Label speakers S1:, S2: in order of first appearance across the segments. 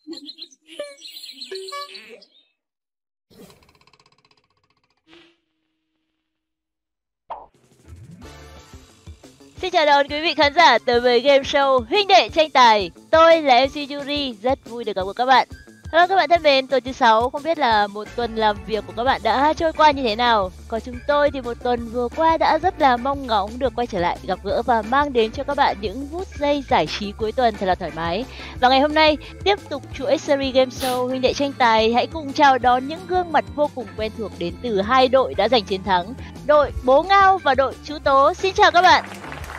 S1: Xin chào đón quý vị khán giả tới với game show Huynh đệ tranh tài. Tôi là MC Yuri, rất vui được gặp các bạn. Hello các bạn thân mến, tuần thứ 6 không biết là một tuần làm việc của các bạn đã trôi qua như thế nào. Còn chúng tôi thì một tuần vừa qua đã rất là mong ngóng được quay trở lại gặp gỡ và mang đến cho các bạn những phút giây giải trí cuối tuần thật là thoải mái. Và ngày hôm nay tiếp tục chuỗi series game show Huynh đệ tranh tài, hãy cùng chào đón những gương mặt vô cùng quen thuộc đến từ hai đội đã giành chiến thắng, đội Bố Ngao và đội Chú Tố. Xin chào các bạn.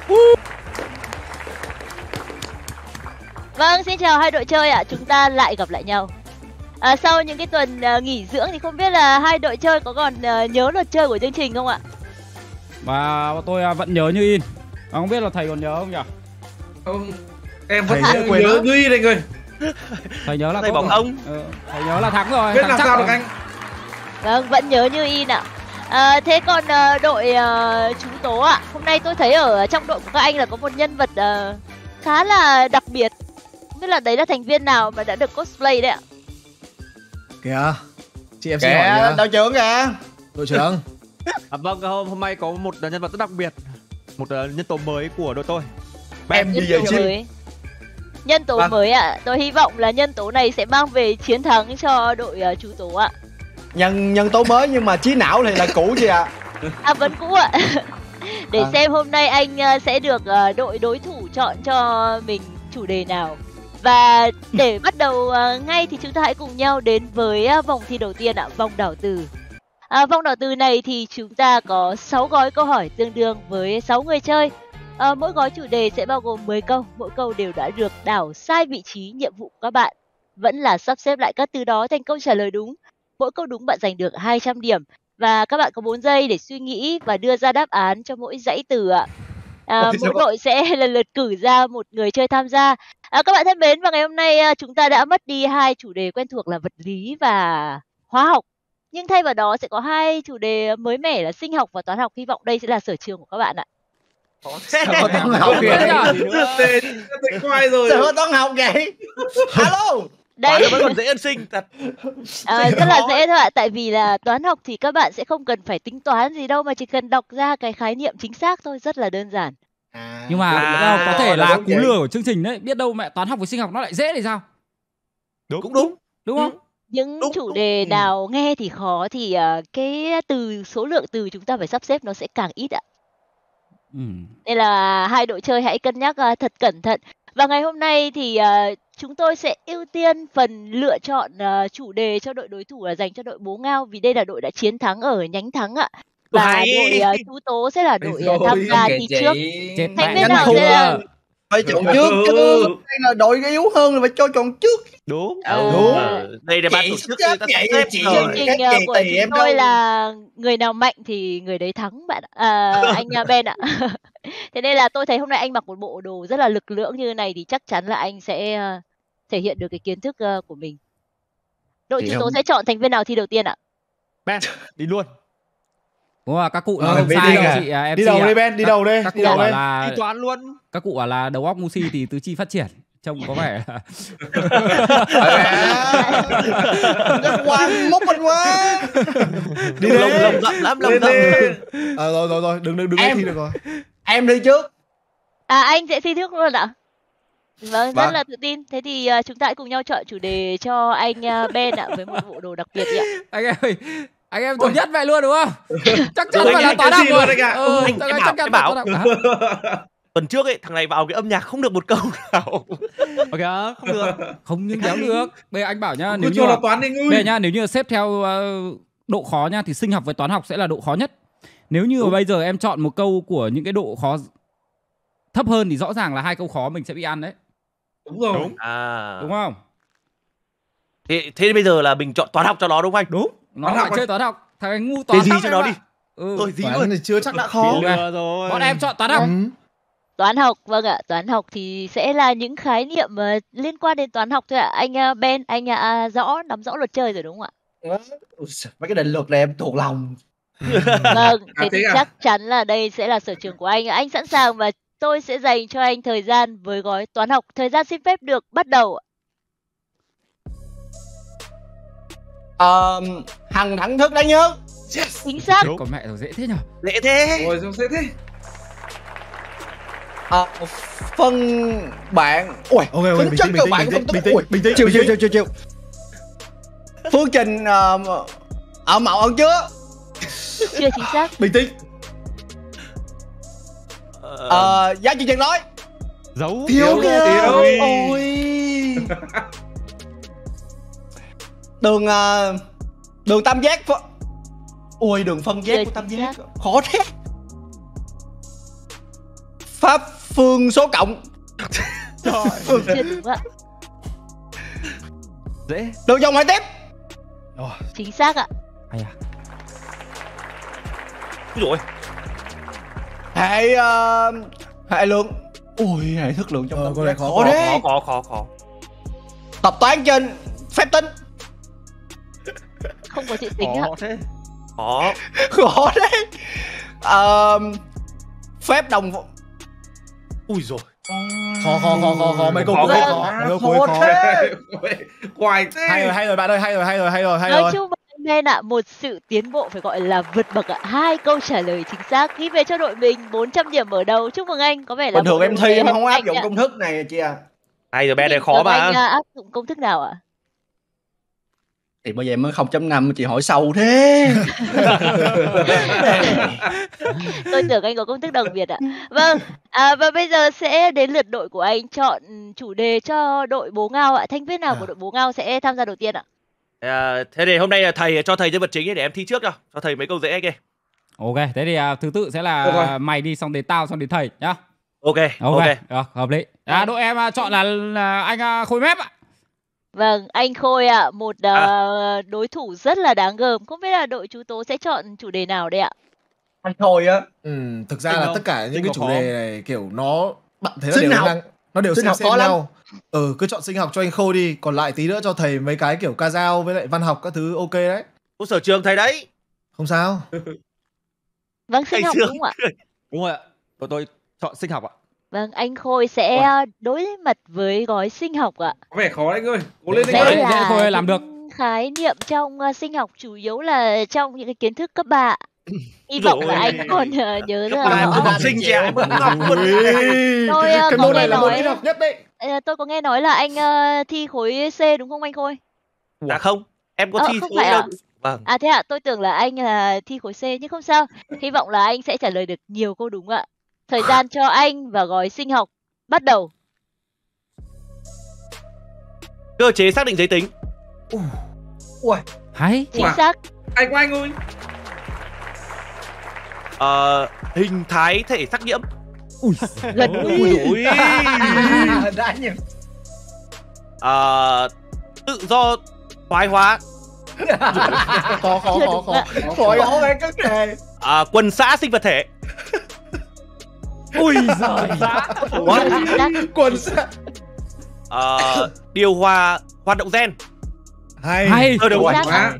S1: Vâng, xin chào hai đội chơi ạ, chúng ta lại gặp lại nhau. Sau những cái tuần nghỉ dưỡng thì không biết là hai đội chơi có còn nhớ luật chơi của chương trình không ạ?
S2: Và tôi vẫn nhớ như in. Không biết là thầy còn nhớ không nhỉ?
S3: Không, em vẫn nhớ như in này người.
S2: Thầy nhớ là
S4: thầy bảo ông.
S2: Thầy nhớ là thắng rồi.
S3: Biết làm sao được anh?
S1: Vâng, vẫn nhớ như in ạ. Thế còn đội Chú Tố ạ, hôm nay tôi thấy ở trong đội của các anh là có một nhân vật khá là đặc biệt. Không biết là đấy là thành viên nào mà đã được cosplay đấy ạ?
S5: Kìa, chị em xin hỏi kìa.
S4: Đội trưởng kìa.
S5: Đội trưởng.
S4: Vâng, hôm nay có một nhân vật rất đặc biệt, một nhân tố mới của đội tôi.
S3: Em đi về chứ.
S1: Nhân tố mới ạ, tôi hy vọng là nhân tố này sẽ mang về chiến thắng cho đội Chú Tố ạ.
S4: Nhân tố mới nhưng mà trí não thì là cũ gì ạ?
S1: Vẫn cũ ạ. Để xem hôm nay anh sẽ được đội đối thủ chọn cho mình chủ đề nào. Và để bắt đầu ngay thì chúng ta hãy cùng nhau đến với vòng thi đầu tiên ạ, vòng đảo từ. Vòng đảo từ này thì chúng ta có 6 gói câu hỏi tương đương với 6 người chơi. Mỗi gói chủ đề sẽ bao gồm 10 câu, mỗi câu đều đã được đảo sai vị trí. Nhiệm vụ của các bạn vẫn là sắp xếp lại các từ đó thành câu trả lời đúng. Mỗi câu đúng bạn giành được 200 điểm. Và các bạn có 4 giây để suy nghĩ và đưa ra đáp án cho mỗi dãy từ ạ. Mỗi đội sẽ lần lượt cử ra một người chơi tham gia. Các bạn thân mến, và ngày hôm nay chúng ta đã mất đi hai chủ đề quen thuộc là vật lý và hóa học. Nhưng thay vào đó sẽ có hai chủ đề mới mẻ là sinh học và toán học. Hy vọng đây sẽ là sở trường của các bạn ạ.
S4: Có toán học kìa.
S3: Quay rồi.
S4: Sao có toán học vậy? Alo.
S1: Đây
S4: vẫn còn dễ hơn sinh thật.
S1: Rất là dễ thôi ạ, tại vì là toán học thì các bạn sẽ không cần phải tính toán gì đâu mà chỉ cần đọc ra cái khái niệm chính xác thôi, rất là đơn giản.
S2: Nhưng mà có thể là cú lừa của chương trình đấy, biết đâu mẹ toán học với sinh học nó lại dễ thì sao?
S4: Đúng, cũng đúng.
S2: Đúng không?
S1: Những chủ đề nào nghe thì khó thì cái số lượng từ chúng ta phải sắp xếp nó sẽ càng ít ạ. Nên là hai đội chơi hãy cân nhắc thật cẩn thận. Và ngày hôm nay thì chúng tôi sẽ ưu tiên phần lựa chọn chủ đề cho đội đối thủ là dành cho đội Bố Ngao, vì đây là đội đã chiến thắng ở nhánh thắng ạ. Và đội Chú Tố sẽ là đội tham gia thi trước. Thành viên nào sẽ là...
S4: Phải chọn trước chứ. Đây là đội yếu hơn là phải cho chọn trước. Đúng.
S3: Đây là ban tổ chức
S4: xếp
S1: chương trình của chúng tôi là người nào mạnh thì người đấy thắng bạn ạ. Anh Ben ạ. Thế nên là tôi thấy hôm nay anh mặc một bộ đồ rất là lực lưỡng như này thì chắc chắn là anh sẽ thể hiện được cái kiến thức của mình. Đội Chú Tố sẽ chọn thành viên nào thi đầu tiên ạ?
S4: Ben, đi luôn.
S2: Đúng rồi, các cụ nó không sai đâu chị MC.
S5: Đi đầu đi Ben, đi đầu đi.
S2: Các cụ bảo là
S4: đi toán luôn.
S2: Các cụ bảo là đầu óc ngu si thì tứ chi phát triển. Trông có vẻ là
S4: Quang mốc mình quá.
S5: Đi lên.
S4: Lồng rậm lắm, lồng rậm.
S5: Rồi, đừng thi được rồi.
S4: Em đi trước.
S1: Anh sẽ thi trước luôn ạ. Vâng, rất là tự tin. Thế thì chúng ta hãy cùng nhau chọn chủ đề cho anh Ben ạ, với một bộ đồ đặc biệt ạ.
S2: Anh em ơi, anh em thống nhất vậy luôn đúng không? Chắc chắn phải là toán học rồi.
S3: Anh bảo tuần trước ấy, thằng này vào cái âm nhạc không được một câu nào.
S4: Ok, không được.
S2: Không nhưng kéo được. Bây giờ anh bảo nhá,
S3: nếu như là toán đi
S2: bây giờ nhá, nếu như xếp theo độ khó nhá thì sinh học với toán học sẽ là độ khó nhất. Nếu như bây giờ em chọn một câu của những cái độ khó thấp hơn thì rõ ràng là hai câu khó mình sẽ bị ăn đấy.
S3: Đúng rồi.
S2: Đúng không?
S3: Thế bây giờ là mình chọn toán học cho nó đúng không anh?
S2: Đúng. Nó lại chơi toán học. Thằng anh ngu toán.
S3: Gì cho nó đi.
S5: Tôi gì luôn thì chưa chắc đã khó.
S4: Rồi.
S2: Bọn em chọn toán học.
S1: Toán học, vâng ạ. Toán học thì sẽ là những khái niệm liên quan đến toán học thôi ạ. Anh Ben, anh nắm rõ luật chơi rồi đúng không ạ?
S4: Mấy cái định luật này em thuộc lòng.
S1: Vâng, thế thì chắc chắn là đây sẽ là sở trường của anh. Anh sẵn sàng và tôi sẽ dành cho anh thời gian với gói toán học. Thời gian xin phép được bắt đầu.
S5: Hằng thẳng thức đáng nhớ.
S1: Chính xác.
S2: Còn mẹ rồi, dễ thế nhở.
S3: Dễ thế.
S6: Ôi sao dễ thế.
S5: Phân bạn. Ui,
S6: Ok,
S5: tính chất cơ bản không
S6: bình tĩnh, bình tĩnh.
S5: Chịu. Phương trình ở mạo ẩn chứa.
S1: Chưa chính xác.
S6: Bình tĩnh.
S5: Giá trị chân nói.
S4: Giấu.
S6: Thiếu kìa.
S5: Ôi. Đường tam giác. Ui, đường phân giác của tam giác. Khó thế. Pháp phương số cộng.
S1: Chưa đúng ạ.
S4: Dễ.
S5: Đường vòng hỏi tiếp.
S1: Chính xác ạ.
S2: Ai à?
S3: Ui dồi.
S5: Hệ lượng. Ui, hệ thức lượng trong
S6: Câu này
S5: khó thế.
S3: Khó.
S5: Tập toán trên phép tính.
S1: Không có chữ tính ạ.
S4: Khó thế.
S5: Khó thế. Phép đồng.
S3: Ui dồi.
S6: Khó mấy câu cuối khó. Mấy câu cuối khó.
S3: Hoài thế.
S6: Hay rồi bạn ơi, hay rồi.
S1: Nói chung nên ạ, một sự tiến bộ phải gọi là vượt bậc ạ. 2 câu trả lời chính xác ghi về cho đội mình 400 điểm ở đầu. Chúc mừng anh, có vẻ là
S5: bình thường em thi em không áp
S1: anh
S5: dụng
S1: ạ.
S5: công thức này chị à.
S3: Hay rồi, bé này khó mà.
S1: Anh áp dụng công thức nào ạ?
S5: Thì bây giờ em mới 0.5 chị hỏi sâu thế.
S1: Tôi tưởng anh có công thức đặc biệt ạ. Vâng, và bây giờ sẽ đến lượt đội của anh chọn chủ đề cho đội Bố Ngao ạ. Thành viên nào của đội Bố Ngao sẽ tham gia đầu tiên ạ?
S3: Thế thì hôm nay là thầy cho thầy nhân vật chính ấy, để em thi trước cho thầy mấy câu dễ kia.
S2: Ok, thế thì thứ tự sẽ là mày đi, xong đến tao, xong đến thầy nhá.
S3: Ok.
S2: Được, hợp lý. Đội em chọn là anh Khôi Mép ạ.
S1: Vâng, anh Khôi ạ, một đối thủ rất là đáng gờm. Không biết là đội chú Tố sẽ chọn chủ đề nào đây ạ?
S5: Anh Khôi á.
S6: Thực ra là tất cả những cái chủ đề này kiểu nó bạn thấy
S5: Sinh
S6: là
S5: học.
S6: nó đều
S5: Sinh học
S6: xem
S5: khó lắm.
S6: nhau. Cứ chọn sinh học cho anh Khôi đi, còn lại tí nữa cho thầy mấy cái kiểu ca dao với lại văn học các thứ, ok đấy.
S3: Cô sở trường thầy đấy.
S6: Không sao.
S1: Vâng, sinh học đúng không ạ?
S4: Đúng rồi ạ. Tôi chọn sinh học ạ.
S1: Vâng, anh Khôi sẽ đối mặt với gói sinh học ạ.
S6: Có vẻ khó đấy anh ơi. Cố lên
S1: Đây
S6: anh ơi.
S1: là
S2: Khôi làm được.
S1: khái niệm trong sinh học chủ yếu là trong những cái kiến thức cấp 3. Hy vọng là anh còn nhớ
S3: Cấp 3
S1: là
S3: học sinh trẻ em vẫn học luôn.
S1: tôi
S6: Cái
S1: có
S6: môn
S1: nghe
S6: này là môn
S1: nói
S6: ít học nhất đấy.
S1: tôi có nghe nói là anh thi khối C đúng không anh Khôi?
S3: Dạ không, em có thi
S1: không
S3: khối
S1: phải
S3: đâu.
S1: ạ.
S3: Vâng.
S1: À thế ạ, tôi tưởng là anh là thi khối C, nhưng không sao. Hy vọng là anh sẽ trả lời được nhiều câu đúng ạ. Thời gian cho anh và gói sinh học bắt đầu.
S3: Cơ chế xác định giới tính.
S5: Ui.
S2: Hay.
S1: Chính xác.
S6: Anh của anh ơi.
S3: Hình thái thể xác nhiễm.
S1: Gần
S3: Ui.
S5: Đã nhiều.
S3: Tự do thoái hóa.
S6: Khó.
S5: Khó về các đề.
S3: Quần xã sinh vật thể.
S2: Ui giời.
S6: Quần xã.
S3: Điều hòa hoạt động gen.
S6: Hay.
S3: Đúng rồi.
S1: Xác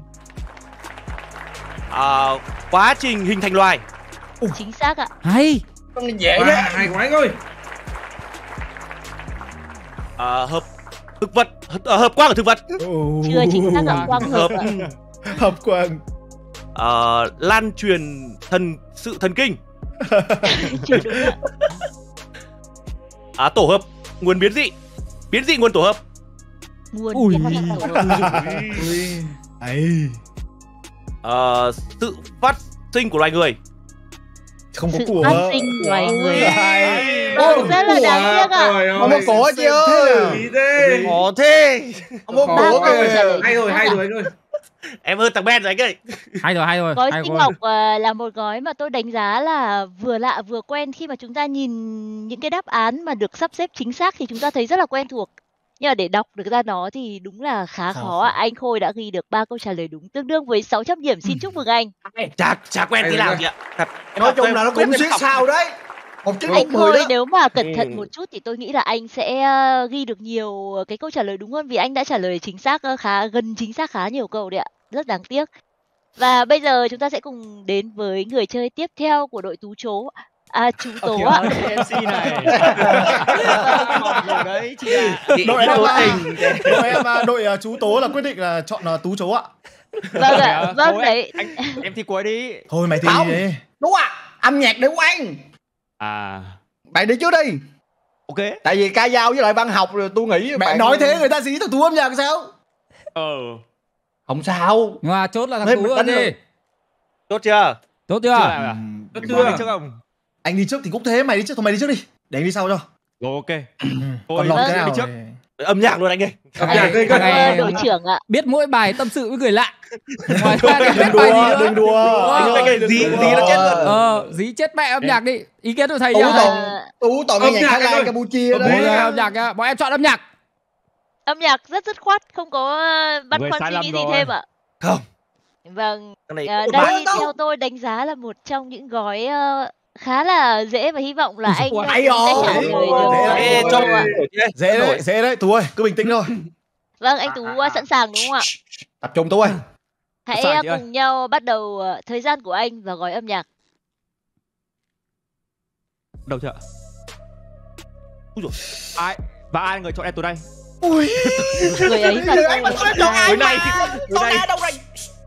S3: Quá trình hình thành loài.
S1: Chính xác ạ.
S2: Hay.
S5: Con dễ đấy.
S6: Hay của anh ơi.
S3: Hợp thực vật, hợp quang ở thực vật.
S1: Chưa chính xác ạ, quang hợp ạ.
S6: Hợp quang.
S3: Lan truyền sự thần kinh.
S1: Chưa đúng ạ.
S3: Tổ hợp nguồn biến dị nguồn tổ hợp.
S1: Nguồn
S3: Sự phát sinh của loài người.
S6: Không có
S1: sự
S6: của.
S1: phát sinh loài người. Rất là đáng tiếc ạ.
S5: Không có của chị ơi.
S3: Khó thế.
S5: Không có của kìa.
S6: Hay rồi anh ơi.
S3: Em hơn thằng Ben rồi anh ơi.
S2: Hay rồi.
S1: Gói
S2: Hay
S1: sinh
S2: rồi.
S1: học là một gói mà tôi đánh giá là vừa lạ vừa quen. Khi mà chúng ta nhìn những cái đáp án mà được sắp xếp chính xác thì chúng ta thấy rất là quen thuộc. Nhưng mà để đọc được ra nó thì đúng là khá khó ạ. Anh Khôi đã ghi được 3 câu trả lời đúng, tương đương với 600 điểm. Xin chúc mừng anh.
S3: Chả quen thế nào chị ạ.
S5: Nói chung là nó cũng xuyết sao đấy.
S1: Anh Khôi nếu mà cẩn thận một chút thì tôi nghĩ là anh sẽ ghi được nhiều cái câu trả lời đúng hơn, vì anh đã trả lời chính xác gần chính xác khá nhiều câu đấy ạ. Rất đáng tiếc. Và bây giờ chúng ta sẽ cùng đến với người chơi tiếp theo của đội Tú Chố. Chú Tố ạ.
S4: MC này. Rồi đấy chị ạ.
S6: Đội em chú Tố là quyết định là chọn Tú Chố ạ.
S1: Vâng ạ, vâng đấy.
S4: Em thi cuối đi.
S6: Thôi mày thi
S5: Không.
S6: đi.
S5: Đúng à, âm nhạc để quăng.
S4: À,
S5: Bạn đi trước đi.
S4: ok.
S5: Tại vì ca dao với lại văn học rồi tôi nghĩ
S6: Mẹ
S5: bạn...
S6: nói thế người ta dí thằng Tú âm nhạc sao?
S5: Không sao.
S2: Nhưng mà chốt là thằng
S5: Thôi,
S2: Tú
S5: mình
S2: rồi
S5: đánh
S2: đi.
S5: rồi.
S3: Tốt chưa?
S2: Tốt chưa?
S4: Chưa đi trước không?
S6: Anh đi trước thì cũng thế, mày đi trước, thôi mày đi trước đi. Để anh đi sau cho.
S4: Rồi ok.
S6: Còn lọt cái nào
S4: đi trước.
S3: Âm nhạc luôn anh ơi.
S2: Thằng này
S1: Đội trưởng ạ.
S2: biết mỗi bài tâm sự với người lạ. Ngoài ra cái
S6: Đừng
S2: bài gì
S6: đùa,
S2: nữa.
S6: đừng đùa.
S3: Anh ơi, dí nó chết luôn.
S2: Dí chết mẹ âm nhạc đi. Ý kiến của thầy
S5: Tú
S2: nhá.
S5: Tú toàn nghe nhạc Thái Lan, Campuchia
S2: Bố
S5: đấy.
S2: âm nhạc á. Bọn em chọn âm nhạc.
S1: Âm nhạc rất dứt khoát, không có băn
S4: Người
S1: khoăn
S4: sai
S1: suy
S4: lầm
S1: nghĩ gì
S4: rồi.
S1: thêm ạ.
S3: Không.
S1: Vâng,
S3: Cái này
S1: đây theo tôi đánh giá là một trong những gói khá là dễ và hy vọng là anh
S5: hay
S1: sẽ
S5: rồi.
S1: trả lời
S6: Dễ
S1: được.
S3: trong
S1: ạ.
S6: Dễ đấy, dễ đấy, Tú ơi, cứ bình tĩnh thôi.
S1: Vâng, anh Tú sẵn sàng đúng không ạ?
S5: Tập trung Tú ơi.
S1: Hãy
S4: Sẵn sàng chị ơi.
S1: cùng nhau bắt đầu thời gian của anh và gói âm nhạc.
S4: Đầu chưa? Ai? Và ai là người chọn em từ đây?
S6: Ui.
S1: Người ấy và
S5: Anh mà tôi đã chọn ai mà. Con ai đâu rồi?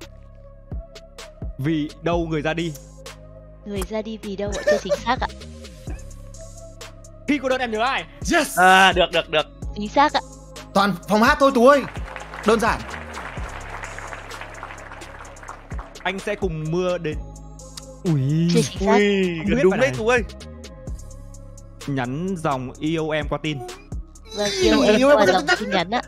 S4: Vì đâu người ra đi?
S1: người ra đi vì đâu ạ? Chưa chính xác ạ.
S4: Khi cô đơn em nhớ ai?
S6: Yes.
S3: À, được.
S1: Chính xác ạ.
S6: Toàn phòng hát thôi Tú ơi. Đơn giản.
S4: Anh sẽ cùng mưa đến.
S1: Chưa chính xác.
S3: Gần đúng đấy Tú ơi.
S4: Nhắn dòng yêu em qua tin.
S1: Vâng, yêu em qua dòng tin nhắn ạ.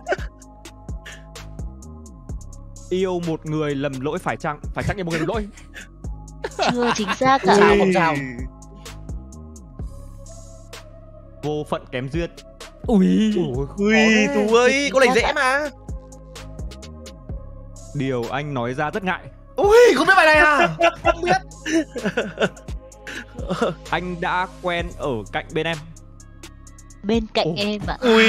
S4: Yêu một người lầm lỗi phải chăng yêu một người lầm lỗi?
S1: Chưa chính xác ạ.
S5: Không sao.
S4: Vô phận kém duyên.
S3: Ui, Tú ơi, có này dễ mà.
S4: Điều anh nói ra rất ngại.
S6: Ui, không biết bài này à?
S5: Không biết.
S4: Anh đã quen ở cạnh bên em.
S1: Bên cạnh em ạ.
S3: Ui.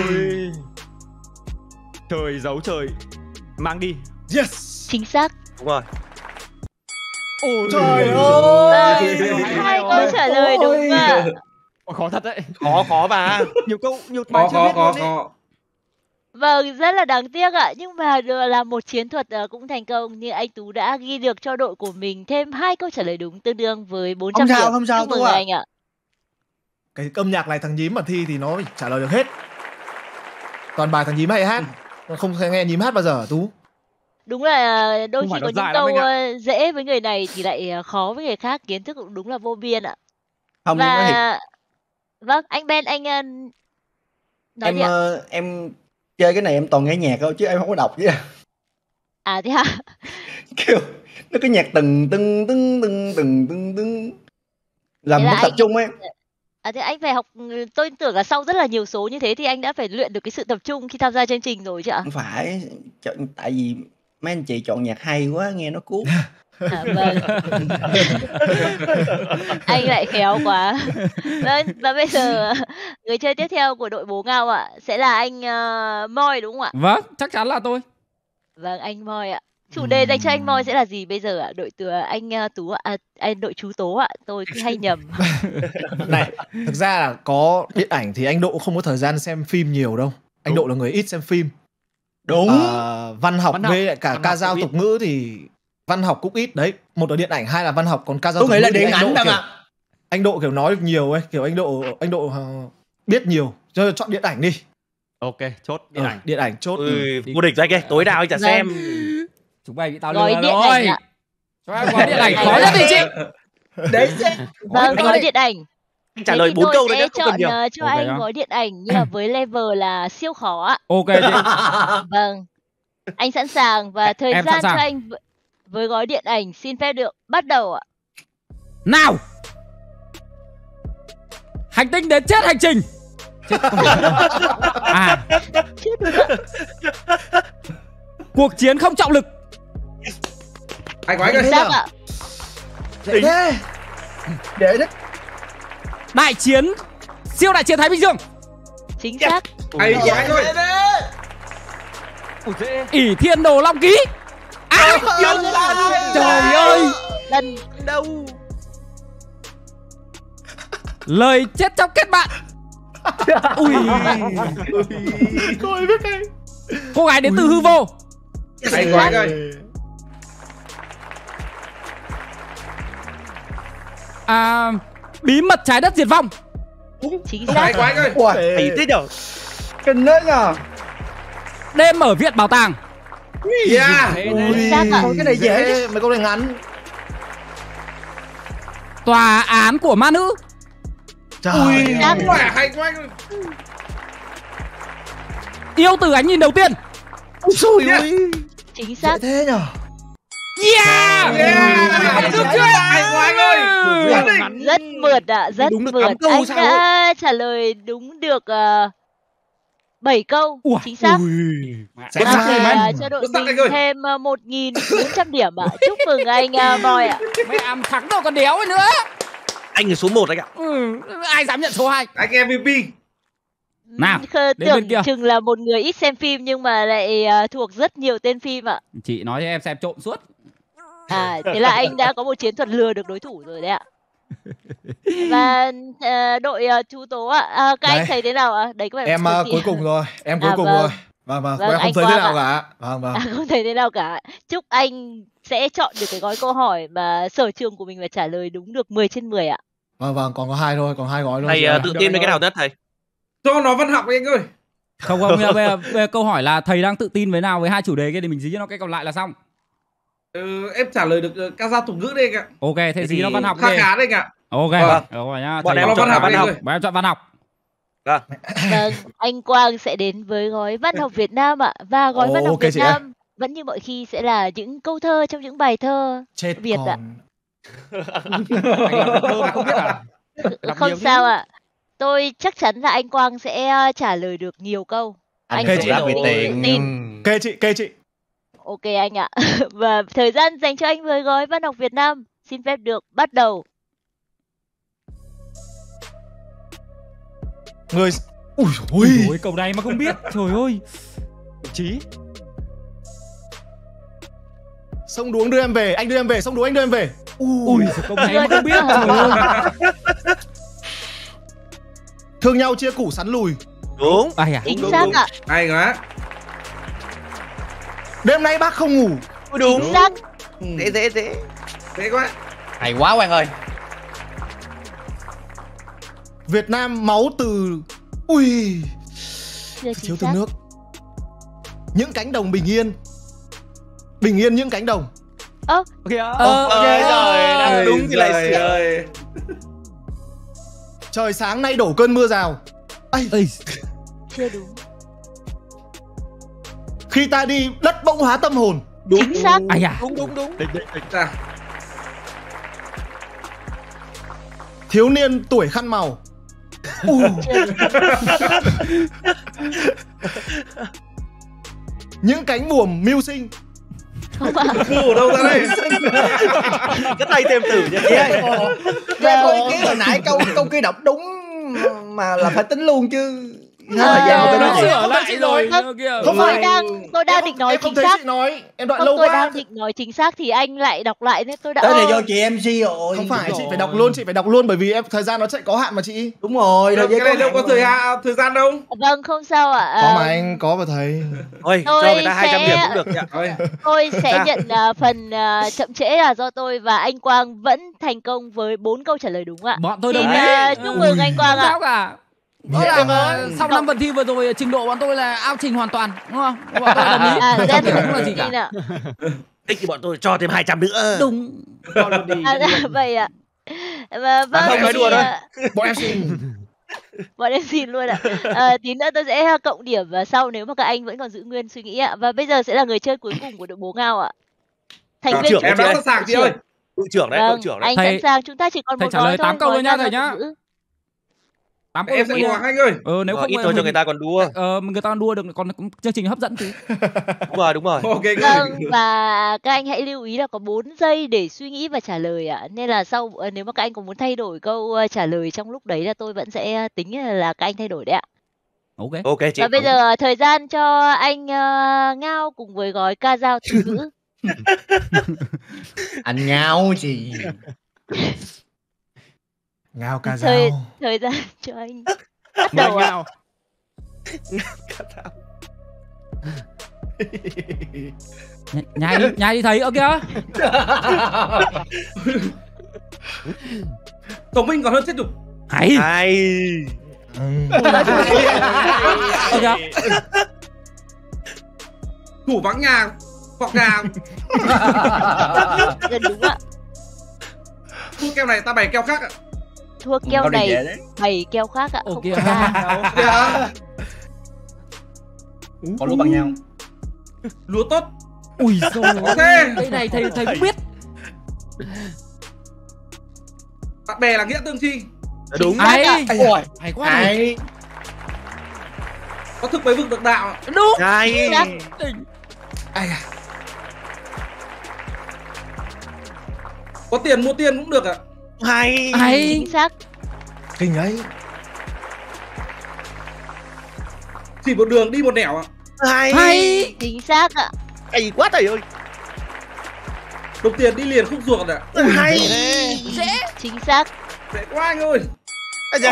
S4: Trời giấu trời mang đi.
S6: Yes.
S1: Chính xác.
S3: Đúng rồi.
S4: Ôi
S6: Trời ơi.
S1: Hai câu trả lời đúng ạ.
S4: khó thật đấy.
S3: Khó mà.
S4: Nhiều bài chưa biết luôn ý.
S1: Vâng, rất là đáng tiếc ạ. Nhưng mà là một chiến thuật cũng thành công. Nhưng anh Tú đã ghi được cho đội của mình thêm 2 câu trả lời đúng, tương đương với 400 điểm.
S5: Không sao
S1: Chúc mừng
S5: Tú ạ.
S1: anh ạ.
S6: Cái âm nhạc này thằng Nhím mà thi thì nó trả lời được hết. Toàn bài thằng Nhím hay hát. Không nghe Nhím hát bao giờ hả Tú?
S1: Đúng là đôi
S4: Không
S1: khi
S4: phải
S1: có
S4: nó
S1: những
S4: dài lắm
S1: câu
S4: anh
S1: dễ với người này thì lại khó với người khác. Kiến thức cũng đúng là vô biên ạ.
S5: Không, nói thiệt.
S1: Và vâng, anh Ben, anh nói
S5: Em
S1: đi ạ.
S5: em chơi cái này em toàn nghe nhạc thôi chứ em không có đọc chứ.
S1: À thế hả?
S5: Kiểu nó cái nhạc từng làm
S1: Thế là
S5: mất tập
S1: anh-
S5: trung ấy.
S1: À thế anh phải học, tôi tưởng là sau rất là nhiều số như thế thì anh đã phải luyện được cái sự tập trung khi tham gia chương trình rồi chứ ạ?
S5: Không phải, tại vì mấy anh chị chọn nhạc hay quá nghe nó cuốn.
S1: À, vâng. Anh lại khéo quá. Vâng, và bây giờ người chơi tiếp theo của đội Bố Ngao ạ sẽ là anh Moi đúng không ạ?
S2: Vâng, chắc chắn là tôi.
S1: Vâng, anh Moi ạ. Chủ đề dành cho anh Moi sẽ là gì bây giờ ạ? Đội từ anh Tú ạ, anh đội chú Tố ạ, tôi cứ hay nhầm.
S6: Này, thực ra là có điện ảnh thì anh Độ không có thời gian xem phim nhiều đâu. Anh Độ là người ít xem phim.
S5: Đúng.
S6: Văn học
S4: Văn học.
S6: với lại cả
S4: Văn
S6: ca
S4: học
S6: dao
S4: cũng
S6: tục ngữ thì văn học cũng ít đấy. Một là điện ảnh, hai là văn học, còn ca dao
S5: Tôi
S6: tục
S5: nghĩ
S6: ngữ
S5: là
S6: thì
S5: điện
S6: anh
S5: ảnh
S6: Độ
S5: bạn
S6: kiểu,
S5: ạ.
S6: anh Độ kiểu nói được nhiều ấy, kiểu anh Độ biết nhiều. Cho nên chọn điện ảnh đi.
S4: Ok, chốt điện ảnh.
S6: Điện ảnh chốt.
S3: Ui, vô địch rồi anh ơi, tối nào anh chả xem.
S2: Chúng mày bị tao
S1: Gói
S2: lừa
S1: điện
S2: rồi.
S1: ảnh ạ.
S2: Cho em gói điện ảnh khó nhất đi chị.
S5: Để xem.
S1: Vâng, gói điện ảnh.
S3: Anh trả
S1: Thế
S3: lời
S1: thì
S3: 4
S1: tôi
S3: câu thôi
S1: sẽ
S3: nhé, không cần
S1: chọn
S3: nhiều.
S1: cho
S2: Ok
S1: anh
S2: đó.
S1: gói điện ảnh nhưng mà với level là siêu khó ạ.
S2: Ok chị.
S1: Vâng. Anh sẵn sàng và thời
S2: Em
S1: gian
S2: sẵn sàng.
S1: cho anh với gói điện ảnh xin phép được bắt đầu ạ.
S2: Nào. Hành tinh đến chết hành trình. Chết không phải. À,
S1: Chứ được ạ.
S2: cuộc chiến không trọng lực.
S5: Ai gói
S1: Chính xác ạ.
S5: Để thế. Để đấy.
S2: Đại chiến, siêu đại chiến Thái Bình Dương.
S1: Chính xác.
S5: Ai gói thôi.
S4: Ui dễ.
S2: Ỷ Thiên Đồ Long Ký. À, trời ơi.
S1: Lần
S3: Đâu?
S2: Lời chết trong kết bạn. Ui.
S6: Cô ấy biết cái.
S2: Cô gái đến từ hư vô.
S5: Ai gói coi.
S2: Bí mật trái đất diệt vong.
S1: Chính xác.
S3: Của anh ơi.
S5: Ui,
S3: Hay thế nhở?
S5: kinh đấy nhờ.
S2: Đêm ở viện bảo tàng.
S3: Yeah.
S6: Ui,
S1: Xác ạ.
S5: cái này dễ.
S6: mấy câu này ngắn.
S2: Tòa án của ma nữ.
S6: Trời
S3: Ui,
S1: Xác.
S3: hay quá anh ơi.
S2: Yêu từ ánh nhìn đầu tiên.
S6: Ôi ơi.
S1: Chính
S6: Dễ
S1: xác.
S6: thế nhở.
S2: Yeah.
S3: Được chưa? Hay quá anh ơi. Quá đỉnh.
S1: Rất mượt ạ, rất
S3: Đúng được
S1: mượt.
S3: 8 câu
S1: Anh
S3: sao
S1: đã trả lời đúng được 7 câu.
S2: Ui.
S1: Chính xác.
S6: Xem
S1: Và
S6: xem anh.
S1: cho đội
S3: Xuất sắc anh
S1: mình
S3: ơi.
S1: thêm 1.400 điểm ạ. Chúc mừng anh Boy ạ.
S2: Mẹ ăn thắng rồi còn đéo ấy nữa.
S3: Anh là số 1 anh ạ.
S2: Ai dám nhận số 2.
S3: Anh MVP.
S2: Nào, đến bên kia.
S1: Tưởng chừng là một người ít xem phim nhưng mà lại thuộc rất nhiều tên phim ạ.
S2: Chị nói cho em xem trộm suốt.
S1: Thế là anh đã có một chiến thuật lừa được đối thủ rồi đấy ạ. Và đội chú Tố ạ, các anh
S6: Đấy.
S1: thấy thế nào ạ? Đấy có phải
S6: Em
S1: một
S6: cuối cùng rồi. Em cuối cùng
S1: vâng.
S6: rồi. Vâng,
S1: Vâng,
S6: em không
S1: anh
S6: thấy thế
S1: Quang
S6: nào
S1: ạ.
S6: cả. Vâng.
S1: Không thấy thế nào cả. Chúc anh sẽ chọn được cái gói câu hỏi mà sở trường của mình và trả lời đúng được 10 trên 10 ạ.
S6: Vâng, còn có 2 thôi, còn 2 gói thôi.
S3: Thầy tự tin với cái nào nhất thầy?
S7: Cho nó văn học đi anh ơi.
S2: Không, bây giờ câu hỏi là thầy đang tự tin với nào với 2 chủ đề kia thì mình dí cho nó cái còn lại là xong.
S7: Em trả lời được ca dao tục ngữ đi anh ạ.
S2: Ok, thế dí nó văn học
S7: Khá
S2: đi.
S7: khá đấy anh ạ.
S2: Ok,
S3: Vâng.
S2: rồi nhá.
S3: Bọn
S2: Thầy
S3: em
S7: nó
S3: chọn
S7: văn học
S3: văn
S7: đi
S3: học.
S7: rồi.
S2: Bọn em chọn văn học.
S1: Vâng, anh Quang sẽ đến với gói văn học Việt Nam ạ. Và gói văn học
S6: Ok
S1: Việt
S6: chị ạ.
S1: Nam vẫn như mọi khi sẽ là những câu thơ trong những bài thơ
S6: Chết
S1: Việt ạ.
S6: còn.
S2: Anh làm thơ mà không biết à? Làm
S1: Không
S2: nhiều
S1: sao
S2: chứ.
S1: ạ. Tôi chắc chắn là anh Quang sẽ trả lời được nhiều câu. Anh
S5: Anh
S1: sẽ
S5: chị đã bị
S1: đủ
S5: tiền.
S1: tin.
S6: Kê chị.
S1: Ok anh ạ. Và thời gian dành cho anh với gói văn học Việt Nam xin phép được bắt đầu.
S6: Người. Ui.
S2: Ôi, câu này mà không biết. Trời ơi.
S4: Chí.
S6: Sông đuống đưa em về, anh đưa em về, sông đuống anh đưa em về.
S2: Ui, câu này mà không biết. Trời ơi.
S6: Thương nhau chia củ sắn lùi.
S3: Đúng.
S2: Ai à?
S1: Chính xác ạ.
S7: Hay quá.
S6: Đêm nay bác không ngủ.
S3: Đúng.
S1: Chính xác.
S3: Dễ.
S7: Thế quá.
S5: Hay quá Quang ơi.
S6: Việt Nam máu từ. Ui.
S1: Chưa
S6: Thiếu
S1: chính
S6: từ
S1: xác.
S6: nước. Những cánh đồng bình yên. Bình yên những cánh đồng.
S1: Ơ,
S3: Đang đúng thì lại
S7: Trời
S3: sửa.
S7: ơi.
S6: Trời sáng nay đổ cơn mưa rào. Ây,
S2: Ê,
S1: chưa đúng.
S6: khi ta đi đất bỗng hóa tâm hồn.
S1: Chính xác.
S2: ai à?
S3: Đúng.
S7: Dạ.
S6: Thiếu niên tuổi khăn màu.
S1: Chưa đúng.
S6: Những cánh buồm mưu sinh.
S1: Không ạ.
S7: Ngủ đâu ra đây?
S3: Cái tay thêm tử nhá.
S5: Quang có ý kiến hồi nãy câu kia đọc đúng mà là phải tính luôn chứ.
S1: À,
S5: Thời gian mà tôi
S2: Nó
S5: nói
S6: Không,
S2: sửa
S6: không
S2: lại
S6: phải
S2: rồi
S6: nói.
S2: kia.
S6: Không
S1: Tôi
S6: phải.
S1: đang định nói
S6: em không
S1: chính
S6: thấy
S1: xác.
S6: chị nói. Em đoạn
S1: Không,
S6: lâu
S1: tôi
S6: quá.
S1: đang định nói chính xác thì anh lại đọc lại nên tôi đã
S5: Đó là do chị MC rồi.
S6: Không phải,
S5: Đúng
S6: chị
S5: rồi.
S6: phải đọc luôn bởi vì em thời gian nó sẽ có hạn mà chị.
S5: Đúng rồi.
S7: Cái này đâu có
S5: hạn
S7: thời gian đâu.
S1: Vâng, không sao ạ.
S6: Có mà anh có mà thấy.
S3: Thôi,
S1: Tôi
S3: cho người ta 200
S1: sẽ-
S3: điểm cũng được nhá.
S7: Thôi.
S1: Tôi sẽ nhận phần chậm trễ là do tôi và anh Quang vẫn thành công với 4 câu trả lời đúng ạ.
S2: Bọn tôi
S1: Xin
S2: đồng ý.
S1: chúc mừng anh Quang
S2: Không
S1: ạ.
S2: sao cả. Đó là sau 5 phần thi vừa rồi trình độ bọn tôi là ao trình hoàn toàn, đúng không? Bọn tôi đồng ý.
S1: À,
S2: Không
S1: rất
S2: thể không là gì cả.
S1: xin ạ.
S3: Thích thì bọn tôi cho thêm 200 nữa.
S2: Đúng.
S1: Vậy ạ. Và vâng,
S3: không, nói
S1: thì,
S3: đùa thôi.
S6: Bọn em xin.
S1: bọn em xin luôn ạ. Tí nữa tôi sẽ cộng điểm và sau nếu mà các anh vẫn còn giữ nguyên suy nghĩ ạ. Và bây giờ sẽ là người chơi cuối cùng của đội bố Ngao ạ. Thành viên
S3: trưởng,
S7: Em đã sẵn sàng chị ơi.
S3: Đội trưởng đấy, đội
S1: Vâng,
S3: trưởng đấy.
S1: anh
S2: Thầy-
S1: sẵn sàng. Chúng ta chỉ còn
S2: thầy
S1: một
S2: trả lời
S1: gói
S2: 8
S1: thôi,
S2: câu
S1: gói
S2: thôi nhá,
S1: Ngao
S2: thầy nhá.
S1: Ngọc Nữ.
S2: 8
S7: Em sẽ Hoàng anh ơi.
S2: nếu không
S3: Ít thôi cho người ta còn đua.
S2: người ta đua được còn chương trình hấp dẫn chứ.
S3: Đúng rồi.
S7: Ok.
S1: Vâng, và các anh hãy lưu ý là có 4 giây để suy nghĩ và trả lời ạ. Nên là sau nếu mà các anh có muốn thay đổi câu trả lời trong lúc đấy là tôi vẫn sẽ tính là các anh thay đổi đấy ạ.
S2: Ok.
S3: Ok chị.
S1: Và bây giờ thời gian cho anh Ngao cùng với gói ca dao từ ngữ.
S5: Anh Ngao gì?
S6: Ngao ca
S1: Thời,
S6: dao.
S1: thời gian cho anh bắt đầu ạ.
S2: Nhai đi thầy. Ok.
S7: Thông minh còn hơn chết dục.
S2: Hay.
S3: Hay.
S2: Ok.
S7: Thủ vắng nhà hoặc nhà.
S1: Gần đúng ạ.
S7: Thua keo này ta bày keo khác ạ.
S1: Thua keo này bày keo khác ạ.
S2: Ok.
S1: Không ra.
S5: Có lúa bằng nhau.
S7: Lúa tốt.
S2: Ui rồi.
S7: Ok.
S2: Cái này thầy cũng biết.
S7: Bạn bè là nghĩa tương chi.
S3: Đúng.
S2: Hay.
S5: Ôi,
S2: Hay quá này.
S5: hay.
S7: Có thức mấy vực được đạo.
S2: Đúng.
S3: Hay.
S6: Ai à.
S7: Có tiền mua tiền cũng được ạ.
S3: Hay.
S2: Hay.
S1: Chính xác.
S6: Kinh ấy.
S7: Chỉ một đường đi một nẻo ạ.
S3: Hay.
S2: Hay.
S1: Chính xác ạ.
S3: Hay quá thầy ơi.
S7: Đồng tiền đi liền khúc ruột ạ.
S3: Hay.
S1: Chính xác.
S7: Dễ quá anh ơi.
S1: Dễ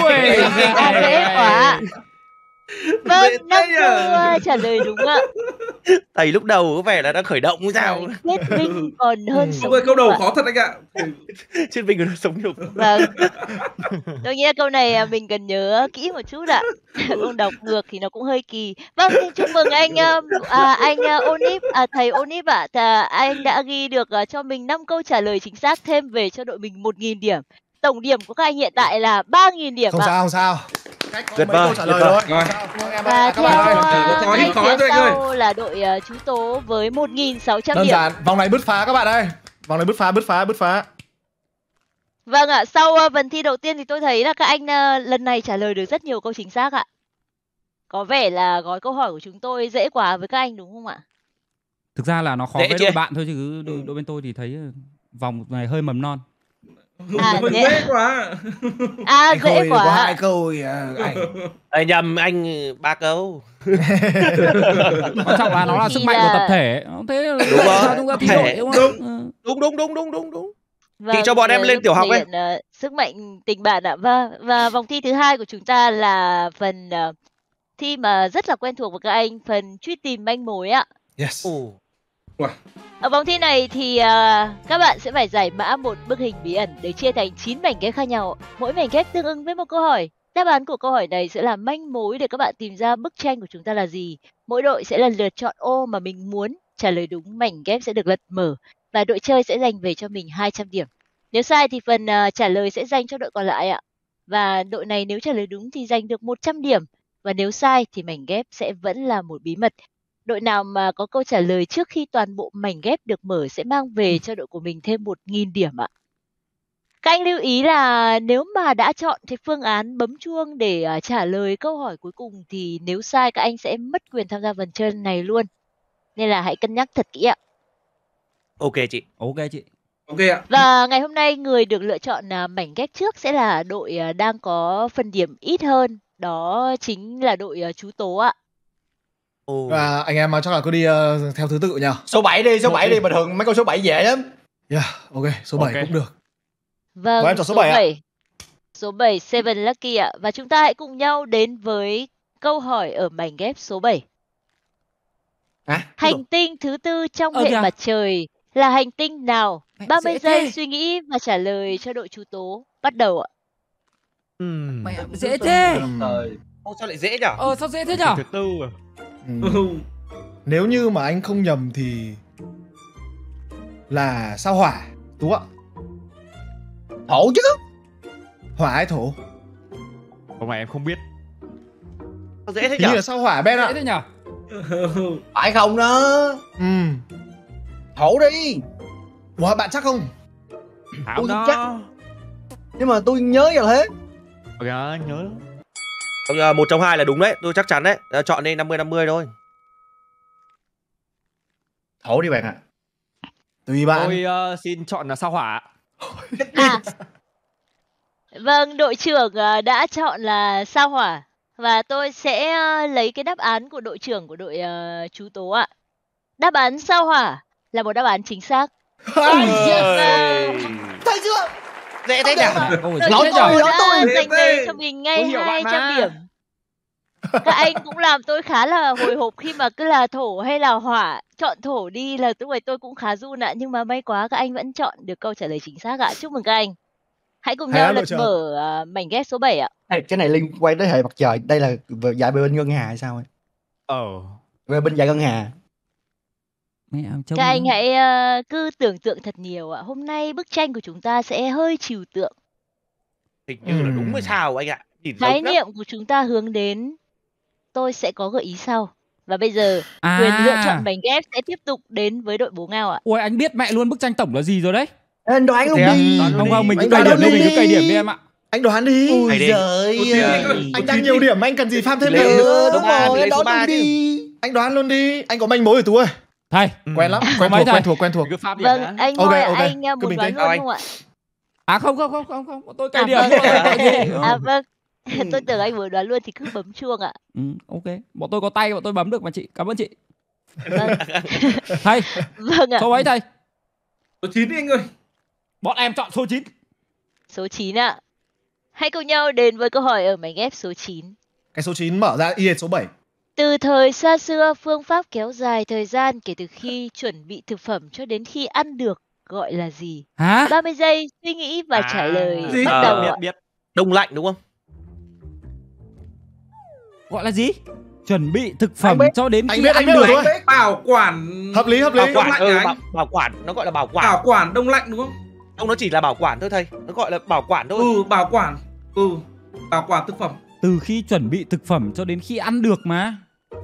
S1: quá. Vâng, năm câu trả lời đúng ạ.
S3: Thầy lúc đầu có vẻ là đang khởi động như sao.
S1: Thuyết minh còn hơn sống
S7: Ông ơi câu đầu
S1: nhục ạ.
S7: khó thật anh ạ.
S3: Trên mình nó sống nhục.
S1: Vâng. Tôi nghĩ là câu này mình cần nhớ kỹ một chút ạ. Ông đọc ngược thì nó cũng hơi kỳ. Vâng, xin chúc mừng anh Onip, thầy Onip ạ. Anh đã ghi được cho mình 5 câu trả lời chính xác, thêm về cho đội mình 1.000 điểm. Tổng điểm của các anh hiện tại là 3.000 điểm
S6: Không
S1: ạ.
S6: sao, không sao.
S3: Tuyệt
S6: Mấy câu
S3: vời,
S6: trả
S3: tuyệt
S6: lời
S3: vời.
S6: thôi.
S7: Rồi.
S1: Và theo
S7: Có
S1: ngay
S7: hít khói
S1: phía
S7: thôi anh ơi.
S1: sau là đội chú Tố với 1.600
S6: Đơn
S1: điểm.
S6: giản, vòng này bứt phá các bạn ơi. Vòng này bứt phá.
S1: Vâng ạ, sau phần thi đầu tiên thì tôi thấy là các anh lần này trả lời được rất nhiều câu chính xác ạ. Có vẻ là gói câu hỏi của chúng tôi dễ quá với các anh đúng không ạ?
S2: Thực ra là nó khó
S3: Dễ
S2: với
S3: chưa?
S2: đội bạn thôi, chứ đội bên tôi thì thấy vòng này hơi mầm non.
S7: Dễ quá.
S1: À,
S6: Anh
S1: dễ
S6: Khôi có
S1: quá.
S6: 2 câu thì anh.
S3: Nhầm anh 3 câu.
S2: Quan trọng là nó là
S1: Thì
S2: sức mạnh
S1: là-
S2: của tập thể. Thế là
S3: Đúng rồi.
S2: chúng ta thi
S3: Thể.
S2: đội đúng không?
S3: Đúng.
S1: Vâng,
S3: cho bọn em lên
S1: lúc
S3: tiểu học
S1: thể
S3: ấy.
S1: hiện, sức mạnh tình bạn ạ. Và vòng thi thứ hai của chúng ta là phần thi mà rất là quen thuộc với các anh, phần truy tìm manh mối ạ.
S6: Yes.
S3: Ồ.
S1: Ở vòng thi này thì các bạn sẽ phải giải mã một bức hình bí ẩn được chia thành 9 mảnh ghép khác nhau. Mỗi mảnh ghép tương ứng với một câu hỏi. Đáp án của câu hỏi này sẽ là manh mối để các bạn tìm ra bức tranh của chúng ta là gì. Mỗi đội sẽ lần lượt chọn ô mà mình muốn, trả lời đúng mảnh ghép sẽ được lật mở và đội chơi sẽ giành về cho mình 200 điểm. Nếu sai thì phần trả lời sẽ dành cho đội còn lại ạ. Và đội này nếu trả lời đúng thì giành được 100 điểm. Và nếu sai thì mảnh ghép sẽ vẫn là một bí mật. Đội nào mà có câu trả lời trước khi toàn bộ mảnh ghép được mở sẽ mang về cho đội của mình thêm 1.000 điểm ạ. Các anh lưu ý là nếu mà đã chọn cái phương án bấm chuông để trả lời câu hỏi cuối cùng thì nếu sai các anh sẽ mất quyền tham gia phần chơi này luôn. Nên là hãy cân nhắc thật kỹ ạ.
S3: Ok chị.
S2: Ok chị.
S7: Ok ạ.
S1: Và ngày hôm nay người được lựa chọn mảnh ghép trước sẽ là đội đang có phần điểm ít hơn. Đó chính là đội chú Tố ạ.
S3: Ồ.
S6: Và anh em chắc là cứ đi theo thứ tự nhỉ.
S5: Số 7 đi, số 7 đi, bình thường mấy câu số 7 dễ lắm.
S6: Yeah, ok, số 7
S4: Ok.
S6: cũng được.
S1: Vâng,
S6: Và em chọn số 7 ạ.
S1: Số 7 Seven Lucky ạ. Và chúng ta hãy cùng nhau đến với câu hỏi ở mảnh ghép số 7. Hành tinh thứ tư trong hệ
S2: kìa.
S1: mặt trời là hành tinh nào?
S2: Mẹ,
S1: 30
S2: dễ
S1: giây
S2: thế.
S1: suy nghĩ và trả lời cho đội chú Tố. Bắt đầu ạ.
S2: Mẹ dễ thế.
S3: Ô, sao lại dễ nhỉ?
S2: Sao dễ thế nhở?
S4: Thứ tư à?
S6: Nếu như mà anh không nhầm thì là sao hỏa, đúng không
S5: Thổ chứ.
S6: ạ? Hỏa hay thổ?
S4: Hôm nay em không biết.
S3: Sao dễ thế
S6: Hình như
S3: nhỉ?
S6: là sao hỏa Ben
S2: Dễ
S6: ạ.
S2: thế nhở?
S5: Phải không đó. Thổ đi.
S6: Ủa bạn chắc không?
S4: Thảo
S5: Tôi
S4: đó.
S5: chắc. Nhưng mà tôi nhớ ra thế.
S4: Ok, nhớ.
S3: Một trong hai là đúng đấy, tôi chắc chắn đấy. Chọn đi 50-50 thôi.
S5: Thổ đi bạn ạ.
S6: Tùy bạn.
S4: Tôi xin chọn là sao hỏa.
S1: Vâng, đội trưởng đã chọn là sao hỏa. Và tôi sẽ lấy cái đáp án của đội trưởng của đội chú Tố ạ. Đáp án sao hỏa là một đáp án chính xác.
S5: Thấy chưa?
S3: Dễ thế nhỉ?
S2: Câu
S1: Đội
S2: dễ thế
S1: trưởng
S2: nhở?
S1: đã
S7: Dễ
S1: giành
S7: thế.
S1: về cho mình ngay
S4: Tôi hiểu bạn
S1: 200
S4: mà.
S1: điểm. Các anh cũng làm tôi khá là hồi hộp khi mà cứ là thổ hay là hỏa. Chọn thổ đi là lúc này tôi cũng khá run ạ. Nhưng mà may quá các anh vẫn chọn được câu trả lời chính xác ạ. Chúc mừng các anh. Hãy cùng
S6: Hay
S1: nhau
S6: lắm,
S1: lật
S6: đội trưởng.
S1: mở mảnh ghép số 7 ạ.
S5: Cái này liên quan tới hệ mặt trời. Đây là dạy bên ngân hà hay sao ấy? Về bên dạy ngân hà.
S2: Mẹ ông trông
S1: Các anh
S2: nó-
S1: hãy cứ tưởng tượng thật nhiều ạ. Hôm nay bức tranh của chúng ta sẽ hơi trừu tượng.
S3: Hình như là đúng hay sao anh ạ? Nhìn
S1: Khái
S3: giống lắm.
S1: niệm của chúng ta hướng đến tôi sẽ có gợi ý sau. Và bây giờ quyền lựa chọn mảnh ghép sẽ tiếp tục đến với đội bố Ngao ạ.
S2: Ôi anh biết mẹ luôn bức tranh tổng là gì rồi đấy.
S5: Anh đoán luôn
S3: Thế à?
S5: đi.
S3: Đoán luôn
S2: Không
S3: đi.
S2: không, mình cứ
S6: Anh
S2: cày
S6: đoán
S2: điểm đi,
S6: luôn
S2: mình cứ
S6: đi.
S2: cày điểm đi em ạ.
S6: Anh đoán đi.
S3: Hay
S5: Ui
S3: đi.
S5: giời
S6: Anh đang nhiều điểm, anh cần gì farm thêm
S3: Lấy
S6: điểm nữa.
S5: Đúng
S3: số ba,
S5: rồi,
S3: lấy số
S5: đoán
S3: ba
S5: luôn
S3: chứ.
S5: đi.
S6: Anh đoán luôn đi. Anh có manh mối rồi Tú ơi.
S2: Thầy,
S6: Quen lắm,
S2: Có mấy thầy?
S6: quen thuộc.
S4: Cứ phát điểm
S1: Vâng,
S4: đã.
S1: anh
S6: Ok,
S1: Moi
S6: ok.
S1: anh
S6: Cứ
S1: muốn
S6: bình
S1: đoán
S6: tĩnh.
S1: luôn
S3: Anh.
S1: không ạ?
S2: không, tôi cày điểm.
S1: vâng.
S2: Tội gì?
S1: Vâng. Tôi tưởng anh muốn đoán luôn thì cứ bấm chuông ạ.
S2: Ok, bọn tôi có tay, bọn tôi bấm được mà chị. Cảm ơn chị.
S1: Vâng.
S2: Thầy,
S1: Vâng ạ.
S2: số mấy thầy?
S7: Số 9 đi anh ơi.
S2: Bọn em chọn số 9.
S1: Số 9 ạ. Hãy cùng nhau đến với câu hỏi ở mảnh ghép số 9.
S6: Cái số 9 mở ra y hệt số 7.
S1: Từ thời xa xưa, phương pháp kéo dài thời gian kể từ khi chuẩn bị thực phẩm cho đến khi ăn được gọi là gì?
S2: Hả?
S1: 30 giây suy nghĩ và trả lời
S7: Gì?
S1: bắt đầu ạ.
S4: Biết.
S3: Đông lạnh đúng không?
S2: Gọi là gì? Chuẩn bị thực phẩm
S5: biết.
S2: cho đến
S6: Anh
S2: khi
S6: biết,
S2: ăn
S6: anh biết
S2: được.
S6: rồi.
S7: Bảo quản.
S6: Hợp lý.
S3: Bảo
S7: Đông
S3: quản,
S7: lạnh hả anh?
S3: bảo quản, nó gọi là bảo quản.
S7: Bảo quản đông lạnh đúng không?
S3: Không, nó chỉ là bảo quản thôi thầy. Nó gọi là bảo quản thôi.
S7: Bảo quản. Bảo quản thực phẩm.
S2: Từ khi chuẩn bị thực phẩm cho đến khi ăn được mà.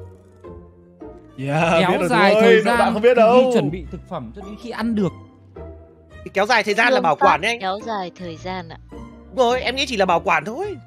S6: Yeah, biết
S2: Kéo
S6: rồi
S2: dài
S6: thôi,
S2: thời
S6: đội
S2: gian
S6: bạn không biết
S2: từ
S6: đâu.
S2: khi chuẩn bị thực phẩm cho đến khi ăn được.
S3: Thì kéo dài thời gian là
S1: Phương
S3: bảo
S1: pháp
S3: quản đấy anh.
S1: kéo dài thời gian ạ.
S3: Đúng rồi, em nghĩ chỉ là bảo quản thôi.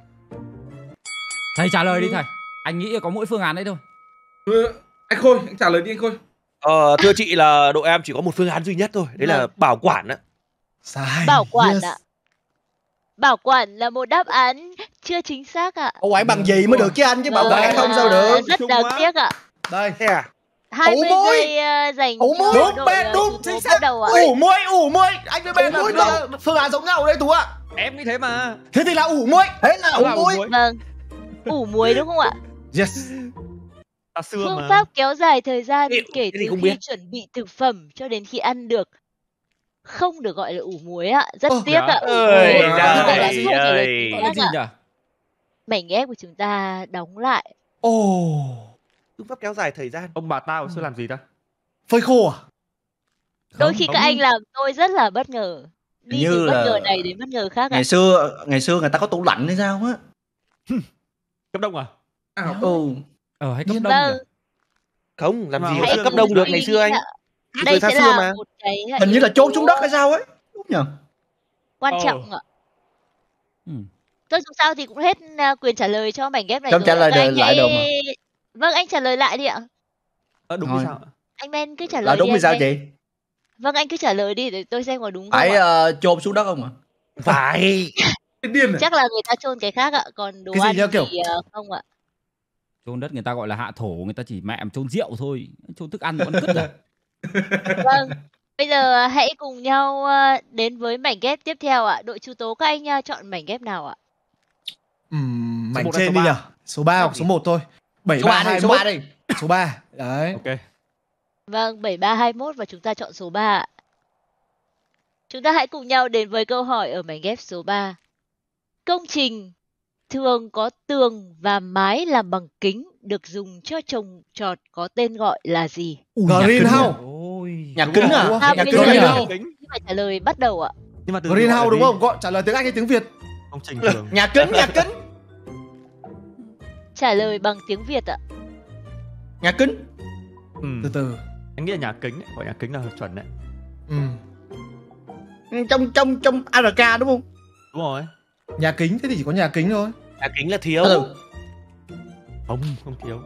S2: Thầy trả lời đi thầy. Anh nghĩ có mỗi phương án đấy thôi.
S7: Anh Khôi, anh trả lời đi anh Khôi.
S3: Thưa chị là đội em chỉ có một phương án duy nhất thôi. Đấy là bảo quản á.
S6: Sai.
S1: Bảo quản
S6: Yes.
S1: ạ. Bảo quản là một đáp án chưa chính xác ạ.
S5: Bảo quản bằng gì mới được chứ anh, chứ bảo
S1: Vâng,
S5: quản không sao được.
S1: Rất đáng tiếc ạ.
S6: Đây.
S3: Thế à?
S1: 20
S5: Ủ môi.
S1: giây dành
S5: Ủ
S1: cho
S5: môi.
S1: đội
S6: Đúng, Ben, đúng,
S1: chủ
S6: chính
S1: tố
S6: xác.
S1: bắt đầu ạ.
S6: Ủ muôi. Anh với Ben
S5: Ủ muôi
S6: là phương án giống nhau đấy Tú ạ.
S4: Em nghĩ thế mà.
S6: Thế thì là ủ muôi.
S5: Thế là ủ muôi.
S1: Vâng. Ủ muối đúng không ạ?
S6: Yes.
S4: Ta xưa
S1: Phương
S4: mà.
S1: pháp kéo dài thời gian
S3: Liệu,
S1: kể
S3: cái gì
S1: từ
S3: không
S1: khi
S3: biết.
S1: chuẩn bị thực phẩm cho đến khi ăn được. Không được gọi là ủ muối ạ. Rất tiếc
S4: dạ.
S1: ạ. Ủ
S3: Ơi,
S1: muối
S7: trời
S1: không phải là
S3: ơi.
S1: câu trả lời
S3: Gọi
S2: Gọi là
S1: chính
S2: gì
S1: xác ạ.
S2: nhỉ?
S1: Mảnh ghép của chúng ta đóng lại.
S3: Phương pháp kéo dài thời gian.
S4: Ông bà tao xưa làm gì ta?
S6: Phơi khô à?
S1: Đôi
S2: Không,
S1: khi các anh làm tôi rất là bất ngờ. Đi
S5: Như
S1: từ bất
S5: là-
S1: ngờ này đến bất ngờ khác ạ.
S5: Ngày xưa người ta có tủ lạnh hay sao á.
S4: Cấp đông à?
S2: Hay cấp
S6: Nhiên
S2: đông
S1: Vâng.
S2: nhỉ?
S3: Không, làm
S4: Mà
S3: gì
S4: hồi
S3: có
S4: xưa
S3: cấp
S4: cũng
S3: đông được
S1: suy
S3: ngày
S1: nghĩ
S3: xưa anh.
S1: ạ.
S3: Thời
S1: Đây
S3: xa
S1: sẽ
S3: xưa
S1: là
S3: mà.
S1: một cái
S5: Hình như là
S1: yếu
S5: chôn
S1: tố
S5: xuống đất hay sao ấy. Đúng nhờ?
S1: quan trọng ạ.
S2: Ừ.
S1: Thôi dù sao thì cũng hết quyền trả lời cho mảnh ghép này
S5: Không
S1: rồi
S5: trả
S1: ạ.
S5: lời
S1: Các
S5: được
S1: anh
S5: lại được mà.
S1: Vâng, anh trả lời lại đi ạ.
S4: Đúng
S5: Thôi.
S4: như sao?
S1: Anh Ben cứ trả lời
S5: Là đúng
S1: đi
S5: hay
S1: anh
S5: sao
S1: Ben.
S5: chị?
S1: Vâng, anh cứ trả lời đi để tôi xem có đúng không
S5: Phải
S1: ạ.
S5: chôn xuống đất không ạ?
S3: Phải.
S7: Cái điên này.
S1: Chắc là người ta chôn cái khác ạ, còn đồ
S6: Cái gì
S1: ăn
S6: nhá,
S1: thì
S6: kiểu-
S1: không ạ.
S2: Chôn đất người ta gọi là hạ thổ, người ta chỉ mẹ chôn rượu thôi. Chôn thức ăn vẫn cứt à?
S1: Vâng. Bây giờ hãy cùng nhau đến với mảnh ghép tiếp theo ạ. Đội chủ tố các anh chọn mảnh ghép nào ạ?
S6: Mảnh
S4: một hay
S6: trên
S4: số
S6: đi
S4: ba?
S6: nhỉ? Số 3 hoặc số 1 thôi. 7
S5: Số
S6: 3
S5: 3 đi,
S6: 2
S5: số 3 đi.
S6: Số 3. Đấy.
S4: Ok.
S1: Vâng, 7321 và chúng ta chọn số 3 ạ. Chúng ta hãy cùng nhau đến với câu hỏi ở mảnh ghép số 3. Công trình thường có tường và mái làm bằng kính được dùng cho trồng trọt có tên gọi là gì?
S6: Greenhouse.
S2: Ôi.
S5: Nhà kính à?
S1: À,
S5: Nhà
S1: bây
S5: kính
S1: giờ
S5: à?
S6: Greenhouse.
S1: nhưng mà trả lời bắt đầu ạ.
S4: Nhưng mà từ
S6: Greenhouse đúng không? Gọi trả lời tiếng Anh hay tiếng Việt?
S4: Công trình thường.
S5: Nhà kính.
S1: Trả lời bằng tiếng Việt ạ.
S5: Nhà kính.
S6: Từ từ.
S4: Anh nghĩ là nhà kính ấy. Gọi nhà kính là chuẩn đấy.
S5: Trong ARK đúng không?
S4: Đúng rồi.
S6: Nhà kính thế thì chỉ có nhà kính thôi.
S3: Nhà kính là thiếu.
S4: Không thiếu.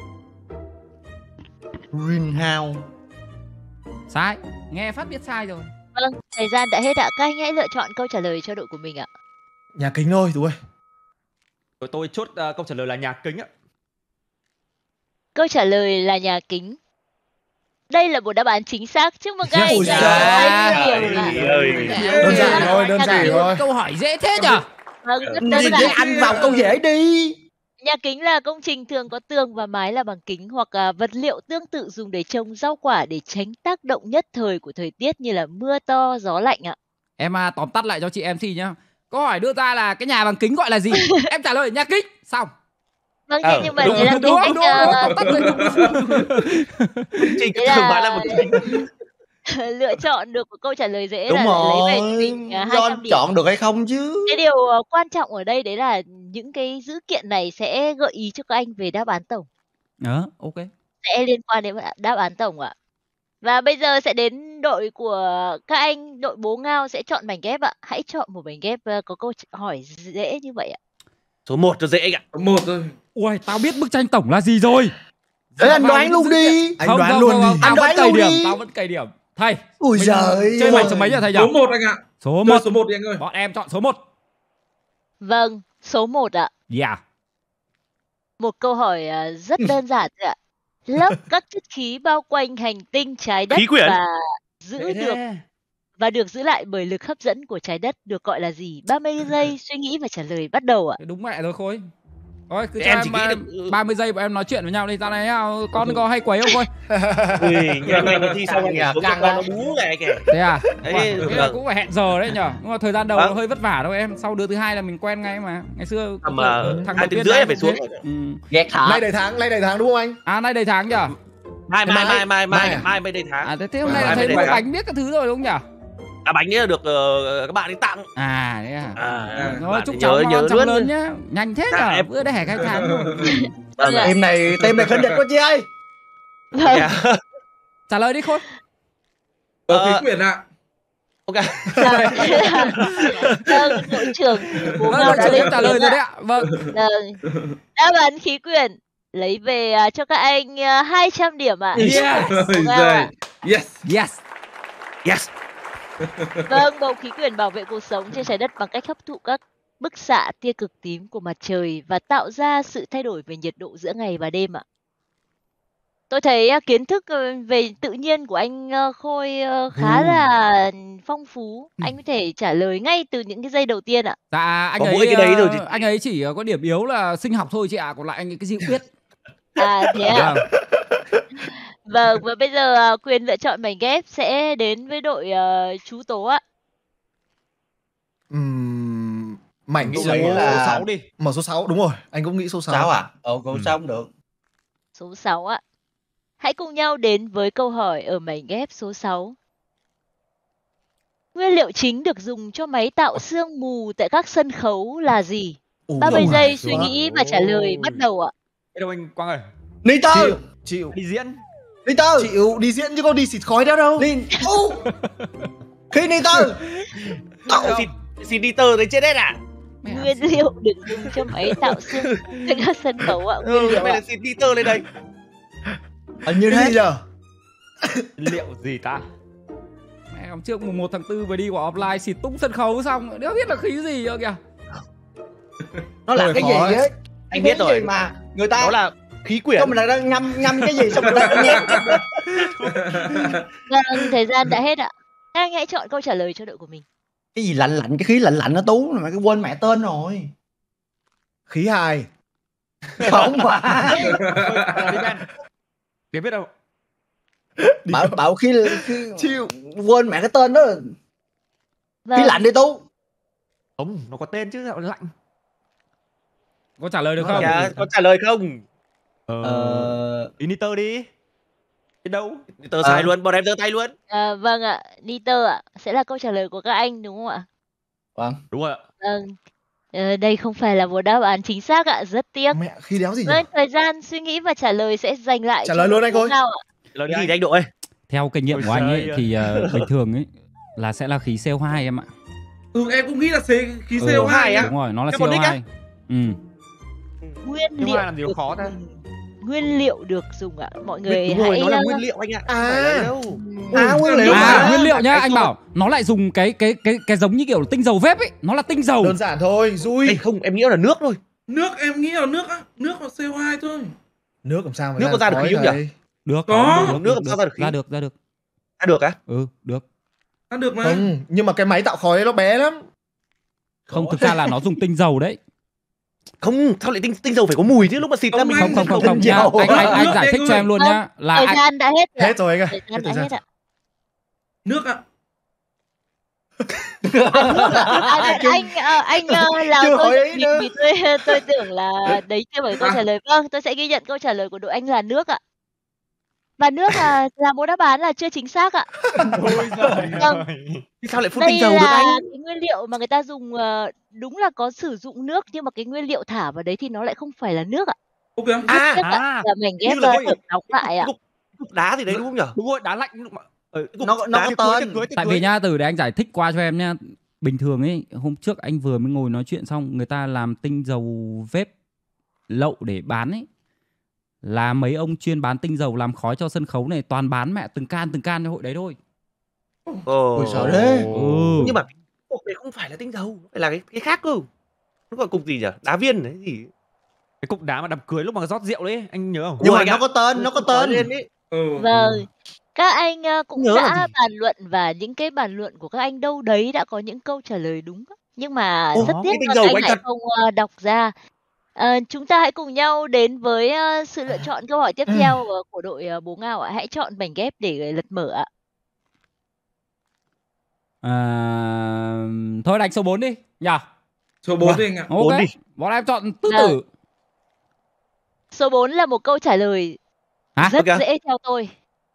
S5: Greenhouse.
S2: Sai. Nghe phát biết sai rồi.
S1: Vâng, thời gian đã hết ạ. Các anh hãy lựa chọn câu trả lời cho đội của mình ạ.
S6: Nhà kính thôi, Tú ơi.
S4: Rồi tôi chốt câu trả lời là nhà kính ạ.
S1: Câu trả lời là nhà kính. Đây là một đáp án chính xác. Chúc mừng các anh
S6: Ôi
S1: giành
S6: trời
S1: 20 điểm ạ.
S6: Đơn giản thôi, đơn giản thôi.
S2: Câu hỏi dễ thế nhở?
S1: Vâng, rất đơn
S5: Để
S1: giản.
S5: anh vào câu dễ đi.
S1: Nhà kính là công trình thường có tường và mái là bằng kính hoặc vật liệu tương tự dùng để trồng rau quả để tránh tác động nhất thời của thời tiết như là mưa to, gió lạnh ạ.
S2: Em tóm tắt lại cho chị MC nhá. Câu hỏi đưa ra là cái nhà bằng kính gọi là gì? Em trả lời nhà kính. Xong.
S1: Vâng, thế nhưng mà
S3: đúng,
S1: đấy là
S2: đúng,
S1: cái
S2: đúng,
S3: Trình
S1: Thế
S3: thường
S1: là-
S3: nói là một kính.
S1: lựa chọn được một câu trả lời dễ
S5: Đúng
S1: là lại lấy về
S5: rồi.
S1: cho mình
S5: Do
S1: 200 điểm.
S5: chọn được hay không chứ.
S1: Cái điều quan trọng ở đây đấy là những cái dữ kiện này sẽ gợi ý cho các anh về đáp án tổng,
S2: Ok.
S1: sẽ liên quan đến đáp án tổng ạ. Và bây giờ sẽ đến đội của các anh, đội bố Ngao sẽ chọn mảnh ghép ạ. Hãy chọn một mảnh ghép có câu hỏi dễ như vậy ạ.
S3: Số 1 cho dễ anh ạ.
S7: Một thôi.
S2: Ui, tao biết bức tranh tổng là gì rồi.
S5: Thế anh
S2: Vào
S5: đoán
S2: những
S5: luôn
S2: dữ
S5: đi.
S2: kiện.
S6: Anh
S2: Không,
S6: đoán
S2: không,
S6: luôn
S2: không,
S6: đi.
S2: không,
S5: Anh
S2: Tao vẫn
S5: đoán
S2: cày
S5: luôn
S2: điểm,
S5: đi.
S2: tao vẫn cày điểm. Thầy,
S5: Ui
S2: mình
S5: giời
S2: chơi
S5: ơi.
S2: mạch số mấy giờ thầy nhỉ?
S7: Số 1 anh ạ.
S2: Số
S7: Chơi
S2: 1.
S7: số 1 đi anh ơi.
S2: Bọn em chọn số 1.
S1: Vâng, số 1 ạ.
S2: Yeah.
S1: Một câu hỏi rất đơn giản thôi ạ. Lớp các chất khí bao quanh hành tinh trái đất
S3: Khí quyển.
S1: và được giữ lại bởi lực hấp dẫn của trái đất được gọi là gì? 30 giây suy nghĩ và trả lời bắt đầu ạ.
S2: Đúng mẹ rồi Khôi. Thôi cứ
S3: Thế
S2: cho
S3: em
S2: em
S3: chỉ nghĩ được-
S2: 30 giây bọn em nói chuyện với nhau đi. Dạo này con có hay quấy không Khôi?
S3: Ui, nhà này thi xong anh
S5: Căng
S3: xuống cho
S5: căng
S3: con
S5: á.
S3: nó bú này kìa.
S2: Thế à?
S3: Đấy,
S2: Wow, thế là cũng phải hẹn giờ đấy nhở. Nhưng mà thời gian đầu
S3: Vâng.
S2: nó hơi vất vả đâu em. Sau đứa thứ hai là mình quen ngay mà. Ngày xưa
S3: Tầm
S2: thằng
S3: 2
S2: đầu
S3: tiếng
S2: tiên
S3: rưỡi
S2: ra
S3: phải xuống.
S2: thế. Ừ.
S5: Ghét hả?
S6: Nay đầy tháng đúng không anh?
S2: À nay đầy tháng nhở?
S3: Mai mới đây tháng.
S2: À thế hôm nay là
S3: Mai
S2: thấy
S3: mới
S2: mua
S3: đầy tháng.
S2: bánh biết các thứ rồi đúng không nhở?
S3: Bánh ấy là được các bạn đi tặng.
S2: À thế à. Rồi
S3: bạn
S2: chúc
S3: thì
S2: cháu
S3: nhớ
S2: ngon chóng
S3: luôn.
S2: lớn nhá. Nhanh thế
S3: Dạ,
S2: nhở?
S3: em-
S2: Bữa đã hẻ 2 tháng rồi.
S3: Vâng ạ.
S5: Team này khinh địch quá chị ơi.
S1: Vâng,
S3: Dạ.
S2: Trả lời đi Khôi.
S7: Khí quyển ạ.
S3: Ok.
S1: vâng, đội trưởng bố
S2: Vâng,
S1: Ngao
S2: đội
S1: đã
S2: trưởng
S1: lên
S2: em trả lời rồi đấy ạ. Vâng.
S1: Vâng. Đáp án khí quyển lấy về cho các anh 200 điểm ạ.
S2: Yes.
S1: Bố
S7: Ôi
S1: Ngao
S7: giời.
S1: ạ.
S7: Yes.
S2: Yes.
S3: Yes.
S1: Vâng, bầu khí quyển bảo vệ cuộc sống trên trái đất bằng cách hấp thụ các bức xạ tia cực tím của mặt trời và tạo ra sự thay đổi về nhiệt độ giữa ngày và đêm ạ. Tôi thấy kiến thức về tự nhiên của anh Khôi khá là phong phú. Anh có thể trả lời ngay từ những cái giây đầu tiên ạ.
S2: Dạ anh
S3: Có
S2: ấy
S3: mỗi cái đấy rồi thì-
S2: anh ấy chỉ có điểm yếu là sinh học thôi chị ạ, còn lại anh ấy cái gì cũng biết.
S1: À thế ạ.
S2: Vâng.
S1: Vâng, và bây giờ quyền lựa chọn mảnh ghép sẽ đến với đội chú Tố ạ.
S6: Mảnh
S5: Nghĩ
S6: số
S5: là-
S6: 6 đi. Mở số 6 đúng rồi, anh cũng nghĩ số 6.
S5: 6 à? Cũng sao cũng được.
S1: Số 6 ạ. Hãy cùng nhau đến với câu hỏi ở mảnh ghép số 6. Nguyên liệu chính được dùng cho máy tạo sương mù tại các sân khấu là gì? 30 giây suy nghĩ và trả lời bắt đầu ạ.
S4: Thế đâu anh Quang ơi.
S5: Niter.
S6: Chịu.
S4: Đi diễn.
S5: Niter.
S6: Chịu đi diễn chứ có đi xịt khói đâu đâu.
S5: Khi Niter.
S3: Xin đi tờ đấy chết hết à?
S1: Nguyên liệu được dùng cho máy tạo sương mù tại các sân khấu ạ. Nguyên liệu
S3: Mày
S1: ạ.
S3: là xin đi tờ lên đây.
S5: Như
S6: Cái
S5: thế.
S6: gì giờ?
S4: Liệu gì ta?
S2: Mẹ, hôm trước mùng 1 tháng 4 vừa đi của offline xịt tung sân khấu xong, đéo biết là khí gì nữa kìa.
S5: Nó là
S6: Hơi
S5: cái
S6: khó
S5: gì
S6: ấy.
S5: vậy?
S3: Anh biết
S5: Cái
S3: rồi.
S5: gì mà người ta
S3: Đó là khí quyển.
S5: xong mình đang ngâm cái gì xong người ta nhét.
S1: Vâng, thời gian đã hết ạ. Các anh hãy chọn câu trả lời cho đội của mình.
S5: Cái gì lạnh cái khí lạnh nó Tú mà cái quên mẹ tên rồi.
S6: Khí hài.
S5: Không phải.
S4: Đi Ben. Tiến biết đâu.
S5: Bảo khí
S6: Chịu.
S5: quên mẹ cái tên đó.
S1: Vâng.
S5: Khí lạnh đi Tú.
S4: Không, nó có tên chứ, lạnh.
S2: Có trả lời được không?
S3: Dạ, có trả lời không?
S4: Initer đi. Đi đâu?
S3: Tờ sai luôn, bọn em giơ tay luôn.
S1: Vâng ạ, Niter ạ, sẽ là câu trả lời của các anh đúng không ạ?
S5: Vâng.
S4: Đúng rồi ạ.
S1: Vâng. Đây không phải là một đáp án chính xác ạ, rất tiếc.
S6: Mẹ khí đéo gì nhỉ?
S1: Vâng, thời gian suy nghĩ và trả lời sẽ dành lại
S6: Trả
S1: cho
S6: lời luôn
S1: đội
S6: anh
S1: bố
S6: ơi.
S1: Ngao ạ.
S3: Lời gì đấy anh đội?
S2: Theo kinh nghiệm
S4: Ôi
S2: của anh ấy
S4: trời ơi.
S2: thì bình thường ấy là sẽ là khí CO2 em ạ.
S7: Em cũng nghĩ là khí
S2: Ừ,
S7: CO2 á.
S2: Đúng rồi, nó là
S3: Carbonic
S2: CO2.
S3: á?
S2: Ừ.
S1: Nguyên
S4: Nhưng
S1: liệu
S4: mà làm gì có
S1: được
S4: khó ta?
S1: nguyên liệu được dùng ạ. Mọi người
S3: Đúng rồi,
S1: hãy
S3: nó là nguyên liệu anh ạ. Không phải là đâu.
S5: Nguyên liệu
S2: Nguyên liệu nhá, anh bảo nó lại dùng cái giống như kiểu tinh dầu vếp ấy, nó là tinh dầu.
S6: Đơn giản thôi, Dui.
S3: Ê, không, em nghĩ là nước thôi.
S7: Nước em nghĩ là nước á. Nước là CO2 thôi.
S6: Nước làm sao mà
S3: Nước có ra được
S6: khói
S3: khí không nhỉ?
S6: thầy?
S2: Được.
S7: Có.
S3: Nước làm sao ra được khí?
S2: Ra được.
S3: À được á?
S2: Ừ, được.
S7: Ăn được mà.
S6: Không, nhưng mà cái máy tạo khói nó bé lắm.
S2: Không, thực ra là nó dùng tinh dầu đấy.
S3: Không, sao lại tinh dầu phải có mùi chứ, lúc mà xịt ra
S7: Không,
S3: mình
S2: Không nhá.
S5: dầu.
S2: Anh
S7: Nước
S2: giải
S7: đi
S2: thích
S7: anh
S2: cho
S7: ơi.
S2: em luôn
S1: Không,
S2: nhá. Là
S1: thời
S2: anh,
S1: gian đã hết rồi.
S6: Hết rồi anh ơi.
S1: Thời
S6: Hết
S1: gian đã hết ạ.
S7: Nước ạ.
S1: Anh làm
S5: Chưa
S1: tôi
S5: hỏi
S1: giật
S5: ý
S1: mình
S5: nữa.
S1: vì tôi tưởng là đấy chưa phải câu trả lời. Vâng, tôi sẽ ghi nhận câu trả lời của đội anh là nước ạ. Và nước là một đáp án là chưa chính xác ạ.
S4: Ôi giời
S1: Vâng.
S4: ơi.
S3: Thì sao lại phun
S1: Đây
S3: tinh dầu được
S1: là
S3: anh?
S1: cái nguyên liệu mà người ta dùng đúng là có sử dụng nước nhưng mà cái nguyên liệu thả vào đấy thì nó lại không phải là nước ạ.
S7: Úc kìa.
S1: Rất tiếc ạ, là mảnh ghép
S3: như là
S1: được đóng lại ạ.
S3: cục đá gì đấy đúng không nhở?
S4: Đúng rồi, đá lạnh lúc mà
S5: Nó có tên.
S2: Tại vì nhá, từ để anh giải thích qua cho em nhá. Bình thường ấy, hôm trước anh vừa mới ngồi nói chuyện xong, người ta làm tinh dầu vếp lậu để bán ấy. Là mấy ông chuyên bán tinh dầu làm khói cho sân khấu này toàn bán mẹ từng can cho hội đấy thôi.
S5: Ôi sợ thế.
S3: Nhưng mà cục đấy không phải là tinh dầu, phải là cái khác cơ. Nó gọi cục gì nhỉ? Đá viên đấy gì?
S4: cái cục đá mà đám cưới lúc mà rót rượu đấy, anh nhớ không?
S5: Nhưng mà nó có tên, nó có tên.
S1: Vâng. Các anh cũng
S3: Nhớ là
S1: đã
S3: gì?
S1: bàn luận và những cái bàn luận của các anh đâu đấy đã có những câu trả lời đúng. Nhưng mà rất tiếc
S3: cái tinh
S1: là
S3: dầu
S1: các
S3: của
S1: anh
S3: anh
S1: lại
S3: thật.
S1: không đọc ra. Chúng ta hãy cùng nhau đến với sự lựa chọn câu hỏi tiếp theo của đội Bố Ngao ạ. Hãy chọn mảnh ghép để lật mở ạ.
S2: Thôi đánh số 4 đi nhỉ?
S7: Số 4 đi anh ạ.
S2: Ok,
S3: 4 đi.
S2: bọn em chọn tứ
S1: Vâng.
S2: tử.
S1: Số 4 là một câu trả lời
S2: Hả?
S1: rất
S3: Ok.
S1: dễ theo tôi.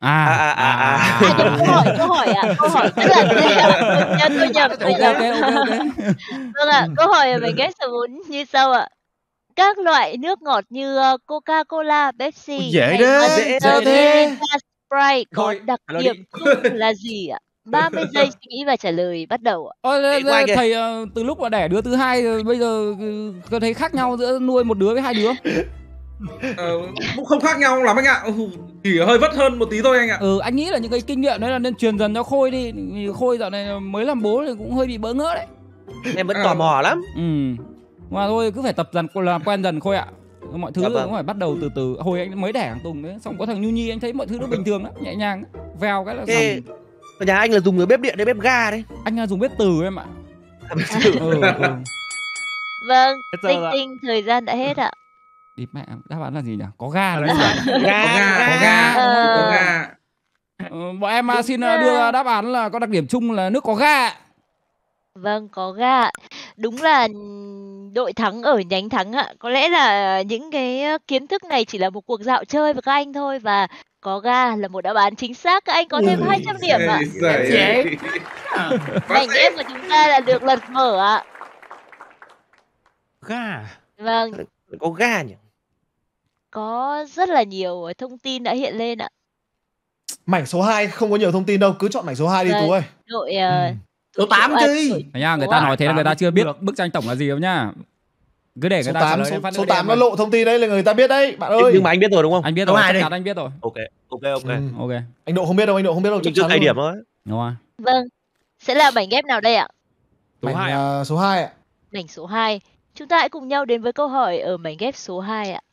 S3: À.
S1: Nhưng câu hỏi rất là dễ ạ. Tôi nhầm.
S2: Ok.
S1: Vâng ạ, câu hỏi ở mảnh ghép số 4 như sau ạ. Các loại nước ngọt như Coca-Cola, Pepsi,
S5: Dễ
S1: hay
S5: đấy,
S1: Monster,
S5: dễ thế.
S1: Fanta, Sprite có
S4: Thôi,
S1: đặc
S4: trả lời
S1: điểm
S4: đi.
S1: chung là gì ạ? 30 giây suy nghĩ và trả lời bắt đầu ạ.
S2: Thầy từ lúc mà đẻ đứa thứ hai rồi bây giờ có thấy khác nhau giữa nuôi một đứa với hai đứa?
S7: Cũng không khác nhau lắm anh ạ. Chỉ hơi vất hơn một tí thôi anh ạ.
S2: Anh nghĩ là những cái kinh nghiệm đấy là nên truyền dần cho Khôi đi. Vì Khôi dạo này mới làm bố thì cũng hơi bị bỡ ngỡ đấy.
S3: Em vẫn tò mò lắm.
S2: Mà thôi cứ phải tập dần làm quen dần Khôi ạ. Mọi thứ
S3: Dạ vâng.
S2: cũng phải bắt đầu từ từ. Hồi anh mới đẻ thằng Tùng đấy, xong có thằng Nhu Nhi anh thấy mọi thứ nó bình thường lắm, nhẹ nhàng, vèo cái là
S3: Thế
S2: xong.
S3: ở nhà anh là dùng cái bếp điện hay bếp ga đấy?
S2: Anh dùng bếp từ em ạ.
S1: Vâng,
S4: Hết giờ
S1: tinh
S4: ạ.
S1: tinh thời gian đã hết ạ.
S2: Đi mẹ, đáp án là gì nhỉ? Có ga
S4: Ở
S2: đúng
S4: đây
S2: không?
S7: Có ga. Có ga.
S2: Bọn em xin đưa đáp án là có đặc điểm chung là nước có ga.
S1: Vâng, có ga ạ. Đúng là đội thắng ở nhánh thắng ạ. Có lẽ là những cái kiến thức này chỉ là một cuộc dạo chơi với các anh thôi. Và có ga là một đáp án chính xác. Các anh có thêm 200 điểm ạ.
S7: Dễ.
S1: Mảnh ghép của chúng ta là được lật mở ạ.
S4: Ga.
S1: Vâng,
S3: Có ga nhỉ?
S1: có rất là nhiều thông tin đã hiện lên ạ.
S6: Mảnh số 2 không có nhiều thông tin đâu, cứ chọn mảnh số 2 đi
S1: Vâng.
S6: Tú ơi.
S1: Đội
S5: Số 8 chứ.
S2: Thấy nhá, người ta nói thế là người ta chưa biết bức tranh tổng là gì đâu nhá. Cứ để người
S6: Số
S2: ta trả
S6: 8,
S2: lời em phát
S6: số
S2: nữa
S6: 8
S2: đi
S6: nó
S2: em.
S6: lộ thông tin đấy là người ta biết đấy, bạn ơi.
S3: Nhưng mà anh biết rồi đúng không?
S2: Anh biết
S5: Số
S2: rồi,
S5: hai
S2: chắc
S5: đi.
S2: chắn anh biết rồi.
S3: Ok.
S2: Ok.
S6: Anh Độ không biết đâu, anh Độ không biết đâu, chắc
S3: Mình cứ
S6: chắn
S3: cày
S6: luôn.
S3: điểm thôi.
S2: Đúng rồi.
S1: Vâng, sẽ là mảnh ghép nào đây ạ?
S4: Số 2
S6: Mảnh số 2 ạ.
S1: Mảnh số 2. Chúng ta hãy cùng nhau đến với câu hỏi ở mảnh ghép số 2 ạ.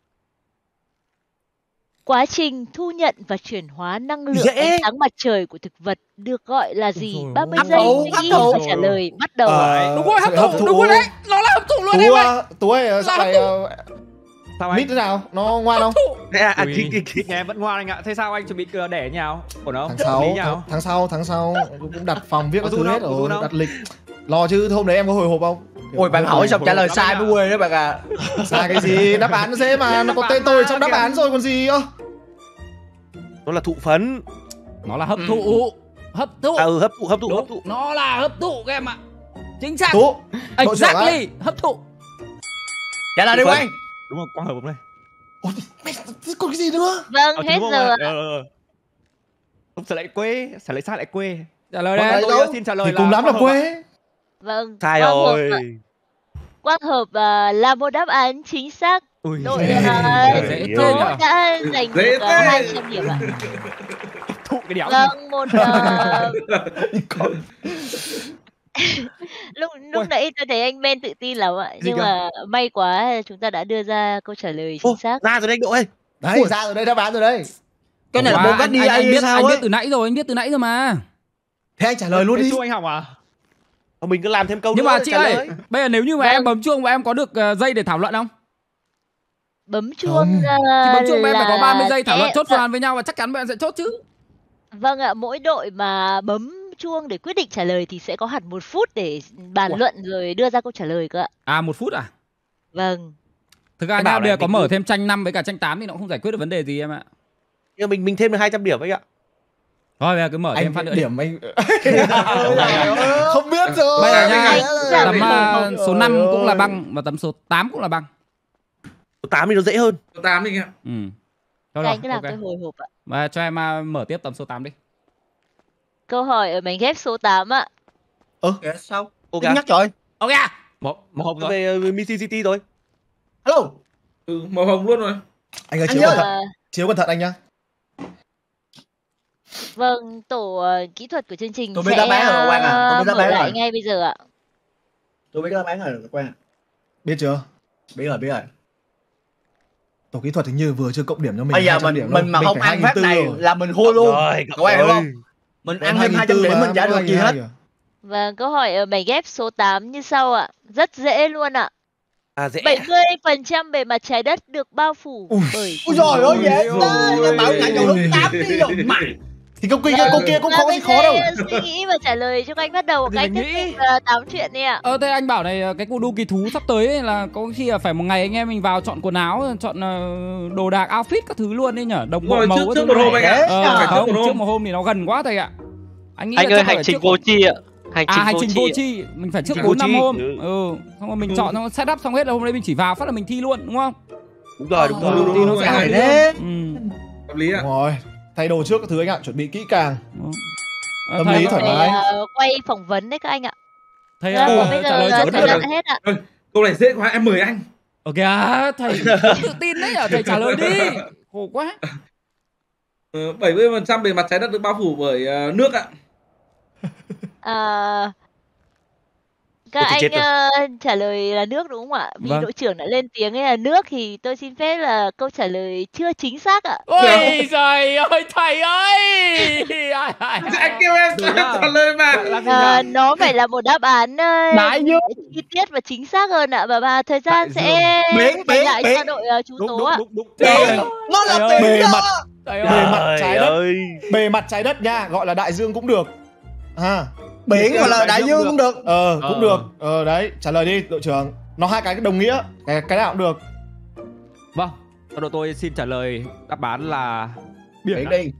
S1: Quá trình thu nhận và chuyển hóa năng lượng
S3: Dễ.
S1: ánh sáng mặt trời của thực vật được gọi là gì?
S2: Ôi
S1: 30
S5: hấp
S1: giây
S5: thụ,
S1: suy
S5: hấp
S1: nghĩ
S5: thụ.
S1: và trả lời bắt đầu ạ.
S2: Đúng rồi, hấp
S6: sẽ
S2: thụ, đúng rồi đấy. Nó là hấp thụ luôn em ơi.
S6: Tú ơi, sao lại
S4: Sao
S6: mít
S4: anh?
S6: thế nào? Nó ngoan không?
S4: Ui, nhà em vẫn ngoan anh ạ. Thế sao anh chuẩn bị đẻ nhau? Ổn không?
S6: Tháng
S4: Lý
S6: 6,
S4: nhau?
S6: tháng sau cũng đặt phòng viết
S4: Có
S6: các
S4: run
S6: thứ hết
S4: không? Có
S6: rồi,
S4: run không?
S6: đặt lịch. Lo chứ hôm đấy em có hồi hộp không?
S5: Ôi bạn hỏi xong trả lời sai mới quê đó bạn à.
S6: Sai cái gì? Đáp án nó dễ mà, nó có tên tôi trong đáp án rồi còn gì ơ.
S3: Nó là thụ phấn.
S2: Nó là hấp thụ. Hấp thụ.
S3: Hấp thụ.
S2: Nó là hấp thụ các em ạ. Chính xác.
S6: Tú, đội trưởng á.
S2: Exactly, hấp thụ.
S5: Trả lời đi Quang.
S4: Đúng rồi, quang hợp đây.
S6: Ôi, mẹ, còn cái gì nữa?
S1: Vâng, hết giờ ạ.
S4: Không sẽ lại quê, sẽ lại sai lại quê.
S2: Trả lời
S6: Đấy,
S2: đây.
S6: đâu.
S4: Tôi xin trả lời
S6: Thì cùng lắm là
S4: quang hợp ạ.
S6: quê.
S1: Vâng,
S3: Sai
S1: Quang Hợp
S3: rồi.
S1: ạ. Quang Hợp là một đáp án chính xác.
S4: Ui.
S1: Đội
S2: Dễ
S3: Dễ
S2: chơi
S1: Tú
S2: nhở.
S1: đã giành
S7: Dễ
S1: được
S7: thế.
S1: 200 điểm ạ.
S4: Thụ cái đéo.
S1: Vâng, một lúc
S4: Ôi.
S1: nãy tôi thấy anh Ben tự tin lắm ạ, nhưng
S4: kìa?
S1: mà may quá chúng ta đã đưa ra câu trả lời chính xác.
S3: Ra rồi đấy anh Độ ơi.
S6: Đấy, ra rồi đây, đáp án rồi đây.
S5: Cái này là
S2: Wow,
S5: môn cách đi
S2: anh
S5: hay
S2: biết,
S5: sao
S2: anh biết
S5: ấy.
S2: từ nãy rồi, anh biết từ nãy rồi mà.
S6: Thế anh trả lời luôn đi.
S4: Chú anh hỏng à?
S3: Mình cứ làm thêm câu
S2: Nhưng
S3: nữa
S2: mà
S3: để
S2: chị
S3: trả
S2: ơi,
S3: lời.
S2: bây giờ nếu như mà
S1: Vâng.
S2: em bấm chuông và em có được dây để thảo luận không?
S1: Bấm chuông
S6: Không.
S2: Thì bấm chuông và em phải có 30 giây thảo luận
S1: sẽ-
S2: chốt phương án với nhau và chắc chắn bọn em sẽ chốt chứ.
S1: Vâng ạ, mỗi đội mà bấm chuông để quyết định trả lời thì sẽ có hẳn 1 phút để bàn luận rồi đưa ra câu trả lời cơ ạ.
S2: À 1 phút à?
S1: Vâng.
S2: Thực ra nhá, bây giờ có mở thêm tranh 5 với cả tranh 8 thì nó cũng không giải quyết được vấn đề gì em ạ.
S3: Nhưng mình thêm được 200 điểm anh ạ.
S2: Thôi bây giờ cứ mở thêm phát nữa.
S6: Điểm anh không biết rồi.
S2: Bây giờ nha, tấm
S1: Anh
S2: số 5 cũng là băng và tấm số 8 cũng là băng.
S3: Số 8 thì nó dễ hơn.
S7: Số 8 đi anh ạ.
S2: Ừ.
S1: Các anh cứ làm tôi hồi hộp ạ.
S2: Và cho em mở tiếp tấm số 8 đi.
S1: Câu hỏi ở mảnh ghép số 8 ạ.
S5: Sao?
S3: Ok.
S5: Tính nhắc rồi.
S2: Ok.
S4: Một hộp rồi.
S3: Về Missy City rồi.
S5: Hello.
S7: Màu hồng luôn rồi.
S6: Anh ơi,
S5: Anh
S6: chiếu
S5: ơi.
S6: cẩn thận. Chiếu cẩn thận anh nhá.
S1: Vâng, tổ kỹ thuật của chương trình
S5: Tôi biết
S1: sẽ
S5: đáp án rồi, Quang à. Tôi biết đáp
S1: mở
S5: án
S1: lại
S5: rồi.
S1: ngay bây giờ ạ.
S5: Tôi biết đáp án rồi, Quang.
S6: Biết chưa?
S5: Biết rồi.
S6: Tổ kỹ thuật hình như vừa chưa cộng điểm cho mình.
S5: Bây giờ
S6: 200 điểm đâu.
S5: mình mà không
S6: phải
S5: ăn phát
S6: 2.400
S5: này
S6: rồi.
S5: là mình thua luôn.
S3: Rồi,
S5: Cậu hiểu không? Mình ăn thêm 200 điểm mình trả được gì hết.
S1: Vâng, câu hỏi ở mảnh ghép số 8 như sau ạ. Rất dễ luôn ạ.
S3: À dễ.
S1: 70% bề mặt trái đất được bao phủ bởi
S5: Ôi giời ơi, dễ quá. Bảo ngại vào hướng 8 đi rồi mà.
S6: Thì câu kia cũng không có gì khó đâu.
S1: Suy nghĩ và trả lời cho các anh bắt đầu một cách tiếp tục tám chuyện đi ạ.
S2: Thế anh bảo này, cái cuộc đua kỳ thú sắp tới ấy là có khi là phải một ngày anh em mình vào chọn quần áo, chọn đồ đạc, outfit các thứ luôn đấy nhở, đồng bộ
S7: Rồi,
S2: màu
S7: trước
S2: các
S7: trước
S2: thứ
S7: một hôm
S2: này.
S7: anh ạ.
S2: Không,
S7: Trước một
S2: trước
S7: hôm.
S2: một hôm thì nó gần quá thầy ạ. Anh
S8: Ơi, hành trình vô tri ạ.
S2: hành trình vô tri, mình phải trước
S3: Hành trình
S2: 4-5
S3: vô
S2: hôm.
S3: tri.
S2: Xong rồi mình chọn, xong set up xong hết là hôm nay mình chỉ vào phát là mình thi luôn, đúng không?
S3: Đúng rồi, đúng rồi.
S7: Đúng
S2: nó
S7: rồi,
S2: sẽ
S7: anh
S2: hay
S7: ạ.
S5: Thế.
S2: hơn.
S7: Hợp lý ạ.
S6: Đúng rồi. Thay đồ trước các thứ anh ạ, chuẩn bị kỹ càng. Tâm
S2: Thầy-
S6: lý thoải
S1: Để
S6: mái.
S1: quay phỏng vấn đấy các anh ạ.
S2: Thầy
S1: Vâng, bây
S2: trả
S1: giờ
S2: lời
S1: thời
S2: trước.
S1: lượng hết ạ.
S7: Câu này dễ quá, em mời anh.
S2: Ok, thầy tự tin đấy nhở, thầy trả lời đi. Khổ quá.
S7: 70% bề mặt trái đất được bao phủ bởi nước ạ.
S1: À, các
S3: Ôi, thì
S1: anh
S3: chết
S1: trả lời là nước đúng không ạ? Vì
S2: Vâng.
S1: đội trưởng đã lên tiếng ấy là nước thì tôi xin phép là câu trả lời chưa chính xác ạ.
S2: Ôi trời ơi, thầy ơi.
S7: Anh kêu em trả lời mà.
S1: Nó phải là một đáp án
S5: Đại dương.
S1: chi tiết và chính xác hơn ạ, và thời gian sẽ
S5: Biển,
S1: dành
S5: biển,
S1: lại
S5: biển.
S1: cho đội chú Tố ạ.
S3: Đúng.
S5: Nó là
S2: Trời ơi.
S5: tiền
S6: Bề
S5: đó.
S6: mặt,
S2: Thầy
S6: bề
S2: ơi.
S6: mặt trái đất,
S3: ơi.
S6: bề mặt trái đất nha, gọi là đại dương cũng được.
S5: Biển hoặc là đại dương cũng được.
S6: Cũng được. Đấy, trả lời đi đội trưởng. Nó hai cái đồng nghĩa, cái nào cũng được.
S4: Vâng, đội tôi xin trả lời đáp án là biển.
S5: Biển
S4: ạ.
S5: đi.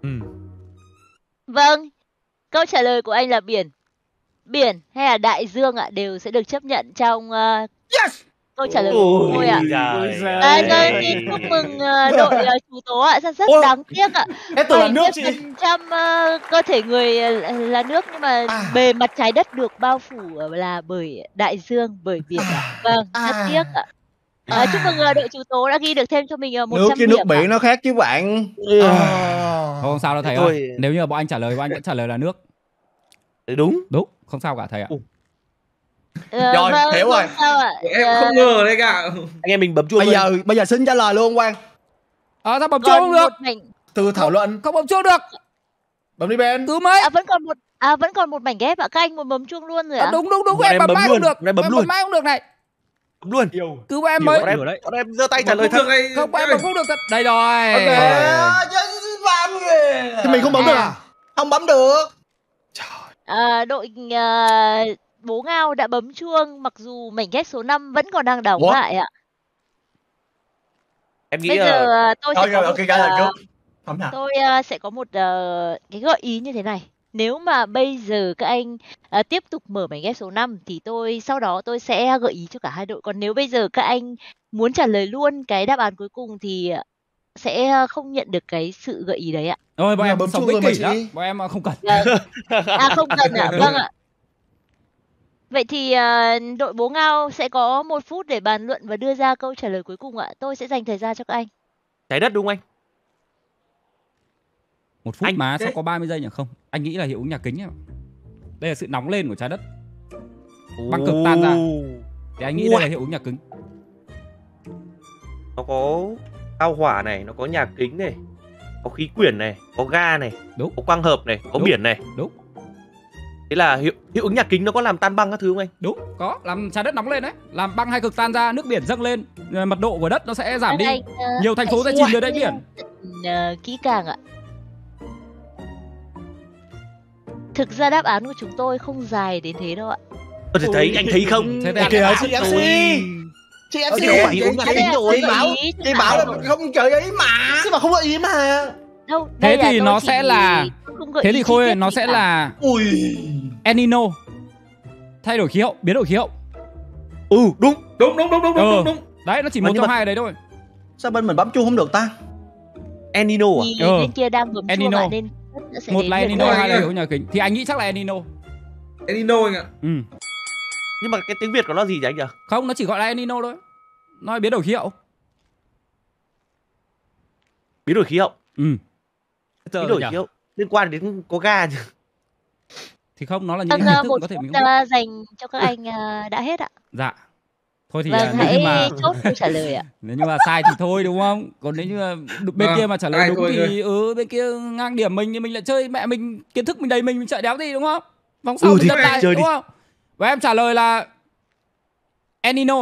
S1: Vâng, câu trả lời của anh là biển. Biển hay là đại dương ạ đều sẽ được chấp nhận trong câu trả lời của tôi ạ. Vâng, xin chúc mừng đội chú Tố ạ, rất
S6: Ôi,
S1: đáng tiếc ạ.
S6: Em tưởng là nước chị.
S1: 70% cơ thể người là nước, nhưng mà bề mặt trái đất được bao phủ là bởi đại dương, bởi biển ạ. Vâng, rất tiếc ạ. Chúc mừng đội chú Tố đã ghi được thêm cho mình 100
S5: Nước với
S1: điểm
S5: nước biển
S1: ạ.
S5: nó khác chứ bạn.
S2: Không sao đâu thầy ơi. Nếu như bọn anh trả lời, bọn anh vẫn trả lời là nước.
S3: Đúng.
S2: Đúng, không sao cả thầy ạ.
S5: Rồi,
S1: Vâng,
S5: hiểu rồi.
S1: không sao ạ.
S7: Em không ngờ đấy cả.
S3: Anh em mình bấm chuông.
S5: Bây giờ xin trả lời luôn Quang.
S2: Sao bấm chuông
S1: Còn
S2: không được?
S1: một mảnh
S6: Từ thảo luận,
S2: Không bấm chuông được.
S6: bấm đi Ben.
S2: Cứ mấy.
S1: vẫn còn một mảnh ghép ạ. Các anh muốn bấm chuông luôn rồi ạ?
S2: Đúng,
S3: Bọn
S2: em
S3: em
S2: bấm
S3: bấm
S2: mãi
S3: luôn,
S2: không được.
S3: bọn em bấm
S2: Em
S3: luôn.
S2: bấm mãi không được này.
S3: Bấm luôn.
S2: Cứ bọn em mới.
S3: Bọn em giơ tay trả lời thật.
S2: Không, bọn em bấm không được thật. Đây rồi.
S6: Thì mình không bấm được à?
S5: Không bấm được.
S1: Đội bố Ngao đã bấm chuông, mặc dù mảnh ghép số 5 vẫn còn đang đóng
S5: Ủa?
S1: lại ạ.
S3: Em nghĩ
S1: Bây giờ tôi sẽ có
S5: Ok,
S1: một,
S5: trả lời trước. Không nào.
S1: tôi sẽ có một cái gợi ý như thế này. Nếu mà bây giờ các anh tiếp tục mở mảnh ghép số 5 thì sau đó tôi sẽ gợi ý cho cả hai đội. Còn nếu bây giờ các anh muốn trả lời luôn cái đáp án cuối cùng thì sẽ không nhận được cái sự gợi ý đấy ạ.
S2: Ôi, bọn
S6: Nhưng
S2: em
S6: mà bấm
S2: sống
S6: chuông rồi
S2: ích kỷ
S6: mà
S2: đó.
S6: chị.
S2: Bọn em không cần.
S1: Không cần ạ. Vâng ạ. Vậy thì đội bố Ngao sẽ có 1 phút để bàn luận và đưa ra câu trả lời cuối cùng ạ. Tôi sẽ dành thời gian cho các anh.
S3: Trái đất đúng không anh?
S2: 1 phút
S3: Anh-
S2: mà sao có 30 giây nhỉ? Không, anh nghĩ là hiệu ứng nhà kính em. Đây là sự nóng lên của trái đất. Băng cực tan ra. Thì anh nghĩ đây là hiệu ứng nhà kính.
S3: Nó có tao hỏa này, nó có nhà kính này, có khí quyển này, có ga này,
S2: Đúng.
S3: có quang hợp này, có
S2: Đúng.
S3: biển này.
S2: Đúng.
S3: Thế là hiệu ứng nhà kính nó có làm tan băng các thứ không anh?
S2: Đúng, có, làm trái đất nóng lên đấy, làm băng hai cực tan ra, nước biển dâng lên, mật độ của đất nó sẽ giảm đi. Nhiều thành phố sẽ chìm dưới đáy biển.
S1: Kỹ càng ạ. Thực ra đáp án của chúng tôi không dài đến thế đâu ạ.
S3: Tôi chỉ thấy anh thấy không?
S2: Thế
S6: Kìa chị MC. Chị
S5: Ôi,
S6: MC.
S5: chị
S3: phải uống
S1: Thế là
S5: chị bảo
S1: ý,
S5: chị bảo là không gợi ý mà.
S6: Chứ mà không gợi ý mà.
S1: đâu,
S2: Thế
S1: đây là
S2: thì
S1: tôi
S2: nó
S1: chỉ
S2: sẽ là
S1: không gợi
S2: thế
S1: ý
S2: thì
S1: chi
S2: Khôi
S1: tiết
S2: ơi, nó
S1: gì
S2: sẽ
S1: cả.
S2: là
S6: Ui.
S2: El Nino. Thay đổi khí hậu, biến đổi khí hậu.
S3: Đúng.
S7: Đúng.
S2: Đấy, nó chỉ
S3: Mà
S2: một
S3: nhưng
S2: trong
S3: mà-
S2: hai đấy thôi.
S5: Sao bên mình bấm chuông không được ta?
S3: El Nino à?
S1: Thì
S2: Ừ.
S1: bên kia đang bấm
S2: El
S1: chuông
S2: Nino.
S1: ạ, nên nó sẽ
S2: Một
S1: đến
S2: là El
S1: lượt
S2: Nino,
S1: tôi.
S2: hai là hiệu nhà kính. Thì anh nghĩ chắc là El Nino.
S7: El Nino anh ạ.
S2: Ừ.
S3: Nhưng mà cái tiếng Việt của nó gì vậy anh nhỉ?
S2: Không, nó chỉ gọi là El Nino thôi. Nó là biến đổi khí hậu.
S3: Biến đổi khí hậu.
S2: Ừ.
S3: Biến đổi khí hậu liên quan đến có ga nhỉ?
S2: Thì không, nó là những
S1: Vâng,
S2: hình thức
S1: một
S2: có thể
S1: phút
S2: mình không biết.
S1: dành cho các anh đã hết ạ.
S2: Dạ. Thôi thì
S1: Vâng,
S2: nếu
S1: hãy
S2: như mà
S1: chốt câu trả lời ạ.
S2: nếu như mà sai thì thôi đúng không? Còn nếu như mà bên
S7: Vâng,
S2: kia mà trả lời
S7: ai
S2: đúng
S7: thôi
S2: thì bên kia ngang điểm mình thì mình lại chơi mẹ mình, kiến thức mình đầy mình chạy đéo gì đúng không? Vòng sau mình
S3: thì
S2: lật lại
S3: chơi
S2: đúng
S3: đi.
S2: không? Và em trả lời là El Nino.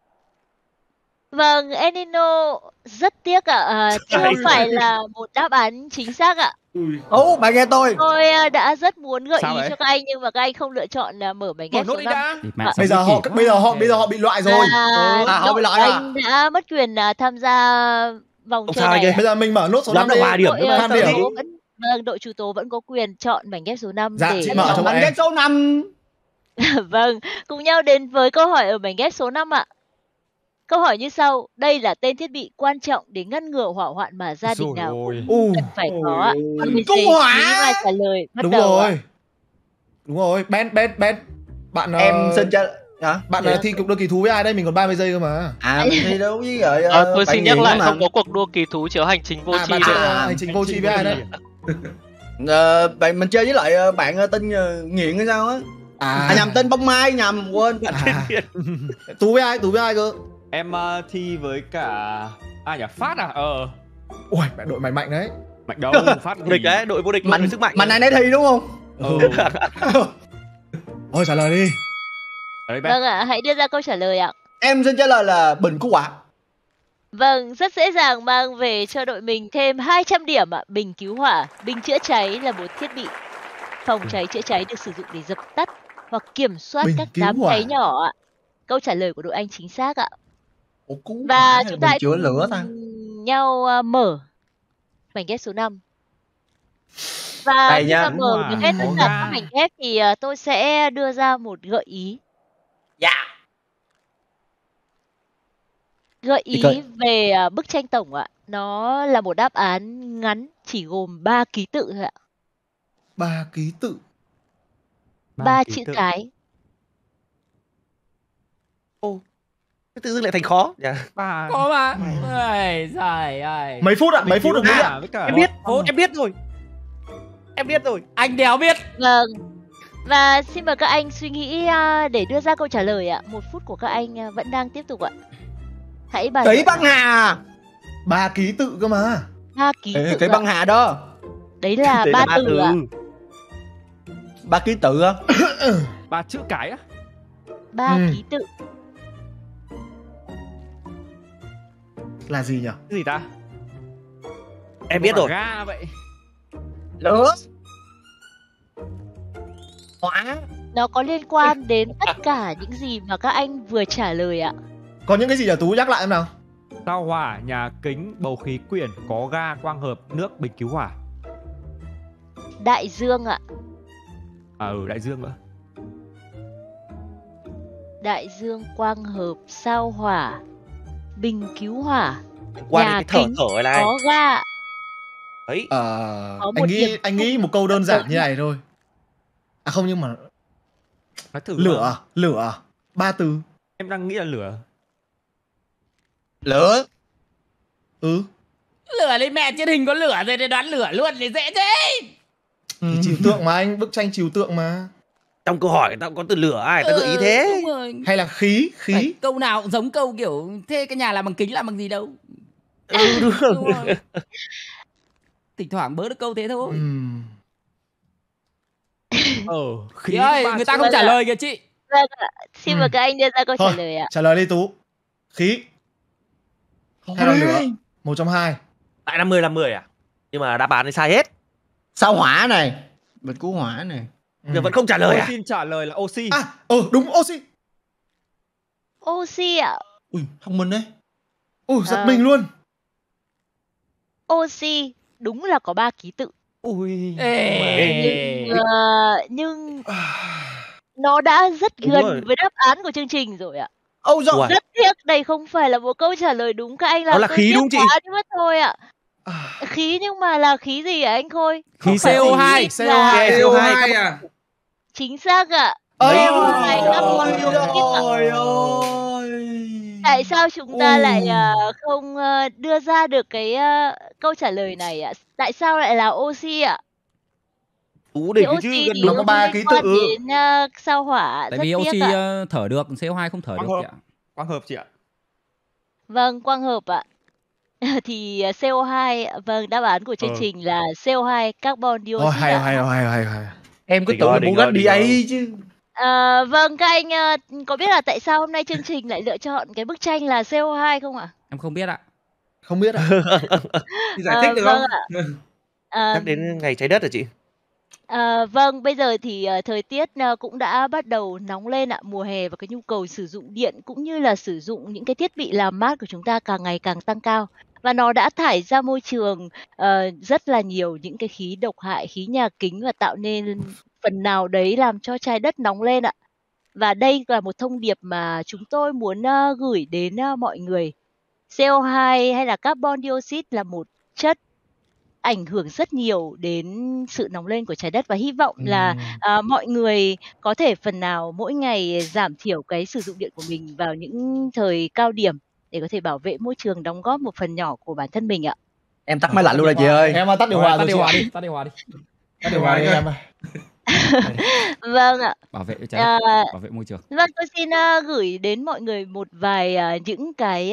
S1: Vâng, El Nino rất tiếc ạ, chưa
S3: Sai
S1: phải là một đáp án chính xác ạ.
S5: Ồ, bạn nghe tôi.
S1: Tôi đã rất muốn gợi
S4: Sao
S1: ý
S4: vậy?
S1: cho các anh nhưng mà các anh không lựa chọn mở mảnh
S4: Mở
S1: ghép
S4: nốt
S1: số
S4: đi
S1: 5.
S4: đã.
S2: Thì mẹ
S1: À,
S2: sống
S6: Bây giờ
S2: ích
S6: họ
S2: kỷ
S6: bây giờ họ bị loại rồi.
S1: Và
S5: họ bị loại à?
S1: anh đã mất quyền tham gia vòng
S3: Không
S1: chơi
S3: sao
S1: này
S3: anh
S1: ạ.
S6: Bây giờ mình mở nốt số
S3: Dám
S6: 5
S3: đọc
S6: đi.
S3: 3 điểm
S1: Đội
S3: nữa mà.
S6: Phan
S1: chủ
S6: điểm.
S1: tố vẫn đội chủ tố vẫn có quyền chọn mảnh ghép số 5
S6: Dạ,
S1: để
S6: chị mở cho bọn
S5: Bạn
S6: em.
S5: ghép số 5.
S1: Vâng, cùng nhau đến với câu hỏi ở mảnh ghép số 5 ạ. Câu hỏi như sau, đây là tên thiết bị quan trọng để ngăn ngừa hỏa hoạn mà gia đình
S4: Rồi
S1: nào
S4: ôi.
S1: cũng cần phải có ạ.
S5: Bình
S1: Mình
S5: cứu
S1: sẽ
S5: hỏa.
S1: nghĩ và trả lời bắt
S6: Đúng
S1: đầu ạ.
S6: rồi. Đúng rồi. Ben. Bạn
S5: Em xin cho hả?
S6: bạn
S5: Dạ.
S6: thi cuộc đua kỳ thú với ai đây? Mình còn 30 giây cơ mà.
S5: À, mình thi đấu với rồi
S8: Tôi
S5: bạn
S8: xin nhắc
S5: Nghiện
S8: lại
S5: đó
S8: không
S5: mà.
S8: có cuộc đua kỳ thú chiếu hành trình vô tri
S6: bạn
S8: nữa.
S6: hành trình vô tri với ai đây?
S5: Bạn mình chơi với lại bạn tên Nghiện hay sao á? À nhầm, tên Bông Mai, nhầm quên.
S6: Tú với ai cơ?
S4: Em thi với cả ai nhỉ? Phát à?
S6: Ui, mẹ đội mày mạnh đấy.
S4: Mạnh đâu, Phát
S3: Vô địch đấy, đội vô địch luôn với sức mạnh.
S5: Mạnh này nãy thi đúng không?
S6: Thôi trả lời đi.
S4: Đấy, Ben.
S1: Vâng ạ, hãy đưa ra câu trả lời ạ.
S5: Em xin trả lời là bình cứu hỏa.
S1: Vâng, rất dễ dàng mang về cho đội mình thêm 200 điểm ạ. Bình cứu hỏa, bình chữa cháy là một thiết bị phòng cháy chữa cháy được sử dụng để dập tắt hoặc kiểm soát
S6: Bình
S1: các
S6: cứu
S1: đám
S6: hỏa.
S1: cháy nhỏ ạ. Câu trả lời của đội anh chính xác ạ.
S5: Ủa, cứu
S1: Và
S5: hỏa hay
S1: chúng
S5: là
S1: ta
S5: bình
S1: hãy
S5: chữa lửa ta?
S1: cùng nhau mở mảnh ghép số 5. Và
S5: Đây
S1: khi
S5: nha.
S1: mà mở được hết tất
S4: Hỏa.
S1: cả các mảnh ghép thì tôi sẽ đưa ra một gợi ý.
S5: Dạ.
S1: Gợi
S5: Thì
S1: ý
S5: coi.
S1: về bức tranh tổng ạ. Nó là một đáp án ngắn chỉ gồm 3 ký tự thôi ạ.
S6: 3 ký tự.
S1: 3
S4: ký
S1: chữ
S4: tự.
S1: cái.
S3: Tự dưng lại thành khó. Dạ.
S4: Ba.
S2: Có mà. Ây giời ơi.
S6: Mấy phút ạ? Mấy phút được
S4: Cứu
S6: nghĩ ạ?
S4: hỏa với cả
S3: Em biết, em biết rồi. Em biết rồi.
S2: Anh đéo biết.
S1: Vâng. Và xin mời các anh suy nghĩ để đưa ra câu trả lời ạ. 1 phút của các anh vẫn đang tiếp tục ạ. Hãy bàn
S5: Kỷ
S1: luận
S5: băng
S1: ạ.
S5: hà.
S6: 3 ký tự cơ mà.
S1: 3 ký tự
S5: Kỷ
S1: ạ.
S5: băng hà đó.
S1: Đấy là
S3: Đấy
S1: 3
S3: là
S1: từ ạ.
S5: 3 ký tự á.
S4: 3 chữ cái á.
S1: 3
S6: Ừ.
S1: ký tự.
S6: Là gì nhỉ?
S4: Cái gì ta?
S3: Em biết rồi.
S4: Ga vậy.
S5: Lửa. Hỏa.
S1: Nó có liên quan đến tất cả những gì mà các anh vừa trả lời ạ.
S6: Có những cái gì nhỉ Tú, nhắc lại em nào?
S4: Sao hỏa, nhà kính, bầu khí quyển, có ga, quang hợp, nước, bình cứu hỏa.
S1: Đại dương ạ.
S4: À đại dương nữa.
S1: Đại dương, quang hợp, sao hỏa, bình cứu hỏa,
S3: Qua
S1: nhà
S3: đến cái
S1: kính,
S3: thở này.
S1: có ga.
S3: Đấy.
S1: Có một
S6: Anh nghĩ
S1: điểm
S6: anh nghĩ
S1: chung
S6: một câu đơn giản
S1: giống
S6: như này thôi. À không, nhưng mà
S4: Nói thử.
S6: lửa 3 từ.
S4: Em đang nghĩ là lửa.
S5: Lửa.
S6: Ừ.
S2: Lửa lên mẹ, trên hình có lửa rồi thì đoán lửa luôn thì dễ thế.
S6: Thì trừu tượng mà anh, bức tranh trừu tượng mà.
S3: Trong câu hỏi tao có từ lửa ai, tao gợi ý thế.
S2: Đúng rồi.
S6: Hay là khí.
S2: Phải, câu nào cũng giống câu kiểu thế cái nhà làm bằng kính làm bằng gì đâu.
S3: Đúng rồi.
S2: Đúng rồi. Thỉnh thoảng bớ được câu thế thôi.
S4: Khí
S2: Chị ơi,
S4: ba
S2: người ta
S4: chữ.
S2: không trả lời kìa chị.
S1: Vâng ạ. Xin mời các anh đưa ra câu trả
S6: Thôi,
S1: lời ạ.
S6: trả lời đi Tú. Khí hay là lửa? Một trong hai.
S3: Tại 50 à? Nhưng mà đáp án thì sai hết.
S5: Sao hỏa này. Bình cứu hỏa này.
S3: giờ vẫn không trả lời
S4: Tôi
S3: à?
S4: xin trả lời là oxy.
S6: Đúng oxy.
S1: Oxy ạ.
S5: Ui, thông minh đấy.
S6: Giật mình luôn.
S1: Oxy đúng là có 3 ký tự.
S4: Ui.
S1: Nhưng nó đã rất
S3: Đúng
S1: gần
S3: rồi.
S1: với đáp án của chương trình rồi ạ.
S3: Ủa,
S1: Rất tiếc đây không phải là một câu trả lời đúng, các anh
S3: Nó
S1: làm
S3: là
S1: tôi
S3: khí
S1: tiếc
S3: đúng không chị?
S1: quá đi mất thôi ạ. Khí, nhưng mà là khí gì hả anh Khôi?
S2: Khí
S1: Không phải
S2: CO2.
S1: khí là-
S7: CO2 à?
S1: Chính xác ạ.
S5: Ôi
S1: CO2 carbon
S5: trời
S1: dioxide ạ.
S5: ơi.
S1: Tại sao chúng ta lại không đưa ra được cái câu trả lời này ạ? Tại sao lại là oxy ạ?
S3: Ú
S1: Thì
S3: đỉnh chứ
S1: oxy
S3: gần
S1: thì
S3: đúng.
S5: có
S1: nó
S5: 3
S1: liên
S5: ký
S1: quan
S5: tự.
S1: đến sao hỏa.
S2: Tại
S1: Rất
S2: vì
S1: tiếc
S2: oxy
S1: ạ.
S2: thở được, CO2 không thở được
S4: Quang
S2: chị
S4: hợp.
S2: ạ.
S4: Quang hợp chị ạ.
S1: Vâng, quang hợp ạ. Thì CO2, vâng, đáp án của chương trình là CO2 carbon dioxide ạ.
S6: Hay.
S5: Em cứ
S3: Đỉnh
S5: tưởng
S3: rồi,
S5: là
S3: đỉnh
S5: Bugatti
S3: rồi, đỉnh
S5: ấy chứ.
S1: Vâng, các anh có biết là tại sao hôm nay chương trình lại lựa chọn cái bức tranh là CO2 không ạ?
S2: Em không biết ạ.
S6: Không biết ạ.
S7: Thì giải thích được
S1: Vâng
S7: không?
S1: ạ.
S3: Chắc đến ngày trái đất rồi chị.
S1: Vâng, bây giờ thì thời tiết cũng đã bắt đầu nóng lên ạ, mùa hè, và cái nhu cầu sử dụng điện cũng như là sử dụng những cái thiết bị làm mát của chúng ta càng ngày càng tăng cao. Và nó đã thải ra môi trường rất là nhiều những cái khí độc hại, khí nhà kính, và tạo nên phần nào đấy làm cho trái đất nóng lên ạ. Và đây là một thông điệp mà chúng tôi muốn gửi đến mọi người. CO2 hay là carbon dioxide là một chất ảnh hưởng rất nhiều đến sự nóng lên của trái đất, và hy vọng là mọi người có thể phần nào mỗi ngày giảm thiểu cái sử dụng điện của mình vào những thời cao điểm để có thể bảo vệ môi trường, đóng góp một phần nhỏ của bản thân mình ạ.
S5: Em tắt máy lạnh luôn rồi chị ơi. Em tắt điều hòa
S2: Tắt
S5: rồi
S2: điều hòa
S5: chị.
S2: đi, tắt điều hòa đi.
S6: Tắt điều hòa đi em ơi.
S1: Vâng ạ.
S2: Bảo vệ trái đất, bảo vệ môi trường.
S1: Vâng, tôi xin gửi đến mọi người một vài những cái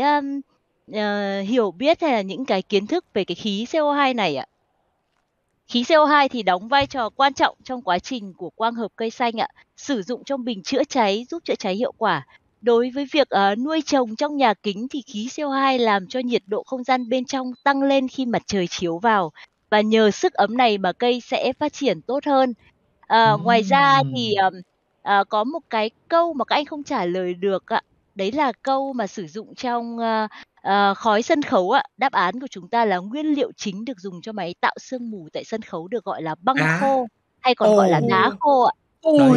S1: hiểu biết hay là những cái kiến thức về cái khí CO2 này ạ. Khí CO2 thì đóng vai trò quan trọng trong quá trình của quang hợp cây xanh ạ, sử dụng trong bình chữa cháy, giúp chữa cháy hiệu quả. Đối với việc nuôi trồng trong nhà kính thì khí CO2 làm cho nhiệt độ không gian bên trong tăng lên khi mặt trời chiếu vào, và nhờ sức ấm này mà cây sẽ phát triển tốt hơn. Ngoài ra thì có một cái câu mà các anh không trả lời được ạ. Đấy là câu mà sử dụng trong khói sân khấu ạ. Đáp án của chúng ta là nguyên liệu chính được dùng cho máy tạo sương mù tại sân khấu được gọi là băng khô, hay còn gọi là đá khô ạ.
S5: Ui.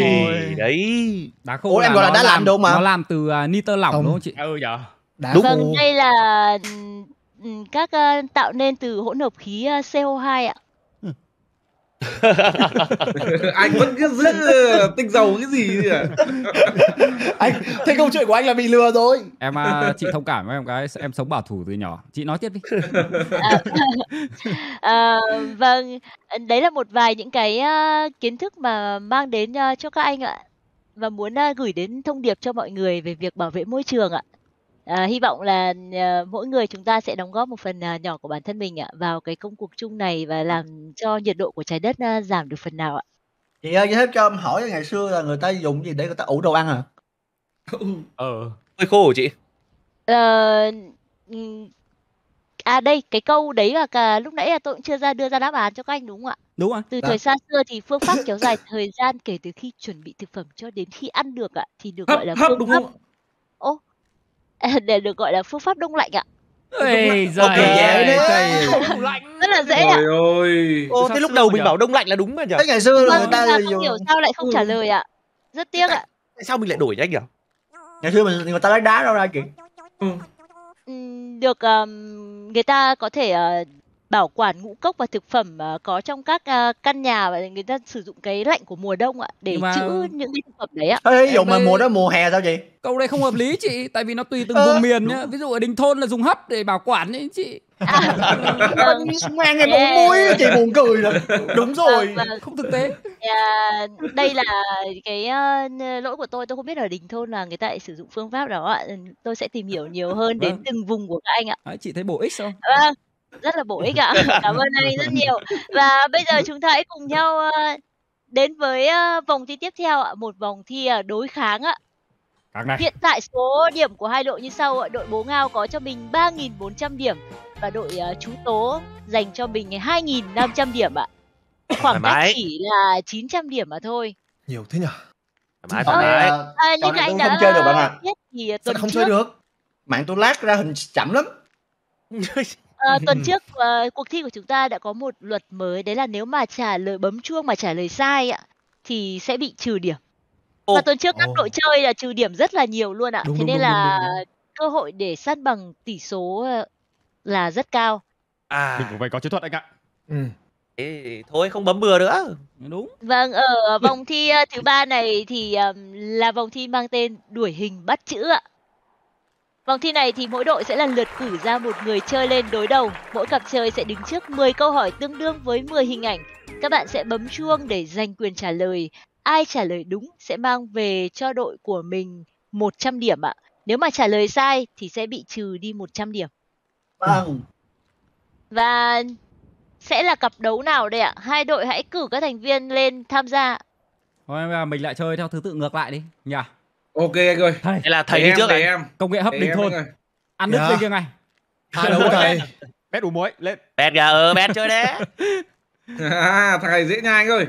S3: Đấy.
S2: Đá khô.
S5: Ủa, em gọi là đá lạnh đúng không ạ?
S2: Nó làm từ nitơ lỏng đúng không chị?
S4: Dạ.
S5: Đúng.
S1: Vâng, đây là các tạo nên từ hỗn hợp khí CO2 ạ.
S7: Anh vẫn cứ giữ tinh dầu cái gì à?
S6: Anh, thế câu chuyện của anh là bị lừa rồi.
S2: Em chị thông cảm với em cái, em sống bảo thủ từ nhỏ. Chị nói tiếp đi.
S1: Vâng, đấy là một vài những cái kiến thức mà mang đến cho các anh ạ, và muốn gửi đến thông điệp cho mọi người về việc bảo vệ môi trường ạ. Hy vọng là mỗi người chúng ta sẽ đóng góp một phần nhỏ của bản thân mình ạ vào cái công cuộc chung này, và làm cho nhiệt độ của trái đất giảm được phần nào ạ.
S5: Chị ơi, thế cho em hỏi, ngày xưa là người ta dùng gì để người ta ủ đồ ăn hả?
S3: Hơi khô hả chị?
S1: Đây, cái câu đấy là lúc nãy là tôi cũng chưa đưa ra đáp án cho các anh đúng không ạ?
S2: Đúng rồi.
S1: Từ thời xa xưa thì phương pháp kéo dài thời gian kể từ khi chuẩn bị thực phẩm cho đến khi ăn được ạ thì được gọi là
S7: hấp
S1: phương
S7: đúng
S1: pháp.
S7: không?
S1: Để được gọi là phương pháp đông lạnh ạ.
S2: Ê,
S3: Ok, dễ đấy.
S1: Rất là dễ ạ.
S7: Trời ơi.
S3: Ô, thế lúc đầu mình bảo đông lạnh là đúng mà nhỉ?
S5: Thế ngày xưa là
S1: Vâng,
S5: người ta
S1: nhưng mà
S5: dùng.
S1: không hiểu sao lại không trả lời ạ. Rất tiếc ạ.
S3: Tại sao mình lại đổi anh nhỉ?
S5: Ngày xưa người ta lấy đá đâu ra chị?
S1: Được người ta có thể bảo quản ngũ cốc và thực phẩm có trong các căn nhà, và người ta sử dụng cái lạnh của mùa đông ạ để
S2: Nhưng mà-
S1: trữ những cái thực phẩm đấy ạ.
S5: Ê, ví dụ mà
S2: đây-
S5: mùa đó mùa hè sao chị?
S2: Câu này không hợp lý chị, tại vì nó tùy từng vùng miền nhá. Ví dụ ở Đình Thôn là dùng hấp để bảo quản ấy chị.
S1: Vâng.
S5: Mang cái bụng muối chị buồn cười rồi. Đúng rồi.
S1: Vâng.
S2: Không thực tế.
S1: Đây là cái lỗi của tôi không biết ở Đình Thôn là người ta lại sử dụng phương pháp đó ạ. Tôi sẽ tìm hiểu nhiều hơn đến
S2: Vâng.
S1: từng vùng của các anh ạ.
S2: Đấy, chị thấy bổ ích không?
S1: Vâng, rất là bổ ích ạ. Cảm ơn anh rất nhiều. Và bây giờ chúng ta hãy cùng nhau đến với vòng thi tiếp theo ạ. Một vòng thi đối kháng ạ.
S2: Các này.
S1: Hiện tại số điểm của hai đội như sau ạ. Đội Bố Ngao có cho mình 3.400 điểm và đội Chú Tố dành cho mình 2.500 điểm ạ. Khoảng cách
S3: mái.
S1: chỉ là 900 điểm mà thôi.
S6: Nhiều thế nhỉ?
S3: Thoải
S5: Trò
S3: mái.
S5: này
S1: Như các anh
S5: tôi
S1: đã
S5: không chơi được bạn ạ.
S1: biết thì
S6: Sao
S1: tuần
S6: lại không
S1: trước
S6: chơi được?
S5: Mạng tôi lag ra hình chậm lắm.
S1: tuần trước cuộc thi của chúng ta đã có một luật mới, đấy là nếu mà trả lời bấm chuông mà trả lời sai ạ thì sẽ bị trừ điểm.
S3: Ồ.
S1: Và tuần trước các
S6: Ồ.
S1: đội chơi là trừ điểm rất là nhiều luôn ạ.
S6: Đúng,
S1: Thế
S6: đúng,
S1: nên
S6: đúng,
S1: là
S6: đúng, đúng.
S1: cơ hội để săn bằng tỷ số là rất cao.
S4: Mình cũng phải có chiến thuật anh ạ.
S6: Ừ.
S3: Thế thôi không bấm bừa nữa.
S2: Đúng.
S1: Vâng, ở vòng thi thứ 3 này thì là vòng thi mang tên đuổi hình bắt chữ ạ. Vòng thi này thì mỗi đội sẽ lần lượt cử ra một người chơi lên đối đầu. Mỗi cặp chơi sẽ đứng trước 10 câu hỏi tương đương với 10 hình ảnh. Các bạn sẽ bấm chuông để giành quyền trả lời. Ai trả lời đúng sẽ mang về cho đội của mình 100 điểm ạ. Nếu mà trả lời sai thì sẽ bị trừ đi 100 điểm.
S5: Vâng.
S1: Và sẽ là cặp đấu nào đây ạ? Hai đội hãy cử các thành viên lên tham gia.
S2: Thôi mình lại chơi theo thứ tự ngược lại đi nhỉ.
S7: Ok anh ơi.
S2: Thầy,
S3: Hay là thầy đi
S7: Để
S3: trước
S7: để
S3: anh.
S7: em.
S2: công nghệ hấp
S7: Để
S2: đình
S7: em
S2: thôn.
S7: anh ơi.
S2: Ăn nước
S6: Dạ.
S2: lên kia ngay.
S6: Đâu thầy?
S4: Bét đủ muối lên.
S3: Bet kìa, bet chơi đấy.
S7: Thằng này dễ nha anh ơi.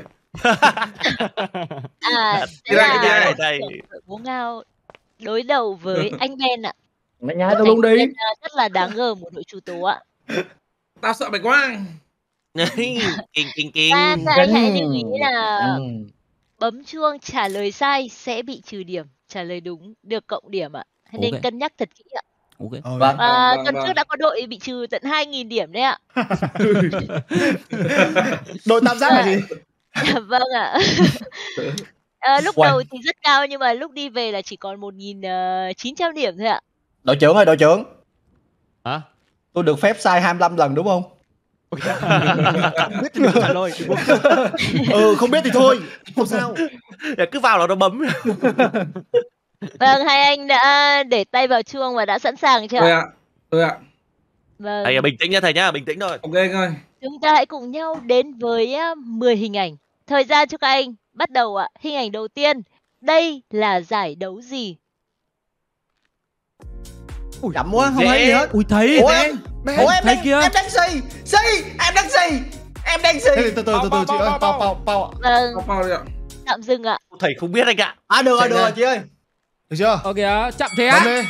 S1: Sẽ
S7: Đi đây, đi
S1: là
S7: đây.
S3: Đây.
S1: đội Bố Ngao đối đầu với anh Ben ạ.
S5: Mày nhái tôi luôn đi.
S1: Rất là đáng ngờ một đội chủ tố ạ.
S7: Tao sợ mày quá.
S3: Kinh.
S1: Và các anh hãy lưu ý là
S5: Ừ.
S1: bấm chuông trả lời sai sẽ bị trừ điểm, trả lời đúng được cộng điểm ạ. Nên
S2: Ok.
S1: cân nhắc thật kỹ ạ.
S2: Ok.
S5: Vâng.
S1: Và
S7: Vâng,
S1: tuần
S7: vâng.
S1: trước đã có đội bị trừ tận 2.000 điểm đấy ạ.
S6: Đội tam giác là gì?
S1: Vâng ạ. Lúc
S5: Uầy.
S1: đầu thì rất cao nhưng mà lúc đi về là chỉ còn 1.900 điểm thôi ạ.
S5: Đội trưởng ơi, đội trưởng.
S4: Hả?
S5: Tôi được phép sai 25 lần đúng không?
S4: Không biết thì đừng trả lời.
S6: Không biết thì thôi. Không sao.
S3: Cứ vào là nó bấm.
S1: Vâng, hai anh đã để tay vào chuông và đã sẵn sàng chưa
S7: Tôi
S1: ạ?
S7: ạ. Tôi ạ.
S1: Vâng.
S3: Thầy bình tĩnh nha thầy nhá, bình tĩnh thôi.
S7: Ok anh ơi.
S1: Chúng ta hãy cùng nhau đến với 10 hình ảnh. Thời gian cho các anh bắt đầu ạ. Hình ảnh đầu tiên. Đây là giải đấu gì?
S5: Chậm quá, không
S3: Dễ.
S5: thấy gì hết.
S2: Ui thấy.
S5: Ủa
S2: Thế.
S5: em, ủa em
S2: thấy
S5: đang,
S2: kia.
S5: em đang xì. Em đang xì. Em đang xì.
S6: Từ từ chị ơi. Bao.
S1: Vâng,
S7: Bao đi ạ.
S1: tạm dừng ạ.
S3: Thầy không biết anh ạ.
S5: Được
S6: Chạy
S5: rồi
S6: ra.
S5: chị ơi.
S6: Được chưa?
S2: Ok á, chậm thế
S6: Bấm
S2: á.
S6: đi.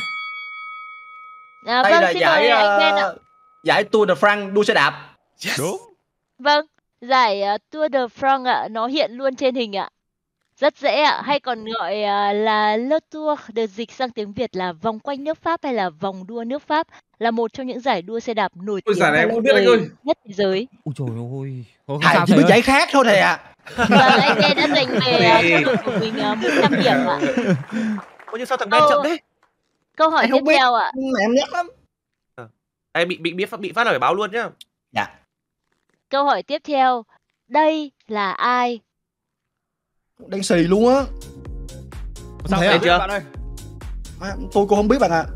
S5: Đây
S1: Vâng,
S5: là
S1: xin mời anh Ben ạ.
S5: giải Tour de France đua xe đạp.
S4: Đúng.
S1: Vâng, giải Tour de France ạ, nó hiện luôn trên hình ạ. Rất dễ ạ, hay còn gọi là Le Tour, được dịch sang tiếng Việt là vòng quanh nước Pháp hay là vòng đua nước Pháp, là một trong những giải đua xe đạp nổi
S7: Ôi,
S1: tiếng
S7: giải này
S1: và
S7: em
S1: lâu
S7: không biết anh
S1: đời
S7: ơi.
S1: nhất thế giới.
S2: Ui trời ơi. Thôi, không
S5: Thầy
S2: sao
S5: chỉ
S2: thầy
S5: biết
S2: ơi.
S5: giải khác thôi thầy ạ.
S1: Vâng, anh Ben đã giành về cho đội của mình 100 điểm ạ.
S3: Ôi nhưng sao thằng Ben chậm thế?
S1: Câu hỏi
S5: Em
S1: tiếp
S5: không biết.
S1: theo ạ.
S5: Mà em nhắc lắm.
S3: Ê, bị phát là phải báo luôn nhá.
S5: Dạ.
S1: Câu hỏi tiếp theo. Đây là ai?
S5: Đang xì luôn á.
S4: Sao
S6: Thấy
S4: thế
S6: à?
S4: chưa bạn ơi?
S5: Tôi cũng không biết bạn ạ.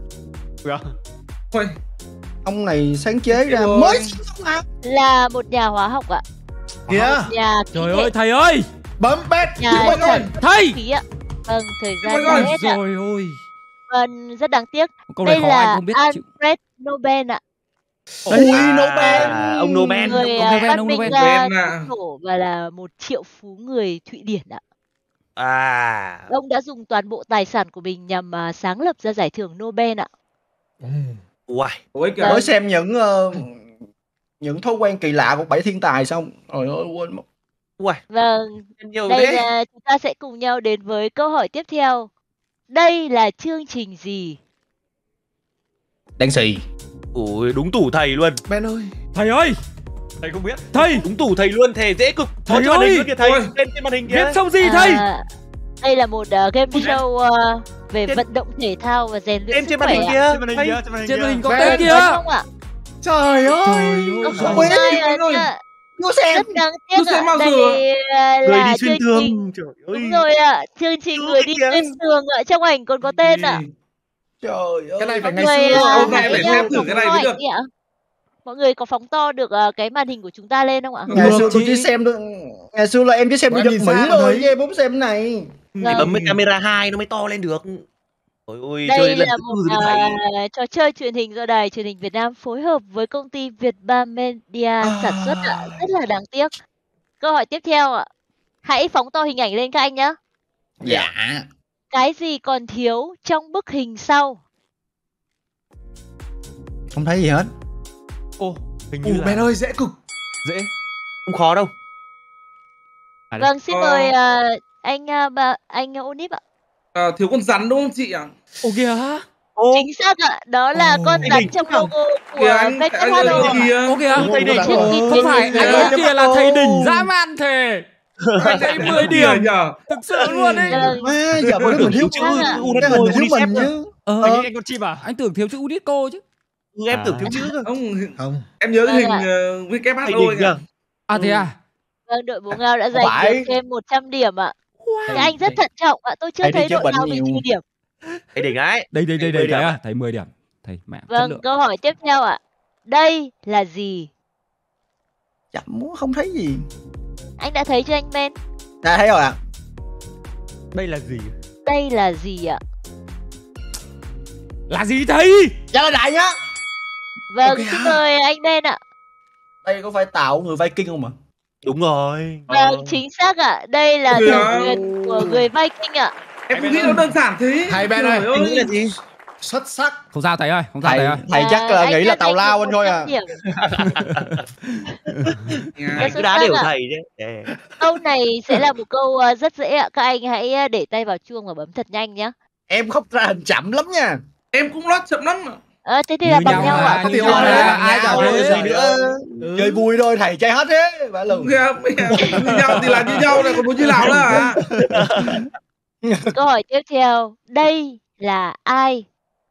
S7: Ôi,
S5: Ông này sáng chế ra
S7: Ôi.
S5: mới xong à.
S1: Là một nhà hóa học ạ.
S6: Kìa.
S1: Nhà
S2: Trời
S1: khí
S2: ơi thầy ơi.
S6: Bấm bet.
S1: Nhà
S6: Ôi
S1: sản
S6: ơi.
S2: Thầy.
S1: khí ạ. Vâng, thời gian
S7: Ôi
S1: đã
S7: ơi,
S1: hết ạ.
S2: Rồi ôi.
S1: Vâng, rất đáng tiếc.
S2: Câu này
S1: Đây
S2: khó anh
S1: là
S2: không biết chịu.
S1: Alfred Nobel ạ.
S5: Ui, Nobel.
S3: Ông Nobel.
S1: Người
S2: ông Nobel,
S1: phát
S2: ông
S1: minh
S2: Nobel.
S1: ra
S7: Nobel ạ.
S1: thuốc nổ và là một triệu phú người Thụy Điển ạ.
S3: À.
S1: Ông đã dùng toàn bộ tài sản của mình nhằm sáng lập ra giải thưởng Nobel ạ.
S3: Uầy.
S7: ôi kìa.
S5: Mới xem những thói quen kỳ lạ của 7 thiên tài xong. Trời ơi quên mất.
S3: Uầy.
S1: Vâng,
S3: Nhiều
S1: đây
S3: thế.
S1: là chúng ta sẽ cùng nhau đến với câu hỏi tiếp theo. Đây là chương trình gì?
S5: Đang xì.
S3: Ui đúng tủ thầy luôn.
S6: Ben ơi.
S2: Thầy ơi.
S4: Thầy không biết.
S2: Thầy.
S3: Đúng tủ thầy luôn, thầy dễ cực.
S2: Thầy
S3: Trên màn
S2: ơi.
S3: hình luôn kìa thầy.
S7: Ôi.
S3: Lên trên màn hình
S2: Viết
S3: kìa.
S2: xong gì thầy?
S1: Đây là một game show về
S3: Trên-
S1: vận động thể thao và rèn luyện
S3: Em
S1: sức
S3: trên màn
S1: khỏe
S3: hình
S1: ạ.
S3: kia.
S4: Trên màn hình
S3: Thầy.
S4: kia, trên màn hình
S2: Trên màn
S4: kia.
S2: hình có
S6: Ben,
S2: tên
S1: Đúng
S2: kìa.
S1: không ạ?
S6: Trời ơi.
S1: Không
S5: Không
S1: có
S5: biết.
S1: ai
S7: anh ơi.
S1: ạ.
S5: Vô xem.
S1: Rất đáng
S7: Tôi
S1: tiếc
S7: xem
S1: ạ.
S7: bao giờ
S1: Đây
S3: Người
S1: là
S3: đi xuyên
S1: chương trình.
S3: tường. Trời ơi.
S1: Đúng rồi ạ, chương trình
S3: Chưa
S1: người đi
S3: kìa.
S1: xuyên tường ạ, trong ảnh còn có tên ạ.
S5: Trời ơi.
S6: Cái này phải
S1: Mọi
S6: ngày
S1: người
S6: xưa.
S7: Hôm nay
S1: hãy
S7: phải xem thử
S1: phóng
S7: cái này
S1: to
S7: mới
S1: ảnh
S7: được.
S1: đi ạ. Mọi người có phóng to được cái màn hình của chúng ta lên không ạ?
S5: Ngày xưa tôi
S2: chị.
S5: chỉ xem ngày xưa là em chỉ xem
S6: Em
S5: được
S6: nhìn
S5: Mỹ
S6: xa mà
S5: thôi
S6: thấy.
S5: chứ em không xem cái này.
S3: Phải bấm cái camera 2 nó mới to lên được. Ôi ôi chơi
S1: Đây
S3: lần
S1: là
S3: thứ
S1: một
S3: tư rồi thầy.
S1: trò chơi truyền hình do Đài Truyền hình Việt Nam phối hợp với công ty Vietnam Media sản xuất ạ. Rất là đáng tiếc. câu hỏi tiếp theo ạ. Hãy phóng to hình ảnh lên các anh nhé.
S5: Dạ.
S1: Cái gì còn thiếu trong bức hình sau?
S5: Không thấy gì hết.
S4: Ô, hình như là
S6: Ben ơi, dễ cực.
S4: dễ.
S3: Không khó đâu.
S1: Vâng, xin mời anh Onip ạ.
S7: Thiếu con rắn đúng không chị ạ?
S4: Ô kìa.
S1: Chính xác ạ, đó là con rắn trong logo của WHO.
S4: Ô kìa.
S3: Thầy Đỉnh.
S4: Không phải, anh ấy kia là thầy Đỉnh dã man thề. Anh ấy 10 điểm. Thực sự luôn đấy.
S5: Má, giờ mới mình thiếu chữ cái hình thiếu mình chứ.
S4: Anh con chim à?
S2: Anh tưởng thiếu chữ Unesco chứ.
S3: Em tưởng thiếu chữ cơ.
S5: Không.
S7: Em nhớ cái hình
S3: Thầy
S7: WHO
S3: Đỉnh
S7: anh ạ.
S2: Thế à?
S1: Vâng, đội bố Ngao đã giành được thêm 100 điểm ạ. Các anh rất thận trọng ạ, tôi chưa
S5: Thầy đi
S1: thấy
S5: chữa
S1: đội
S5: bệnh
S1: nào bị
S5: nhiều.
S1: trừ điểm.
S3: Thầy Đỉnh ấy.
S2: Đây
S3: Thầy
S2: thấy
S3: điểm.
S2: à? Thấy 10 điểm. Thầy mẹ chất
S1: Vâng,
S2: lượng.
S1: câu hỏi tiếp theo ạ. Đây là gì?
S5: Chậm muốn không thấy gì.
S1: Anh đã thấy chưa anh Ben?
S5: Đã thấy rồi ạ.
S4: Đây là gì?
S1: Đây là gì ạ?
S2: Là gì thầy?
S5: Trả lời đại nhá.
S1: Vâng,
S5: Ok
S1: xin
S5: ạ.
S1: mời anh Ben ạ.
S5: Đây có phải tạo người Viking không ạ?
S3: Đúng rồi.
S1: Vâng, chính xác ạ. Đây là
S7: Kìa.
S1: tàu thuyền của người Viking ạ.
S7: Em cũng nghĩ nó đơn giản thế.
S6: Hay Ben ơi.
S7: Trời
S3: Anh nghĩ là gì?
S6: Xuất sắc.
S2: Không sao thầy ơi, không sao thầy ơi.
S5: Thầy chắc là
S1: Anh
S5: nghĩ
S1: đã
S5: là tàu
S1: giành
S5: lao
S1: được
S5: anh thôi
S1: 100
S5: à.
S1: điểm.
S3: Anh cứ đá đều thầy chứ.
S1: Câu này sẽ là một câu rất dễ ạ. Các anh hãy để tay vào chuông và bấm thật nhanh nhé.
S5: Em không ra hình chậm lắm nha.
S7: Em cũng loát chậm lắm.
S1: Thế thì là
S2: Như
S1: bằng
S2: nhau
S1: nhau
S2: mà,
S1: ạ.
S2: như
S5: Thì
S2: nhau
S5: thôi,
S2: mà, ai
S5: nhau
S2: chả
S5: rồi
S2: thế.
S5: gì nữa. Chơi vui thôi, thầy chơi hết thế. Vãi lùng.
S7: Như nhau thì là như nhau này, còn muốn như nào nữa hả?
S1: Câu hỏi tiếp theo. Đây là ai?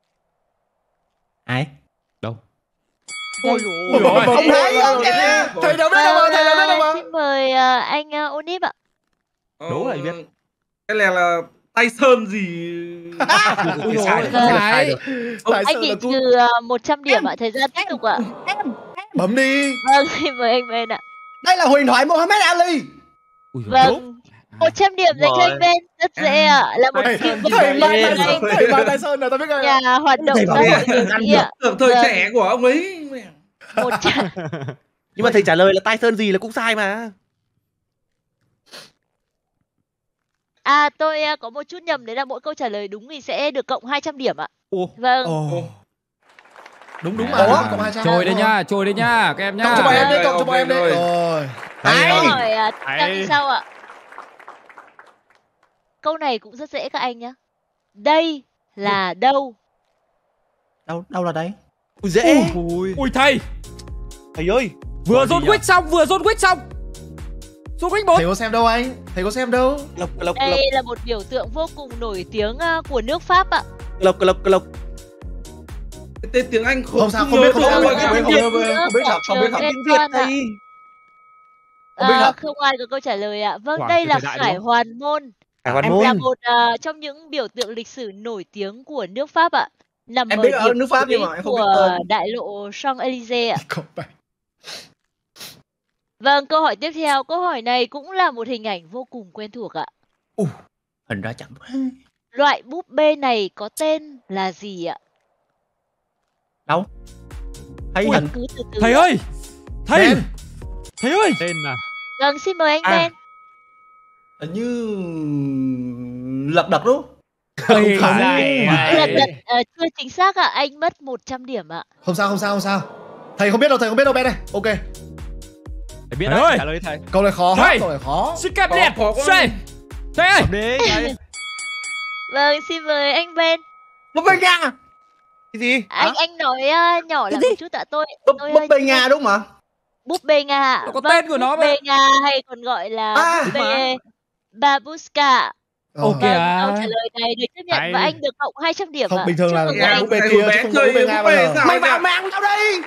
S5: Ai?
S4: Ôi
S2: Ôi
S4: dồi ôi.
S2: ôi.
S5: Không thấy không kìa.
S6: Thầy đâu biết đâu mà, thầy đâu biết đâu mà.
S1: Xin mời anh Onip ạ.
S4: Đố là biết.
S7: Cái này là tay sơn gì?
S4: Ôi dồi ôi.
S2: Không phải.
S6: Tại
S1: Anh
S6: sao
S1: bị
S6: là
S1: trừ 100 điểm ạ. Thời gian tiếp tục ạ.
S6: bấm đi.
S1: Vâng, xin mời anh Ben ạ.
S5: Đây là huyền thoại Muhammad Ali.
S2: Ui dồi.
S1: Vâng, 100 điểm dành cho anh Ben. Rất dễ ạ. Là một
S6: Thầy
S1: team
S6: Mai
S1: người
S6: Tài Sơn, thầy Mai Tài Sơn là tao biết rồi.
S1: nhà hoạt động xã hội người Mỹ ạ.
S7: Tưởng thời
S1: Vâng.
S7: trẻ của ông ấy.
S1: 100.
S3: Nhưng mà thầy trả lời là tai sơn gì là cũng sai mà.
S1: Tôi có một chút nhầm, đấy là mỗi câu trả lời đúng thì sẽ được cộng 200 điểm ạ.
S4: Ồ.
S1: Vâng.
S6: Ồ. Đúng mà.
S5: Ủa?
S6: Cộng 200.
S2: Trôi đấy nhá, các em nhá.
S6: Cộng cho bọn em đi,
S7: Ok,
S6: cộng cho
S7: ok
S6: bọn em đi.
S7: rồi.
S6: Rồi.
S1: Câu hỏi tiếp theo như
S4: Hay.
S1: sau ạ. Câu này cũng rất dễ các anh nhé. Đây là đâu?
S5: Đâu là đây?
S3: Ui, dễ.
S2: Ui thầy,
S3: Thầy ơi.
S2: vừa rôn quýt xong. Rôn quýt 4.
S6: Thầy có xem đâu anh? Thầy có xem đâu?
S3: Lộc.
S1: Đây là một biểu tượng vô cùng nổi tiếng của nước Pháp ạ.
S3: Lộc.
S7: Tên tiếng Anh
S6: Không sao, không biết, không biết,
S7: nhớ
S6: không
S7: được.
S6: biết,
S5: không biết, không biết thật, không biết thật.
S1: Trường
S3: Tiếng Việt
S1: Liên Quan ạ.
S3: thầy.
S5: Không biết thật.
S1: Không ai có câu trả lời ạ. Vâng,
S4: Quảng
S1: đây
S4: trường
S1: là
S4: thời đại
S1: Khải
S4: đúng không?
S1: Hoàn Môn.
S3: Khải Hoàn
S5: Em
S3: Môn.
S1: Là một trong những biểu tượng lịch sử nổi tiếng của nước Pháp ạ. Nằm
S5: Em
S1: ở
S5: biết ở
S1: điểm
S5: nước Pháp nhưng
S1: cuối
S5: mà em không biết
S1: của
S5: tên.
S1: đại lộ Champs-Élysées ạ.
S6: Không phải.
S1: Vâng, câu hỏi tiếp theo. Câu hỏi này cũng là một hình ảnh vô cùng quen thuộc ạ.
S5: Hình ra chậm quá.
S1: Loại búp bê này có tên là gì ạ?
S5: Đâu? Thấy hình.
S1: Cứ từ từ
S2: Thầy
S1: ạ.
S2: ơi, thầy
S6: Ben.
S2: ơi.
S4: Tên là
S1: Vâng, xin mời anh Ben.
S5: Hình như lật đật đúng không?
S2: Thầy
S1: Lật đật chưa chính xác ạ. Anh mất 100 điểm ạ.
S6: Không sao. Thầy không biết đâu Ben này. Ok.
S4: thầy biết
S2: Thầy
S4: đấy,
S2: ơi.
S4: trả lời thầy.
S6: Câu này khó.
S2: Thầy.
S6: Câu này khó.
S2: Xin kẹp liệt.
S7: Khó quá.
S2: Xê. Thầy ơi.
S4: Đi, thầy.
S1: Vâng, xin mời anh Ben.
S5: Búp bê Nga.
S3: Cái gì?
S1: Anh nói nhỏ lại một chút ạ. Tôi
S5: Búp
S1: hơi
S5: bê Nga đúng không ạ?
S1: búp bê Nga ạ.
S2: Nó có tên của nó
S1: búp bê
S2: mà.
S1: Nga hay còn gọi là búp bê Babushka.
S2: Ok.
S1: Vâng, câu trả lời này được chấp nhận
S4: Hay.
S1: và anh được cộng 200 điểm
S6: Không,
S1: ạ.
S6: bình thường là
S1: Chúc mừng
S6: Nga
S1: anh.
S6: búp bê kia chứ không có búp bê Nga bao giờ.
S5: Mày vào mạng tao đi.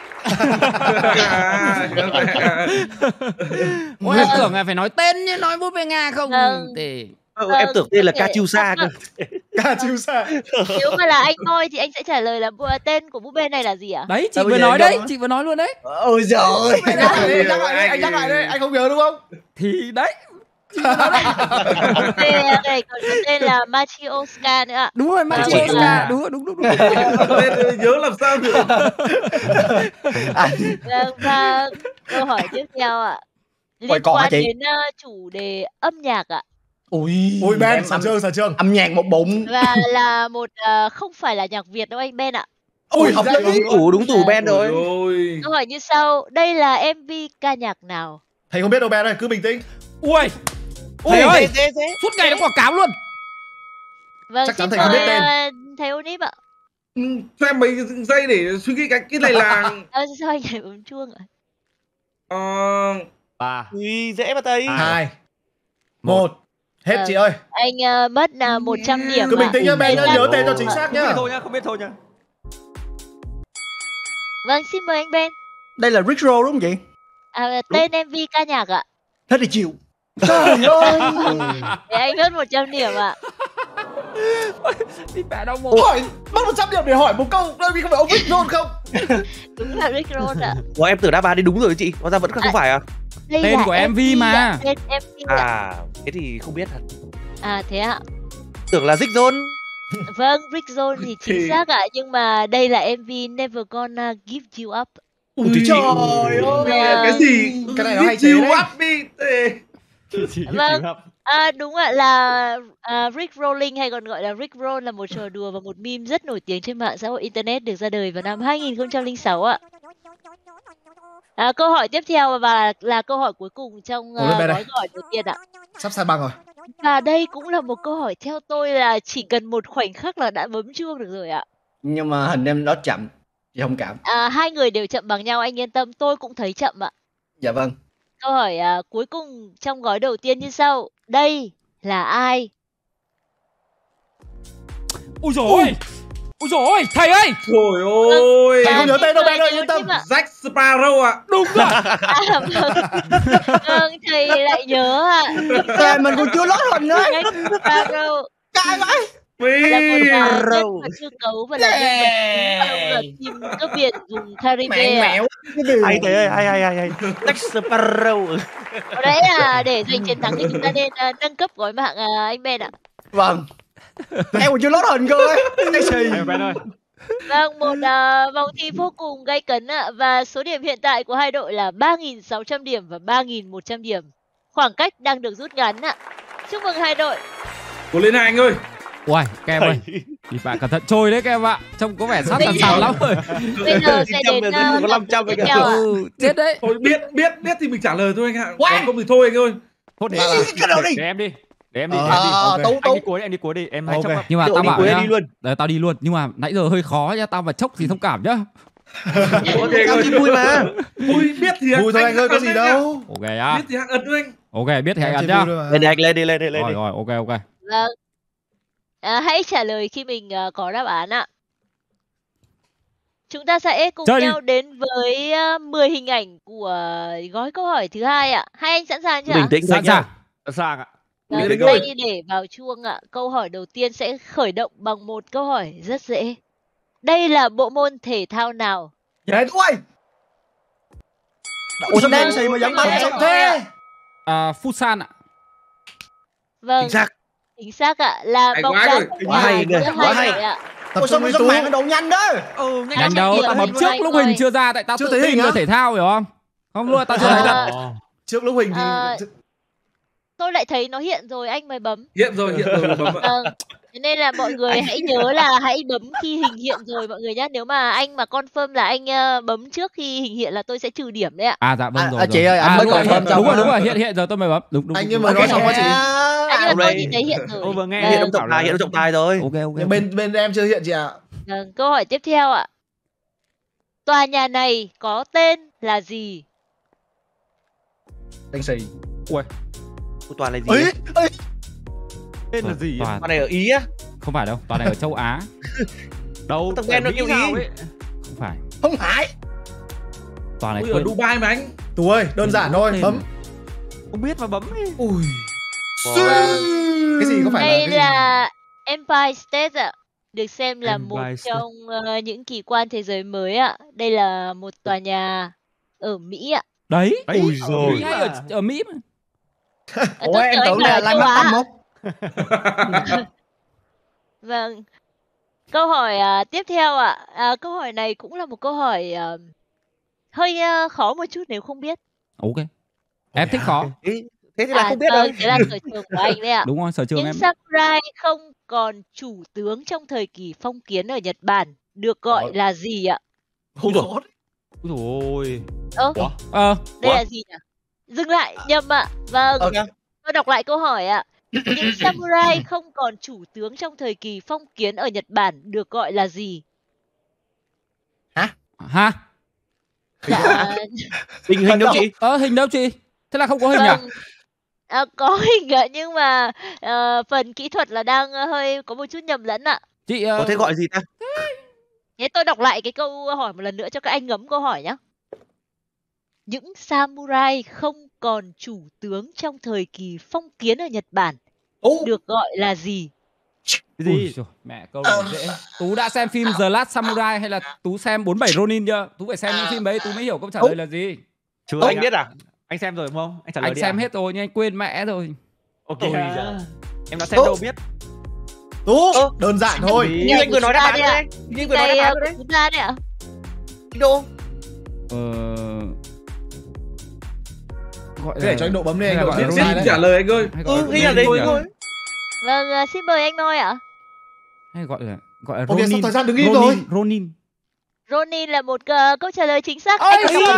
S2: Ôi em tưởng là phải nói tên chứ nói búp bê Nga không
S1: Vâng.
S2: thì
S3: Em tưởng tên là
S1: có thể
S3: Katyusha cơ.
S6: Ca chiêu xa.
S1: Nếu mà là anh thôi thì anh sẽ trả lời là tên của búp bê này là gì ạ?
S2: đấy chị
S5: Sao
S2: vừa
S5: bây giờ
S2: nói
S5: anh
S2: đấy,
S5: đâu?
S2: chị vừa nói luôn đấy.
S5: Ôi giời.
S6: Anh nhắc lại đây, anh không nhớ đúng không?
S2: Thì đấy,
S1: Búp bê này còn có tên là Machioska nữa ạ.
S2: đúng rồi,
S1: Vâng,
S2: Matryoshka, đúng.
S7: Tên nhớ làm sao được.
S1: Vâng, và câu hỏi tiếp theo ạ. liên
S5: còn hả
S1: quan
S5: chị?
S1: đến chủ đề âm nhạc ạ.
S6: Ui Ben, sở trường.
S5: Âm nhạc một bụng.
S1: Và là một không phải là nhạc Việt đâu anh Ben ạ.
S5: Ui hợp lý.
S3: Đúng tủ Ben rồi.
S1: Câu hỏi như sau, đây là MV ca nhạc nào?
S6: Thầy không biết đâu Ben ơi, cứ bình tĩnh.
S2: Ui
S3: Thầy ơi,
S2: suốt ngày nó quảng cáo luôn.
S1: Vâng,
S6: Chắc chắn
S1: xin
S6: thầy không biết
S1: mời
S6: tên.
S1: thầy Onip ạ.
S7: Cho em mấy giây để suy nghĩ cái này là
S1: Sao anh lại bấm chuông ạ?
S4: 3,
S3: Ui, dễ mà thầy.
S6: 2, 1. Hết chị ơi.
S1: Anh mất 100 điểm.
S6: Cứ bình tĩnh nhá Ben
S1: Đây
S6: nhá,
S1: là-
S6: nhớ tên cho chính xác nhá.
S4: không biết thôi nhá.
S1: Vâng, xin mời anh Ben.
S5: Đây là Rick Roll đúng không chị?
S1: Tên MV ca nhạc ạ.
S5: Hết thì chịu. Trời ơi.
S1: Để anh mất 100 điểm ạ.
S2: Thì mẹ đau mồm.
S6: Hỏi mất 100 điểm để hỏi một câu, đây vì không phải ông Rick Roll không?
S1: Đúng là Rick Roll ạ.
S3: Ủa, em tưởng đáp án đi đúng rồi chị. Hóa ra vẫn không phải à?
S1: Đây
S2: Tên
S1: là
S2: của MV mà.
S1: ạ, tên MV ạ.
S3: À, thế thì không biết thật.
S1: Thế ạ.
S3: Tưởng là Rick Zone.
S1: Vâng, Rick Zone thì chính xác ạ. Nhưng mà đây là MV Never Gonna Give You Up.
S7: Ui
S5: Trời ơi.
S7: cái gì?
S6: Cái này nó hay chế
S7: You
S6: đấy.
S7: up đi.
S1: Vâng. Đúng ạ, là Rick Rolling hay còn gọi là Rick Roll là một trò đùa và một meme rất nổi tiếng trên mạng xã hội Internet được ra đời vào năm 2006 ạ. Câu hỏi tiếp theo và là câu hỏi cuối cùng trong
S6: Ủa, bên
S1: gói
S6: này.
S1: câu hỏi đầu tiên ạ.
S6: Sắp sai bằng rồi.
S1: Và đây cũng là một câu hỏi theo tôi là chỉ cần một khoảnh khắc là đã bấm chuông được rồi ạ.
S5: Nhưng mà hình em nó chậm. Chị thông cảm.
S1: Hai người đều chậm bằng nhau, anh yên tâm, tôi cũng thấy chậm ạ.
S5: Dạ vâng.
S1: Câu hỏi cuối cùng trong gói đầu tiên như sau. Đây là ai?
S2: Ui dồi ôi. Ui dồi ôi, thầy ơi.
S7: Trời ơi.
S6: Thầy không nhớ tên đâu Ben ơi,
S1: Thầy
S6: yên tâm.
S1: Onip ạ.
S7: Jack Sparrow ạ.
S2: Đúng rồi.
S1: Vâng, thầy lại nhớ ạ.
S5: Trời mình còn chưa lót hình nữa.
S1: Jack Sparrow
S5: Cay vậy.
S1: là một nhân
S3: Sparrow.
S1: vật hư cấu và là nhân vật chính trong phim cướp biển vùng
S5: Mẹ
S1: Caribe ạ.
S5: mẹo. Cái điều.
S3: Hay thầy ơi, hay. Jack Sparrow.
S1: Có lẽ là để giành chiến thắng thì chúng ta nên nâng cấp gói mạng anh Ben ạ.
S5: Vâng. Em còn chưa lót hình cơ ấy. Cái gì?
S4: Ben ơi.
S1: Vâng, một vòng thi vô cùng gay cấn ạ. Và số điểm hiện tại của hai đội là 3.600 điểm và 3.100 điểm. Khoảng cách đang được rút ngắn ạ. Chúc mừng hai đội.
S7: Cố lên hai anh ơi.
S2: Ui, các em ơi. Thì bạn cẩn thận trôi đấy các em ạ. Trông có vẻ sát sàn sàn lắm rồi.
S1: Bây giờ sẽ đến
S3: có 500
S1: tiếp
S3: rồi
S1: theo ạ.
S2: Chết đấy.
S7: Thôi biết thì mình trả lời thôi anh ạ. Còn không thì thôi anh ơi.
S4: Thôi để
S5: Cái đầu đi.
S4: để em đi. Để em đi.
S6: Tú
S4: Anh đi cuối, anh đi cuối đi. Em hay
S6: Ok.
S4: chốc lắm.
S2: Nhưng mà
S3: Độ
S2: tao
S3: đi
S2: bảo
S3: cuối
S2: nhá.
S3: đi luôn.
S2: Đấy, tao đi luôn. Nhưng mà nãy giờ hơi khó nhá. Tao mà chốc thì thông cảm nhá.
S7: Ok
S3: Tao
S7: rồi.
S3: thì vui mà.
S7: Vui biết thì
S6: Vui thôi anh ơi, có gì đâu.
S2: Ok á.
S7: Biết thì hạng ấn thôi anh.
S2: Ok, biết thì hãy
S6: Em
S2: ấn
S6: chơi
S2: nhá.
S6: vui thôi mà.
S3: Lên đi anh, lên đi.
S2: Rồi, ok.
S1: Vâng. Hãy trả lời khi mình có đáp án ạ. Chúng ta sẽ cùng
S2: Chơi đi.
S1: nhau đến với 10 hình ảnh của gói câu hỏi thứ hai ạ. Hai anh sẵn sàng chưa
S3: Bình
S1: ạ?
S3: tĩnh
S2: Sẵn
S3: thôi
S2: sàng.
S3: nhá.
S4: Sang ạ.
S1: Vâng,
S7: Bình tĩnh
S1: tay
S7: thôi.
S1: để vào chuông ạ. Câu hỏi đầu tiên sẽ khởi động bằng một câu hỏi rất dễ. Đây là bộ môn thể thao nào?
S5: Dạ ui. Ủa sao đen xì mà vẫn bắn xong thế?
S2: Futsal ạ.
S1: Vâng,
S3: Chính xác.
S1: chính xác ạ. Là
S7: Hay
S1: bóng
S7: quá
S1: đá
S7: rồi.
S1: công
S3: Quá hay
S1: nghệ
S3: kìa,
S1: giữa
S3: quá
S1: hai
S3: hay.
S1: đội ạ.
S6: Tập
S5: Ủa sao
S6: trung
S5: mình
S6: đi
S5: sống
S6: Tú.
S5: mạng ở độ nhanh đó?
S2: Nhanh đâu, tao bấm trước lúc hình chưa ra tại tao
S6: Chưa
S2: tự
S6: thấy
S2: tin
S6: hình
S2: là
S6: á?
S2: thể thao hiểu không? Không luôn, tao chưa thấy thật.
S6: Trước lúc hình thì
S1: Tôi lại thấy nó hiện rồi, anh mới bấm.
S7: Hiện rồi bấm ạ.
S1: Vâng. Thế nên là mọi người hãy nhớ là hãy bấm khi hình hiện rồi mọi người nhé. Nếu mà anh mà confirm là anh bấm trước khi hình hiện là tôi sẽ trừ điểm đấy ạ.
S2: Dạ vâng rồi.
S5: Chị ơi, anh mới
S2: đúng rồi,
S5: confirm xong
S2: đúng
S5: á.
S2: rồi, hiện giờ tôi mới bấm. Đúng.
S6: anh như mới nói xong quá chị.
S1: Anh là tôi nhìn thấy hiện rồi.
S4: Ô vừa nghe
S3: Hiện
S4: em
S3: trong trọng tài, hiện trong trọng tài rồi.
S2: Ok.
S6: Nhưng bên em chưa hiện chị ạ.
S1: Vâng, câu hỏi tiếp theo ạ. Tòa nhà này có tên là gì?
S5: Đen xì.
S3: Toàn là gì?
S5: Ý,
S3: ấy?
S4: tên là gì?
S2: Toàn
S3: Toàn này ở Ý á?
S2: không phải đâu, toàn này ở châu Á.
S4: Đâu?
S3: Tao nghe nó kêu
S4: sao
S3: Ý.
S4: ấy.
S2: Không phải.
S5: không phải.
S2: Toàn này
S7: Ui ở
S2: quên.
S7: Dubai mà anh.
S6: Tú ơi, đơn giản thôi,
S2: Tên.
S6: bấm.
S4: Không biết mà bấm ấy.
S6: Ui.
S1: Vâng.
S6: Cái gì có phải là
S1: Đây
S6: cái gì?
S1: là Empire State ạ. Được xem là một
S4: Empire State.
S1: trong những kỳ quan thế giới mới ạ. Đây là một tòa nhà ở Mỹ ạ.
S2: Đấy.
S4: Ui
S2: Ở
S4: rồi.
S2: Mỹ hay ở Mỹ mà.
S5: Ủa
S1: Tôi
S5: em
S1: tưởng
S5: tưởng
S1: anh
S5: là
S1: bảo
S5: Lan
S1: châu
S5: Mắt
S1: Á
S5: Tâm
S1: ạ.
S5: không?
S1: Vâng. Câu hỏi tiếp theo ạ. Câu hỏi này cũng là một câu hỏi hơi khó một chút nếu không biết.
S2: Ok. Em thích khó.
S3: Thế thì là không biết
S1: rồi. Thế là sở trường của anh đấy ạ.
S2: Đúng rồi, sở trường
S1: Những
S2: em.
S1: samurai không còn chủ tướng trong thời kỳ phong kiến ở Nhật Bản được gọi là gì ạ?
S3: Ôi
S2: Ôi.
S1: Đây là gì nhỉ? Dừng lại, nhầm ạ. Vâng. Tôi đọc lại câu hỏi ạ. Những samurai không còn chủ tướng trong thời kỳ phong kiến ở Nhật Bản được gọi là gì?
S2: Hả?
S1: Dạ.
S3: Hình đâu chị?
S2: Hình đâu chị? Thế là không có hình à?
S1: Có hình ạ, nhưng mà phần kỹ thuật là đang hơi có một chút nhầm lẫn ạ.
S2: Chị
S3: có thể gọi gì ta?
S1: Thế tôi đọc lại cái câu hỏi một lần nữa cho các anh ngấm câu hỏi nhé. Những samurai không còn chủ tướng trong thời kỳ phong kiến ở Nhật Bản được gọi là gì?
S2: Cái gì? Mẹ câu này dễ. Tú đã xem phim The Last Samurai hay là Tú xem 47 Ronin chưa? Tú phải xem những phim đấy Tú mới hiểu câu trả lời là gì.
S3: Chưa anh biết à?
S4: Anh xem rồi đúng không? Anh trả lời
S2: anh xem hết rồi nhưng anh quên mẹ rồi.
S4: Ok. Em đã xem đâu biết.
S6: Tú, đơn giản thôi.
S3: Như anh vừa nói đáp án đấy. Như vừa nói đáp án đấy.
S1: Chúng ta đấy ạ.
S3: Đô.
S6: Gọi để cho anh Độ bấm lên, anh Độ
S7: xin trả lời anh ơi.
S3: Hình là đấy thôi.
S1: Vâng, xin mời anh Noi ạ.
S2: Hay gọi là Ronin.
S6: Ok, sắp thời gian đứng im rồi.
S1: Ronin là một câu trả lời chính xác.
S2: Ôi,
S1: anh
S2: vâng,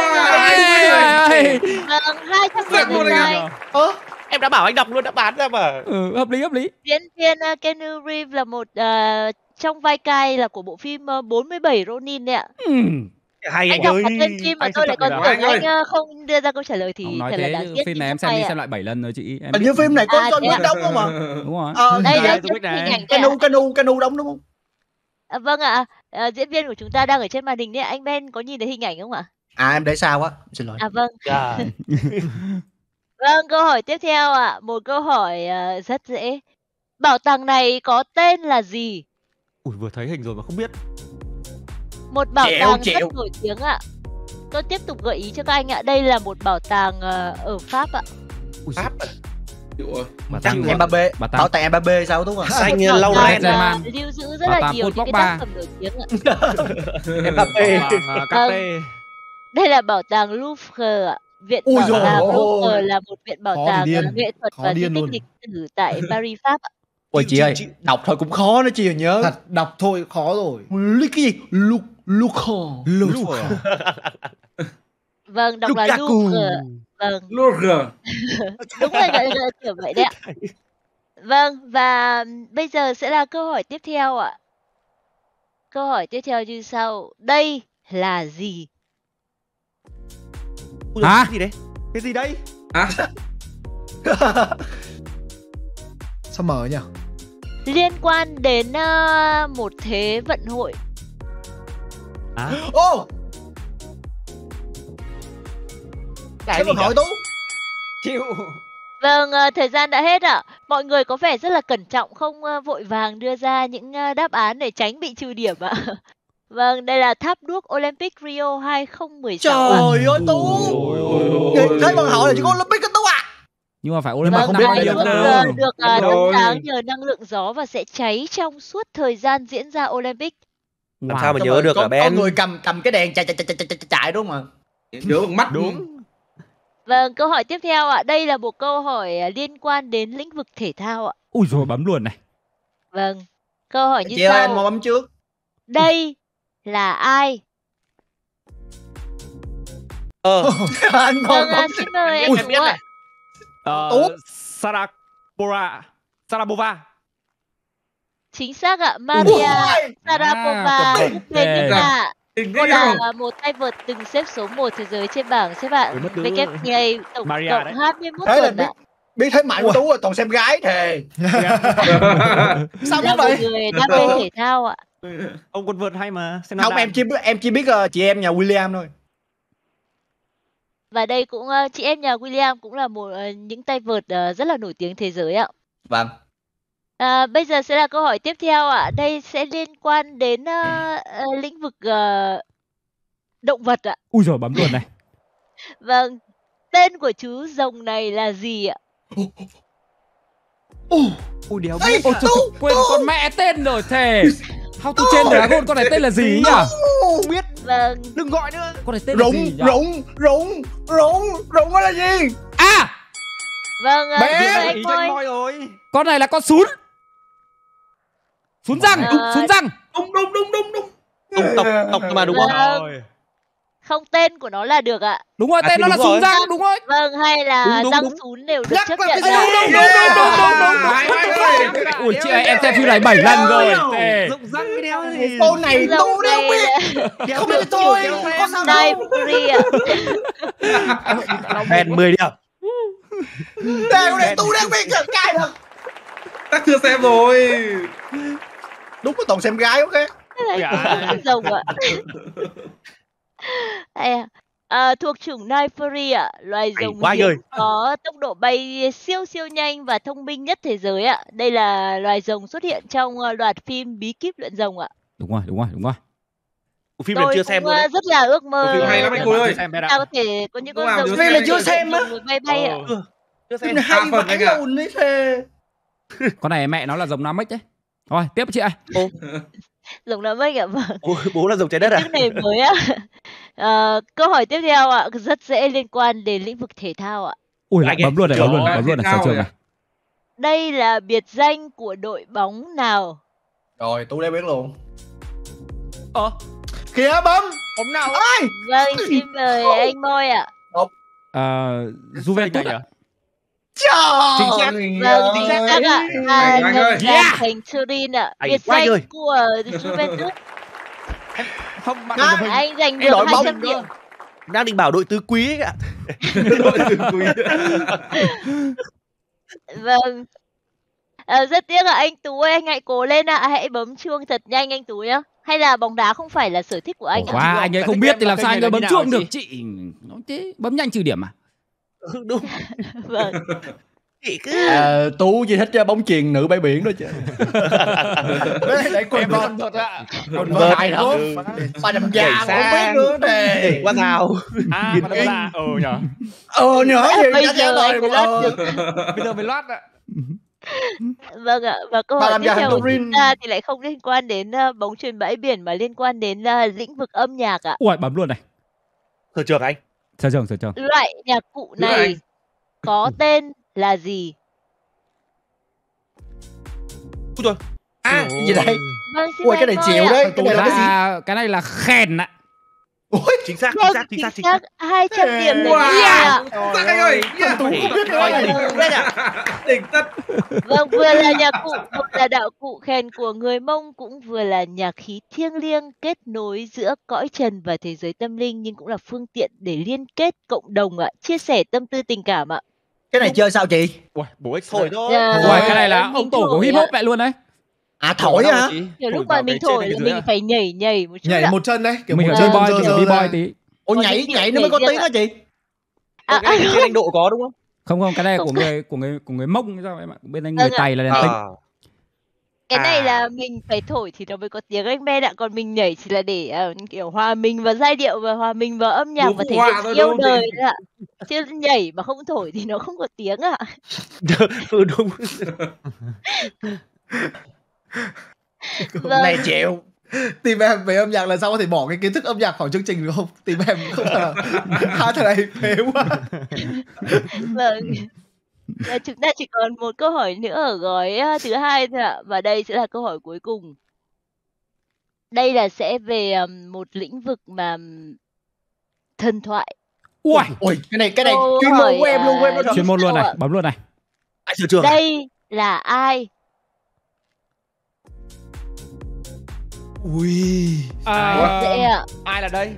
S1: 200 điểm này.
S3: Em đã bảo anh đọc luôn đáp án ra mà.
S2: Hợp lý.
S1: Diễn viên Keanu Reeves là một trong vai cai là của bộ phim 47 Ronin đấy ạ.
S3: Hay
S1: anh đọc tên phim mà tôi lại còn tưởng anh không đưa ra câu trả lời thì
S2: thật là đáng tiếc. Phim này em xem đi xem lại 7 lần rồi chị.
S5: Hình như phim này có John Wick đóng không ạ?
S2: Đúng rồi.
S1: Đây hình ảnh
S5: Canu đóng đúng không?
S1: Vâng ạ. Diễn viên của chúng ta đang ở trên màn hình đấy. Anh Ben có nhìn thấy hình ảnh không ạ?
S5: Em để sao á. Xin lỗi.
S1: Vâng. Vâng, câu hỏi tiếp theo ạ. Một câu hỏi rất dễ. Bảo tàng này có tên là gì?
S4: Ui, vừa thấy hình rồi mà không biết.
S1: Một bảo tàng rất nổi tiếng ạ. Tôi tiếp tục gợi ý cho các anh ạ. Đây là một bảo tàng ở Pháp ạ.
S3: Pháp à?
S5: Mbappé. Bảo tàng Mbappé sao đúng không?
S3: Xanh Laurent
S1: lưu giữ rất là nhiều những cái tác phẩm nổi tiếng ạ.
S5: Mbappé.
S1: Đây là bảo tàng Louvre ạ. Viện bảo tàng Louvre là một viện bảo tàng nghệ thuật và di tích lịch sử tại Paris, Pháp ạ.
S5: Ôi chị ơi, đọc thôi cũng khó nữa chị nhớ.
S6: Thật, đọc thôi khó rồi.
S5: Cái gì? Louvre.
S1: Vâng, đọc là Louvre. Vâng.
S7: Louvre.
S1: Đúng là kiểu vậy đấy ạ. Vâng, và bây giờ sẽ là câu hỏi tiếp theo ạ. Câu hỏi tiếp theo như sau. Đây là gì?
S2: Hả?
S3: Cái gì đấy?
S4: Cái gì đấy?
S6: Sao mở nhỉ?
S1: Liên quan đến một thế vận hội.
S5: Cái gì hỏi Tú?
S4: Chịu.
S1: Vâng, thời gian đã hết ạ. Mọi người có vẻ rất là cẩn trọng, không vội vàng đưa ra những đáp án để tránh bị trừ điểm ạ. Vâng, đây là tháp đuốc Olympic Rio 2016.
S5: Trời ơi Tú. Thế bằng hỏi là chỉ có Olympic cái Tú à?
S2: Nhưng mà phải Olympic
S1: không
S2: năm
S1: được
S2: đâu.
S1: thắp sáng nhờ năng lượng gió và sẽ cháy trong suốt thời gian diễn ra Olympic.
S3: Làm sao mà nhớ được hả Ben?
S5: Có người cầm cái đèn chạy đúng không ạ?
S7: Nhớ bằng mắt.
S4: Đúng.
S1: Vâng, câu hỏi tiếp theo ạ. Đây là một câu hỏi liên quan đến lĩnh vực thể thao ạ.
S2: Ui rồi bấm luôn này.
S1: Vâng, câu hỏi như
S5: sau. Chị ơi, anh mau bấm trước.
S1: Đây là ai?
S5: Anh
S1: vâng, xin mời anh Tú ạ.
S4: Sarapova.
S1: Chính xác ạ, Maria Sarapova. Cô là một tay vợt từng xếp số 1 thế giới trên bảng xếp hạng WTA tổng cộng 21 tuần ạ.
S5: Biết thế mạnh của Tú rồi, toàn xem gái thề.
S1: Sao biết vậy? Một người đam mê thể thao ạ.
S4: Ông quần vợt hay mà.
S5: Không, em chỉ biết chị em nhà William thôi.
S1: Và đây cũng chị em nhà William cũng là một những tay vợt rất là nổi tiếng thế giới ạ.
S5: Vâng.
S1: Bây giờ sẽ là câu hỏi tiếp theo ạ. Đây sẽ liên quan đến lĩnh vực động vật ạ.
S2: Ui giời, bấm luôn này.
S1: Vâng, tên của chú rồng này là gì ạ?
S2: Ui đéo biết. Quên con mẹ tên rồi thề.
S4: How to Train Dragon, con này tên là gì nhỉ?
S3: Không biết.
S1: Vâng.
S3: Đừng gọi nữa.
S4: Con này tên là gì nhỉ?
S5: Rụng là gì?
S4: À,
S1: Vâng,
S5: Bé.
S1: xin mời anh Moi.
S3: rồi.
S4: con này là con sún. Sún răng, sún răng.
S7: Đúng.
S3: Tộc mà đúng không?
S1: Vâng. Không, tên của nó là được ạ.
S4: Đúng rồi, tên
S3: thì
S4: nó là
S3: đúng
S4: sún
S3: rồi.
S4: răng, đúng rồi.
S1: Vâng, hay là
S3: Đúng,
S1: răng
S3: đúng.
S1: sún đều được
S5: Nhắc
S1: chấp
S5: vào
S1: nhận
S5: cái
S1: ạ.
S4: Ui chị ơi, em xem phim này 7 lần rồi. Tê.
S3: Rụng răng cái đeo gì?
S5: Cô này
S1: Rồng
S5: tôi đéo biết.
S1: này
S5: Không biết tôi, có sao đâu.
S1: Free ạ.
S3: Bèn 10 điểm.
S5: Đều này tôi đéo biết rồi, cay thật.
S7: Chắc chưa xem rồi.
S5: Đúng là toàn xem gái ok.
S1: Rồng ạ. Thuộc chủng Nympheria ạ, loài rồng
S3: Quay
S1: hiếm
S3: ơi.
S1: có tốc độ bay siêu nhanh và thông minh nhất thế giới ạ. Đây là loài rồng xuất hiện trong loạt phim Bí kíp luyện rồng ạ.
S2: Đúng rồi.
S3: Phim này
S1: Tôi
S3: chưa xem
S1: cũng
S3: luôn đấy.
S1: rất là ước mơ.
S7: Phim hay lắm anh Khôi ơi.
S1: Ta có thể có những con
S7: Lúc nào
S1: rồng
S7: chưa xem,
S5: chưa xem á.
S1: bay ạ.
S3: Chưa
S5: Phim
S3: xem.
S5: này hay
S7: Đa phần
S5: vãi
S7: anh ạ.
S5: lùn đấy thề.
S2: Con này mẹ nó là giống Nam Ích đấy. Rồi, tiếp chị ơi.
S1: Rồng Nam Ích ạ. Vâng.
S3: Bố là rồng trái đất à?
S1: Chiếc này mới ạ. Câu hỏi tiếp theo ạ, rất dễ liên quan đến lĩnh vực thể thao ạ.
S2: Ui,
S3: Anh
S2: bấm luôn này,
S7: Trời
S2: bấm luôn
S7: ơi,
S2: này,
S7: thể
S2: sở
S7: thao
S2: trường
S7: rồi.
S2: này.
S1: Đây là biệt danh của đội bóng nào?
S5: Rồi, tôi đéo biết luôn.
S3: Ờ.
S5: Kìa bấm.
S3: Bóng nào?
S5: Ai?
S1: Vâng, xin mời anh Moi ạ.
S2: Juventus ạ.
S5: Trời.
S3: Chính xác.
S1: Vâng, chính xác ạ.
S7: Anh ơi.
S1: Đồng đàn thành Turin ạ.
S3: Anh
S1: Biệt
S3: Quay
S1: danh
S3: ơi.
S1: của Juventus.
S3: Không, bạn
S5: À,
S3: đừng-
S1: Anh giành
S5: Cái
S1: được
S5: đội
S1: 200
S5: bóng
S1: điểm.
S3: đang định bảo đội tứ quý ấy ạ.
S7: Đội từ quý.
S1: Vâng. Rất tiếc ạ, anh Tú ơi, anh hãy cố lên ạ. Hãy bấm chuông thật nhanh anh Tú nhá. Hay là bóng đá không phải là sở thích của anh ạ?
S2: Quá, anh ấy
S4: Giải
S2: không
S4: thích
S2: biết
S4: em
S2: thì
S4: là
S2: làm
S4: kênh
S2: sao anh
S4: này
S2: ấy
S4: là
S2: bấm
S4: như
S2: chuông
S4: nào
S2: được chị. Nói thế, bấm nhanh trừ điểm à?
S3: Đúng.
S1: Vâng.
S3: Chị cứ
S5: Tú chỉ thích bóng chuyền nữ bãi biển đó chứ. Để quên vợt.
S4: thật ạ.
S5: Còn vợt hài lắm. 300
S3: Nhảy
S5: giang
S3: sang.
S5: không biết nữa nè.
S3: qua rào.
S4: À, mà nó là nhở.
S5: Nhớ gì
S1: Bây
S5: chắc
S1: giờ
S5: chắn
S1: anh mới lót được.
S4: Bây giờ mới loát ạ.
S1: Vâng ạ, và câu
S5: Bà
S1: hỏi
S5: làm
S1: tiếp
S5: nhà
S1: theo của
S5: Turin.
S1: chúng ta thì lại không liên quan đến bóng chuyền bãi biển mà liên quan đến lĩnh vực âm nhạc ạ.
S2: Ui, bấm luôn này.
S3: Sở trường anh.
S2: Sở trường.
S1: Loại nhạc cụ
S7: Thưa
S1: này
S7: anh.
S1: có tên là gì?
S3: Ui rồi.
S5: À, gì đây?
S1: Vâng, xin
S5: Ui,
S1: mời
S5: cái này
S1: anh
S5: chịu
S1: Moi ạ.
S5: đấy. Cái này là cái gì?
S2: Cái này là khen ạ.
S3: Chính xác,
S1: Vâng,
S3: chính xác.
S1: 200 điểm để
S5: Wow.
S1: anh ạ.
S7: Chắc anh ơi.
S5: Tú không biết nữa.
S7: Đỉnh tất.
S1: Vâng, vừa là nhạc cụ, vừa là đạo cụ khen của người Mông, cũng vừa là nhạc khí thiêng liêng kết nối giữa cõi trần và thế giới tâm linh, nhưng cũng là phương tiện để liên kết cộng đồng ạ, chia sẻ tâm tư tình cảm ạ.
S5: Cái này chơi sao chị?
S4: Ui, bố ích
S3: Thổi thôi.
S2: Ui, cái này là
S1: Mình
S2: ông tổ của
S1: thổi
S2: hip
S1: ạ.
S2: hop vậy luôn đấy.
S5: À thổi hả?
S1: Kiểu lúc mà mình thổi là mình phải nhảy một chút
S6: Nhảy
S1: ạ.
S6: một chân đấy, kiểu
S2: Mình
S6: một
S2: ở
S6: chân
S2: B-boy, mình ở
S6: giơ
S2: B-boy
S6: ra.
S2: tí.
S5: Ủa nhảy nó mới có tiếng hả chị?
S3: Cái này trên anh Độ có đúng không?
S2: Không, cái này của người Mông hay sao em ạ. Bên anh
S1: Vâng
S2: người
S1: ạ.
S2: Tày là đèn tĩnh.
S1: Cái này là mình phải thổi thì nó mới có tiếng anh men ạ, còn mình nhảy chỉ là để kiểu hòa mình vào giai điệu và hòa mình vào âm nhạc
S7: Múa
S1: và
S7: phụ
S1: thể
S7: họa
S1: hiện
S7: thôi
S1: yêu
S7: đúng không
S1: đời
S7: chị?
S1: nữa ạ. Chứ nhảy mà không thổi thì nó không có tiếng ạ.
S3: Đúng.
S1: Vâng.
S5: Này chịu.
S6: Team em về âm nhạc là sao có thể bỏ cái kiến thức âm nhạc khỏi chương trình được không? Team em không là hai thằng này phế quá.
S1: Vâng. Chúng ta chỉ còn một câu hỏi nữa ở gói thứ hai thôi ạ, và đây sẽ là câu hỏi cuối cùng. Đây là sẽ về một lĩnh vực mà thần thoại.
S2: Ui,
S5: Ui, cái này
S1: Câu
S5: chuyên môn
S1: hỏi,
S5: của em luôn, của em luôn.
S2: chuyên môn luôn này,
S1: ạ.
S2: bấm luôn này.
S3: Anh sở trường.
S1: Đây là ai?
S6: Ui.
S1: Rất dễ ạ.
S4: Ai là đây?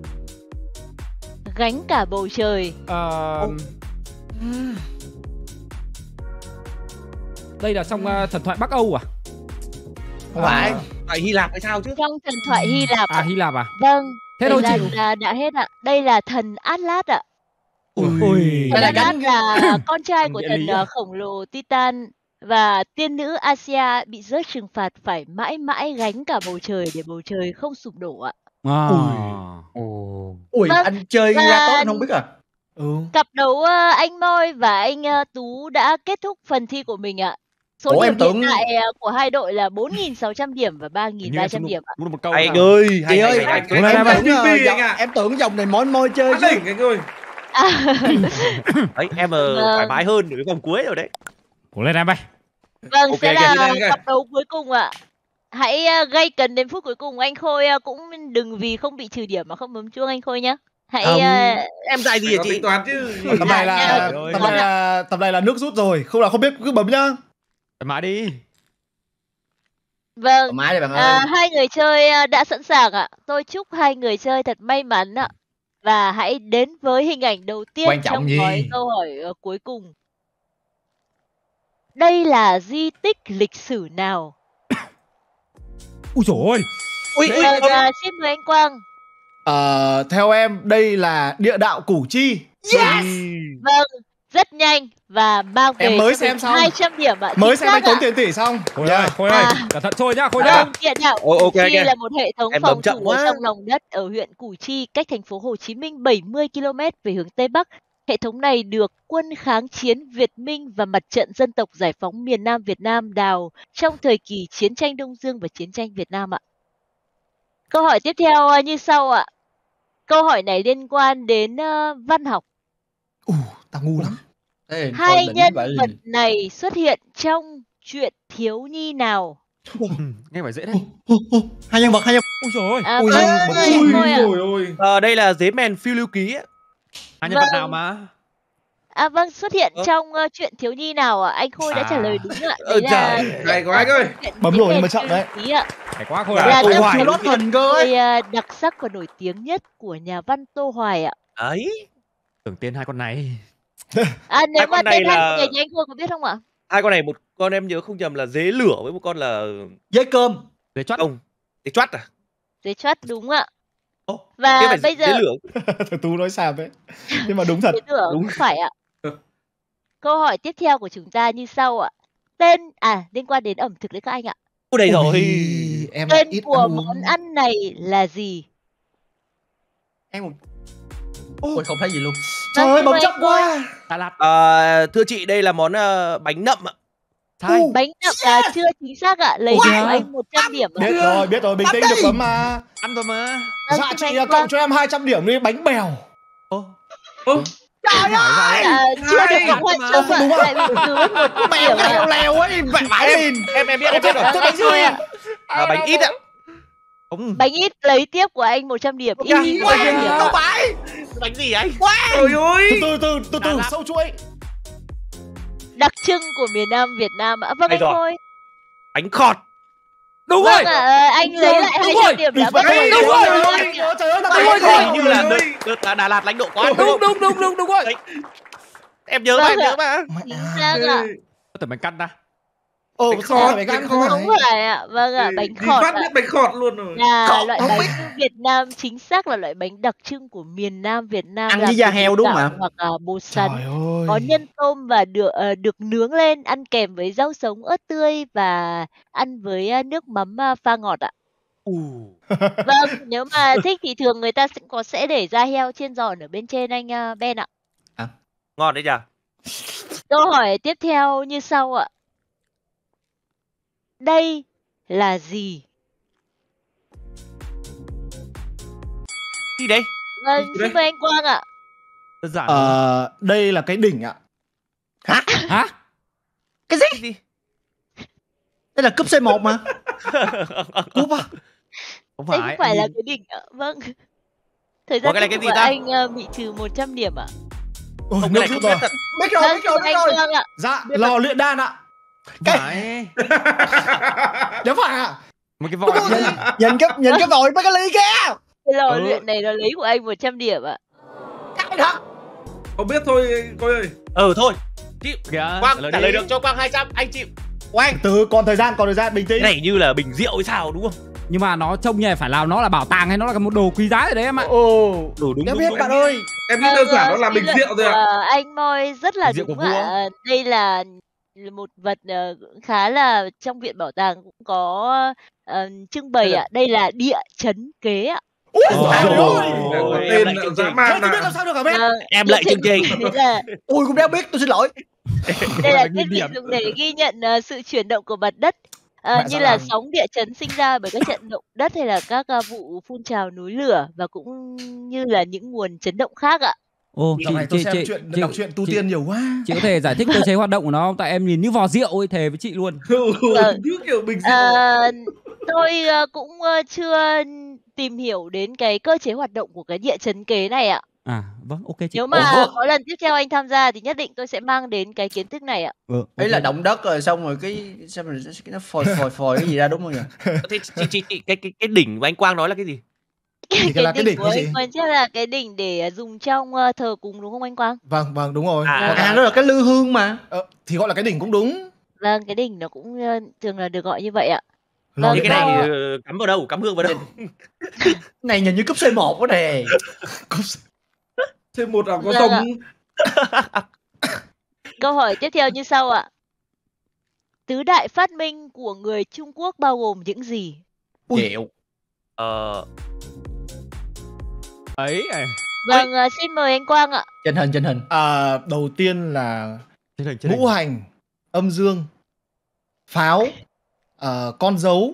S1: Gánh cả bầu trời.
S2: Đây là trong thần thoại Bắc Âu à?
S5: Không phải.
S3: Tại Hy Lạp hay sao chứ?
S1: Trong thần thoại Hy Lạp.
S2: À, Hy Lạp à?
S1: Vâng.
S2: Thế
S1: Thời
S2: thôi
S1: gian
S2: chị.
S1: đã hết ạ. Đây là thần Atlas ạ.
S2: Ui.
S5: Đây là
S1: Atlas là con trai của
S4: Địa
S1: thần
S4: lý à?
S1: khổng lồ Titan, và tiên nữ Asia bị rớt trừng phạt phải mãi mãi gánh cả bầu trời để bầu trời không sụp đổ ạ.
S2: À.
S5: Ui,
S1: Vâng,
S5: anh chơi
S1: và-
S5: ra tốt anh không biết à?
S6: Ừ.
S1: Cặp đấu anh Moi và anh Tú đã kết thúc phần thi của mình ạ. Số
S5: Ủa,
S1: điểm
S5: em tưởng-
S1: hiện tại của hai đội là 4.600 điểm và 3.300 điểm ạ.
S4: Đúng là một câu
S3: Anh
S4: nào.
S3: ơi,
S5: Chị ơi,
S3: hay.
S5: em tưởng dòng này môi chơi chứ.
S7: Đỉnh anh ơi.
S3: Đấy, em
S1: Vâng.
S3: thoải mái hơn ở cái vòng cuối rồi đấy.
S2: Cố lên em ơi.
S1: Vâng,
S3: Ok,
S1: sẽ
S3: ok,
S1: là
S7: ok.
S1: cặp đấu cuối cùng ạ. Hãy gay cấn đến phút cuối cùng. Anh Khôi cũng đừng vì không bị trừ điểm mà không bấm chuông anh Khôi nhá. Hãy
S3: Em dạy gì
S7: Phải
S3: hả
S7: có
S3: chị?
S7: tính toán chứ.
S6: Tầm này là tầm này là nước rút rồi, không biết cứ bấm nhá.
S4: Thoải mái đi.
S1: vâng.
S5: Thoải mái đi bạn ơi.
S1: Hai người chơi đã sẵn sàng ạ. Tôi chúc hai người chơi thật may mắn ạ. Và hãy đến với hình ảnh đầu tiên
S5: Quan trọng
S1: trong
S5: gì?
S1: gói câu hỏi cuối cùng. Đây là di tích lịch sử nào?
S2: Ui dồi ôi.
S1: Xin mời anh Quang.
S6: Theo em đây là địa đạo Củ Chi.
S1: Vâng, rất nhanh và mang về
S6: Em mới
S1: cho
S6: xem
S1: mình
S6: xong.
S1: 200 điểm ạ.
S6: Mới
S1: Chính
S6: xem anh
S1: xác
S6: tốn
S1: ạ.
S6: tiền tỷ xong.
S2: Khôi ơi, Khôi ơi, cẩn thận trôi nhá, Khôi nhá.
S1: Vâng, địa đạo
S3: Ok,
S1: Củ Chi
S3: ok.
S1: là một hệ thống
S3: Em
S1: phòng
S3: bấm chậm
S1: thủ
S3: quá.
S1: ở trong lòng đất ở huyện Củ Chi, cách thành phố Hồ Chí Minh 70 km về hướng Tây Bắc. Hệ thống này được quân kháng chiến Việt Minh và Mặt trận Dân tộc Giải phóng miền Nam Việt Nam đào trong thời kỳ chiến tranh Đông Dương và chiến tranh Việt Nam ạ. Câu hỏi tiếp theo như sau ạ. Câu hỏi này liên quan đến văn học.
S6: Tao ngu lắm.
S5: Thế
S1: Hai
S5: con đỉnh
S1: nhân
S5: vậy.
S1: vật này xuất hiện trong truyện thiếu nhi nào?
S4: Nghe phải dễ đấy.
S5: Hai nhân vật.
S2: Ui dồi ôi.
S1: Vâng, mời anh Khôi ạ.
S7: Ôi ôi.
S3: Đây là Dế Mèn Phiêu Lưu Ký ạ.
S4: Hai nhân vật
S1: Vâng.
S4: nào mà?
S1: Vâng, xuất hiện trong truyện thiếu nhi nào ạ? Anh Khôi đã trả lời đúng ạ. Đấy là
S7: Hay quá anh ơi.
S1: truyện
S6: Bấm
S1: Dế
S6: rồi nhưng
S1: Mèn
S6: mà chậm
S1: Phiêu
S6: đấy.
S1: Lưu Ký ạ.
S2: Phải quá Khôi
S1: Là
S2: à.
S3: Tô
S1: tác
S3: Hoài
S1: phẩm
S3: luôn.
S5: hình cơ ấy.
S1: đặc sắc và nổi tiếng nhất của nhà văn Tô Hoài ạ.
S3: Đấy.
S4: Tưởng tên hai con này.
S1: Nếu
S3: Hai
S1: mà
S3: con này
S1: tên hai
S3: là-
S1: con này thì anh Khôi có biết không ạ?
S3: Hai con này, một con em nhớ không nhầm là Dế Lửa với một con là
S5: Với cơm.
S4: Dễ chót.
S3: không, Dế Choắt à?
S1: Dế Choắt đúng ạ.
S3: Thế
S1: Và
S3: phải
S1: bây giờ
S3: Dế Lửa.
S6: Thằng Tú nói sao đấy. Nhưng mà đúng thật.
S1: Dế Lửa
S3: Đúng.
S1: không phải ạ. Câu hỏi tiếp theo của chúng ta như sau ạ. Tên liên quan đến ẩm thực đấy các anh ạ.
S3: Ôi đây rồi.
S6: Ui, em lại
S1: Tên
S6: ít
S1: của
S6: ăn uống.
S1: món ăn này là gì?
S5: Em ôi không thấy gì luôn.
S6: Trời
S1: Vâng,
S6: ơi,
S1: xin
S6: bấm
S1: mời
S6: chậm
S1: anh Khôi.
S6: quá.
S4: Đà Lạt.
S3: Thưa chị, đây là món bánh nậm ạ.
S4: Sai.
S1: Bánh nậm là chưa chính xác ạ. Lấy
S6: Ui,
S1: điểm
S6: hả?
S1: của anh 100 điểm ạ.
S6: Biết rồi, bình tĩnh được bấm mà.
S4: Ăn rồi mà.
S1: Vâng,
S6: Dạ
S1: xin
S6: chị
S1: mời anh
S6: cộng
S1: Quang.
S6: cho em 200 điểm đi, bánh bèo.
S5: Trời ơi.
S1: Chưa được
S7: Hay.
S1: cộng 200 ạ.
S6: Đúng không?
S1: Lại bị trừ hết 100
S5: Bèo
S1: điểm ạ.
S5: leo ấy. Vãi lìn.
S3: Em biết rồi.
S1: Vâng, anh Khôi ạ.
S3: Bánh ít ạ.
S1: Bánh ít lấy tiếp của anh 100 điểm. Ít đi 100 điểm
S5: Đâu
S1: ạ.
S5: phải.
S3: Bánh gì anh?
S7: Ôi ôi.
S6: Từ từ, sâu chuỗi.
S1: Đặc trưng của miền Nam Việt Nam ạ. Vâng
S3: Đây
S1: anh
S3: rồi.
S1: Khôi.
S3: Bánh khọt.
S2: Đúng
S1: Vâng
S2: rồi.
S1: ạ, anh lấy lại 200 điểm đã. Vâng,
S6: Hey,
S1: đúng
S6: đúng
S1: rồi.
S6: rồi. Trời ơi, tao
S7: Ôi,
S6: quên
S3: Hình như là đợt Đà Lạt lãnh độ quá.
S2: Đúng rồi.
S3: Em nhớ
S1: Vâng
S3: mà, em
S1: ạ.
S3: nhớ mà.
S1: Chính xác ạ.
S4: Tưởng bánh căn ta.
S7: Bánh
S6: sao
S7: khọt,
S6: phải
S7: bánh
S6: ăn
S7: khọt.
S6: không
S1: Đúng rồi ạ. Vâng ạ, bánh
S7: Đi
S1: khọt
S7: phát
S1: ạ.
S7: biết bánh khọt luôn rồi.
S1: Là loại bánh Việt Nam, chính xác là loại bánh đặc trưng của miền Nam Việt Nam.
S5: Ăn
S1: làm
S5: với da
S1: từ
S5: heo
S1: bột
S5: đúng không
S1: gạo
S5: ạ?
S1: Hoặc bột sắn.
S6: Trời ơi.
S1: Có nhân tôm và được nướng lên, ăn kèm với rau sống, ớt tươi và ăn với nước mắm pha ngọt ạ. Vâng, nếu mà thích thì thường người ta sẽ để da heo chiên giòn ở bên trên anh Ben ạ.
S3: Ngon đấy nhỉ?
S1: Câu hỏi tiếp theo như sau ạ. Đây là gì?
S3: Gì đấy?
S1: Vâng, xin mời anh Quang ạ.
S4: Đơn giản.
S6: Đây là cái đỉnh ạ.
S2: Hả?
S5: Cái gì? Đây là cúp C1 mà. Cúp à?
S4: Không
S1: Đây
S4: phải.
S1: không phải là cái đỉnh ạ. Vâng. Thời
S3: Ủa,
S1: gian
S3: cái này
S1: tiếp
S3: cái gì
S1: của
S3: ta?
S1: anh bị trừ 100 điểm ạ.
S6: Ôi,
S3: Không,
S6: nước
S3: cái này
S6: rút
S3: không
S6: rồi.
S3: biết thật.
S5: Biết rồi,
S1: Vâng,
S5: biết rồi,
S1: xin
S5: biết
S1: anh
S5: rồi.
S1: Quang ạ.
S6: Dạ, lò luyện đan ạ.
S4: Phải.
S6: Nếu phải ạ.
S4: Một cái vòi.
S5: Nhìn cái vòi mấy cái ly kia.
S1: Cái lò luyện này nó lấy của anh 100 điểm ạ.
S5: Cái thật.
S7: Không biết thôi coi ơi.
S3: Thôi. Chịu.
S4: Kìa.
S3: Quang
S4: lời
S3: trả
S4: đi.
S3: lời được cho Quang 200, anh chịu. Quang.
S6: Từ còn thời gian, bình tĩnh.
S3: Cái này như là bình rượu hay sao đúng không?
S2: Nhưng mà nó trông như phải làm nó là bảo tàng hay nó là một đồ quý giá rồi đấy em ạ.
S6: Ồ,
S3: Đúng
S5: Em biết bạn ơi.
S7: Em nghĩ đơn giản nó là bình rượu thôi ạ.
S1: Anh Moi rất là
S4: Bình rượu
S1: đúng
S4: của vua.
S1: ạ. Đây là một vật khá là trong viện bảo tàng cũng có trưng bày ạ. Đây là địa chấn kế ạ.
S7: Tên dã man
S6: Thế biết làm sao được hả bé?
S3: Em lại chương trình.
S5: Ui cũng đã biết, tôi xin lỗi.
S1: Đây là thiết bị dùng để ghi nhận sự chuyển động của mặt đất. Như là sóng địa chấn sinh ra bởi các trận động đất hay là các vụ phun trào núi lửa và cũng như là những nguồn chấn động khác ạ.
S2: Ô,
S6: tôi xem đọc truyện tu tiên nhiều quá.
S2: Chị có thể giải thích cơ chế hoạt động của nó không? Tại em nhìn như vò rượu ấy, thề với chị luôn.
S7: Cứ kiểu bình rượu.
S1: Tôi cũng chưa tìm hiểu đến cái cơ chế hoạt động của cái địa chấn kế này ạ.
S2: À, vâng, ok chị.
S1: Nếu mà có lần tiếp theo anh tham gia thì nhất định tôi sẽ mang đến cái kiến thức này ạ.
S5: Ấy là động đất rồi xong rồi sao mà nó phồi cái gì ra đúng không nhỉ?
S3: Thế chị cái đỉnh mà anh Quang nói là cái gì?
S1: Cái đỉnh của anh Quang chắc là cái đỉnh để dùng trong thờ cúng đúng không anh Quang?
S6: Vâng, đúng rồi.
S5: Đó là cái lư hương mà.
S6: Thì gọi là cái đỉnh cũng đúng.
S1: Vâng, cái đỉnh nó cũng thường là được gọi như vậy ạ.
S3: Vâng, cái này cắm vào đâu? Cắm hương vào đâu?
S5: Này nhìn như cúp C1 quá nè.
S7: C1 là có tông.
S1: Câu hỏi tiếp theo như sau ạ. Tứ đại phát minh của người Trung Quốc bao gồm những gì?
S5: Chịu.
S4: Ấy.
S1: Vâng, xin mời anh Quang ạ.
S5: Trên hình.
S6: Đầu tiên là ngũ hành, âm dương, pháo, con dấu,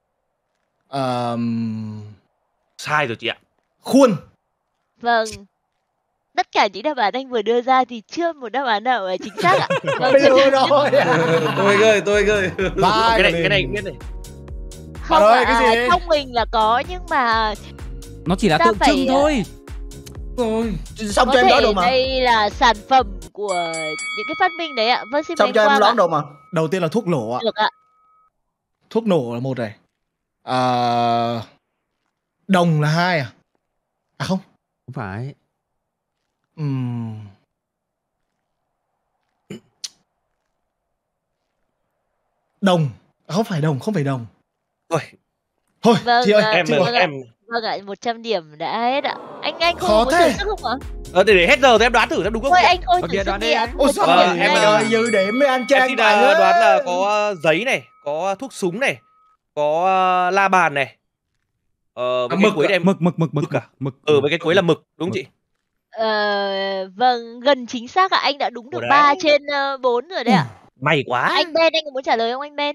S3: sai rồi chị ạ.
S6: khuôn.
S1: Vâng. Tất cả những đáp án anh vừa đưa ra thì chưa một đáp án nào là chính xác ạ. Vâng,
S7: Tôi ơi.
S3: Cái này biết này.
S1: Không ạ, trong mình là có nhưng mà
S2: nó chỉ là tượng trưng thôi.
S5: Rồi. Xong
S1: có
S5: cho em đoán
S1: thể
S5: đồ mà.
S1: đây là sản phẩm của những cái phát minh đấy ạ. Vâng, xin mời anh
S5: Xong cho
S1: Quang
S5: em đoán
S1: ạ.
S5: đồ mà.
S6: Đầu tiên là thuốc nổ ạ.
S1: Được ạ.
S6: Thuốc nổ là một này. Đồng là hai à? À không.
S4: Không phải.
S6: Đồng. Không phải đồng.
S3: Thôi,
S6: chị ơi,
S3: em.
S1: Vâng ạ, 100 điểm đã hết ạ. Anh
S6: Khó
S1: không có
S6: thế.
S1: thử sức không ạ?
S3: Để hết giờ thì em đoán thử xem đúng không?
S1: Thôi anh Khôi thử
S4: Ok,
S1: sức
S4: đoán
S1: đi
S4: đi
S1: ạ.
S4: anh.
S5: Ôi sao em dư điểm mấy anh
S3: Em
S5: Trang
S3: xin
S5: bạn ơi.
S3: đoán là có giấy này, có thuốc súng này, có la bàn này. Cái cuối này
S2: Mực
S3: à?
S2: Mực.
S3: Với cái cuối là mực, đúng không chị?
S1: Vâng, gần chính xác ạ. Anh đã đúng được 3 trên 4 rồi đấy ạ.
S3: May quá.
S1: Anh Ben, anh có muốn trả lời không anh Ben?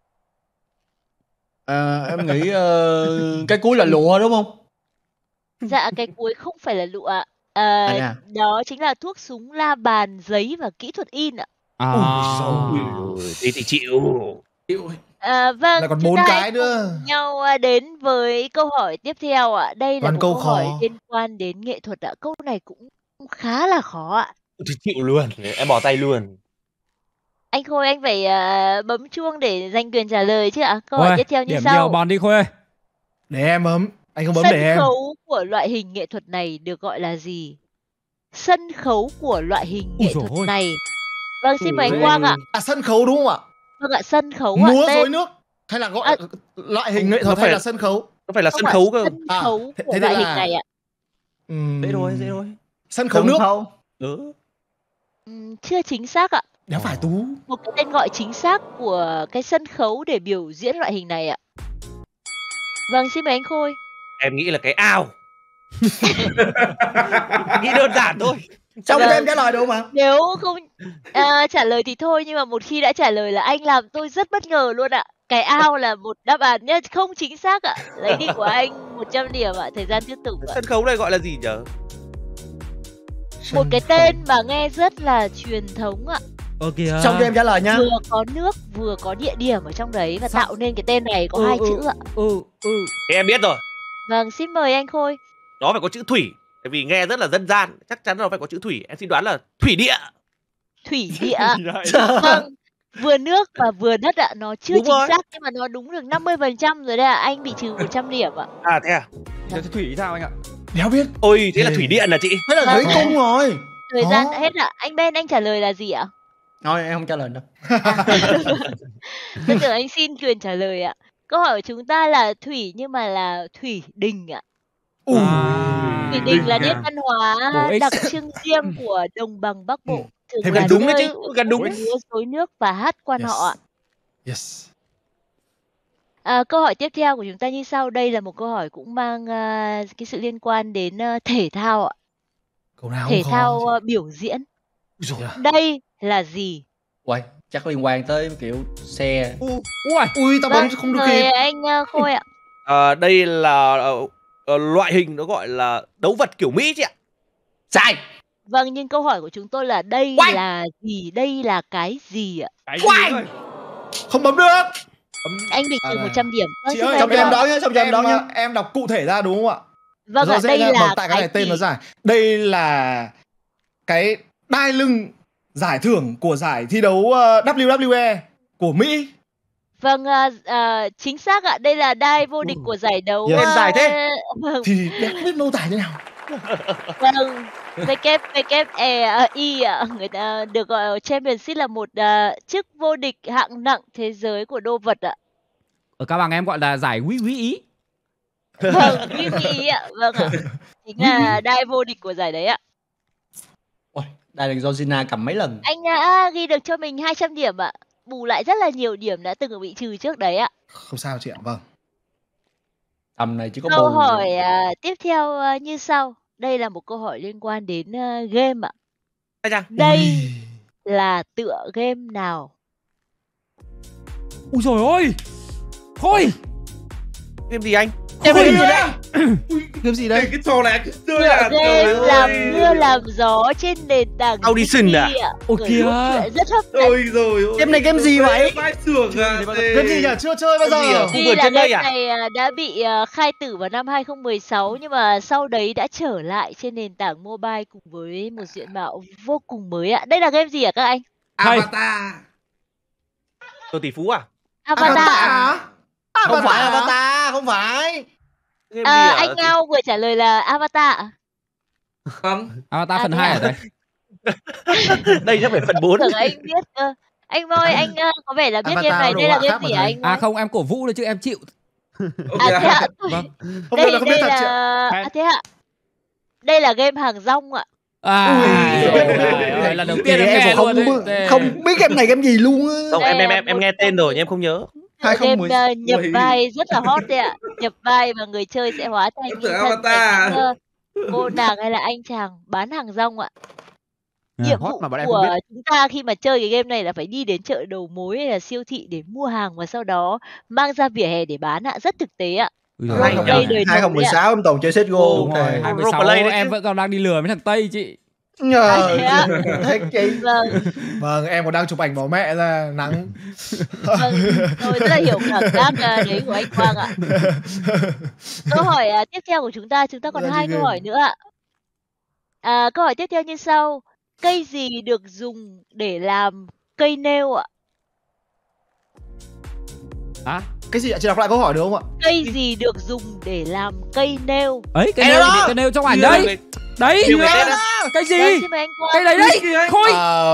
S5: Em nghĩ cái cuối là lụa đúng không?
S1: Dạ, cái cuối không phải là lụa ạ.
S5: À.
S1: Đó chính là thuốc súng, la bàn, giấy và kỹ thuật in ạ.
S3: Thì chịu.
S1: Vâng,
S6: lại còn 4 cái nữa.
S1: Cùng nhau đến với câu hỏi tiếp theo ạ. Đây là một câu
S6: khó.
S1: hỏi liên quan đến nghệ thuật ạ. Câu này cũng khá là khó ạ.
S3: Thì chịu luôn, em bỏ tay luôn.
S1: Anh Khôi, anh phải bấm chuông để giành quyền trả lời chứ ạ. Câu hỏi tiếp theo như
S2: điểm
S1: sau.
S2: nhiều bòn đi Khôi ơi.
S6: Để em bấm. Anh không bấm để em.
S1: Sân khấu của loại hình nghệ thuật này được gọi là gì? Sân khấu của loại hình nghệ thuật này. Vâng, xin mời anh Quang ạ.
S6: Sân khấu đúng không ạ?
S1: Vâng ạ, sân khấu ạ.
S6: Múa rối nước hay là gọi loại hình nghệ thuật hay là sân khấu?
S3: Nó phải là sân khấu cơ.
S1: Sân khấu của loại hình này ạ.
S3: Dễ rồi.
S6: Sân khấu nước.
S1: Chưa chính xác ạ.
S6: Đéo phải Tú.
S1: Một cái tên gọi chính xác của cái sân khấu để biểu diễn loại hình này ạ. Vâng, xin mời anh Khôi.
S3: Em nghĩ là cái ao. Nghĩ đơn giản thôi.
S5: Xong cho em trả lời được mà.
S1: Nếu không trả lời thì thôi, nhưng mà một khi đã trả lời là anh làm tôi rất bất ngờ luôn ạ. Cái ao là một đáp án nhất không chính xác ạ. Lấy đi của anh 100 điểm ạ. Thời gian tiếp tục ạ.
S3: Sân khấu này gọi là gì nhở?
S1: Một cái tên mà nghe rất là truyền thống ạ.
S5: Xong cho em trả lời nha.
S1: Vừa có nước vừa có địa điểm ở trong đấy và tạo nên cái tên này có 2 chữ ạ.
S3: Thì em biết rồi.
S1: Vâng, xin mời anh Khôi.
S3: Nó phải có chữ thủy. Bởi vì nghe rất là dân gian. Chắc chắn nó phải có chữ thủy. Em xin đoán là thủy địa.
S1: Thủy địa. Vâng, vừa nước và vừa đất ạ. Nó chưa
S3: đúng
S1: chính
S3: rồi.
S1: xác nhưng mà nó đúng được 50% rồi đấy ạ. Anh bị trừ 100 điểm ạ.
S3: À thế à?
S4: Thế thủy sao anh ạ?
S6: Đéo biết.
S3: Ôi thế là thủy điện à chị?
S5: Thế là thủy cung rồi.
S1: Thời gian đã hết ạ. Anh Ben, anh trả lời là gì ạ?
S5: Thôi em không trả lời đâu.
S1: Tôi tưởng anh xin quyền trả lời ạ. Câu hỏi của chúng ta là thủy nhưng mà là thủy đình ạ. Thủy đình là nét văn hóa đặc trưng riêng của đồng bằng Bắc Bộ. Thường
S3: gần đúng đấy chứ, gần đúng đấy.
S1: Múa rối nước và hát quan họ ạ.
S6: Yes.
S1: Câu hỏi tiếp theo của chúng ta như sau. Đây là một câu hỏi cũng mang cái sự liên quan đến thể thao ạ.
S6: Câu nào
S1: Thể
S6: không khó
S1: thao
S6: chị.
S1: biểu diễn.
S6: Rồi à.
S1: Đây là gì?
S5: Uầy, chắc liên quan tới kiểu xe.
S6: Ui, tao bấm không được
S1: mời
S6: kịp.
S1: anh Khôi ạ.
S3: Đây là loại hình nó gọi là đấu vật kiểu Mỹ chị ạ.
S5: Sai.
S1: Vâng, nhưng câu hỏi của chúng tôi là đây là gì? Đây là cái gì ạ?
S7: Cái
S6: Không bấm được.
S1: Anh bị trừ 100 điểm.
S6: Chị
S1: Vâng,
S6: ơi,
S5: Xong cho em đoán nhá, xong cho em đoán nhá.
S6: em đọc cụ thể ra đúng không ạ?
S1: Vâng ạ, đây là
S6: tại cái này tên nó dài. Đây là cái đai lưng giải thưởng của giải thi đấu WWE của Mỹ.
S1: Vâng, chính xác ạ. Đây là đai vô địch của giải đấu.
S3: Tên dài thế.
S1: Vâng,
S6: Thì em không biết mô tả như nào.
S1: vâng. WWE ạ. Người ta được gọi Championship là một chức vô địch hạng nặng thế giới của đô vật ạ.
S2: Ở Cao Bằng em gọi là giải quý ý.
S1: Vâng, WWE ạ. Vâng ạ. Chính là đai vô địch của giải đấy ạ.
S5: Uầy, đây là John Cena cầm mấy lần.
S1: Anh đã ghi được cho mình 200 điểm ạ. Bù lại rất là nhiều điểm đã từng bị trừ trước đấy ạ.
S6: Không sao chị ạ, vâng.
S5: Tầm này chỉ có
S1: Câu
S5: bù.
S1: hỏi tiếp theo như sau. Đây là một câu hỏi liên quan đến game ạ. Đây là tựa game nào?
S2: Ui dồi ôi. Thôi.
S3: Game gì anh?
S6: Game gì đấy? Game gì đây?
S7: Cái trò này
S1: Tựa game làm mưa làm gió trên nền tảng
S3: Audition à?
S2: Ôi
S1: Gửi
S2: kìa.
S1: một chuyện rất hấp dẫn.
S7: Ôi rồi ôi.
S5: Game này game gì vậy?
S7: Vai xưởng à?
S6: Game gì nhỉ? Chưa chơi bao giờ.
S3: Khu
S1: Tuy
S3: vườn
S1: là
S3: trên
S1: game
S3: mây à?
S1: này đã bị khai tử vào năm 2016 nhưng mà sau đấy đã trở lại trên nền tảng mobile cùng với một diện mạo vô cùng mới ạ. Đây là game gì ạ các anh?
S7: Avatar.
S3: Cờ tỷ phú à?
S1: Avatar ạ.
S6: À?
S5: Không phải Avatar, không phải.
S3: Game gì à?
S1: Anh Ngao vừa trả lời là Avatar ạ.
S7: Không.
S2: Avatar phần
S1: thế
S2: 2
S1: à?
S2: ở đây.
S3: Đây chắc phải phần 4.
S1: Tưởng anh biết cơ. Anh Voi, anh có vẻ là biết game này. Đây là game gì hả anh?
S2: À không, em cổ vũ thôi chứ em chịu.
S1: Thế ạ.
S2: Vâng.
S6: Không biết là không biết thật chị ạ.
S1: Thế ạ. Đây là game hàng rong ạ.
S2: Đây là đầu tiên em
S5: Em
S2: nghe
S5: còn
S2: luôn đấy.
S5: không biết game này game gì luôn á.
S3: Không,
S1: Đây là
S3: em nghe tên rồi nhưng em không nhớ.
S1: Game nhập vai rất là hot đấy ạ. Nhập vai và người chơi sẽ hóa thành những thân cảnh cô nàng hay là anh chàng bán hàng rong ạ. Nhiệm vụ của chúng ta khi mà chơi cái game này là phải đi đến chợ đầu mối hay là siêu thị để mua hàng và sau đó mang ra vỉa hè để bán ạ. Rất thực tế ạ.
S5: 2016 em toàn chơi CSGO.
S2: Đúng rồi, 2016 em vẫn còn đang đi lừa mấy thằng Tây chị.
S5: Nhờ thế chị.
S6: Vâng, em còn đang chụp ảnh bỏ mẹ ra nắng.
S1: Vâng, tôi rất là hiểu cảm giác đấy của anh Quang ạ. Câu hỏi tiếp theo của chúng ta còn 2 câu hỏi nữa ạ. Câu hỏi tiếp theo như sau. Cây gì được dùng để làm cây nêu ạ?
S6: Cái gì ạ? Chị đọc lại câu hỏi được không ạ?
S1: Cây gì được dùng để làm cây nêu?
S2: Ấy, cây nêu trong ảnh đấy. Đấy, cái gì?
S1: Vâng, xin mời anh Quang.
S2: Cây đấy đấy. Khôi.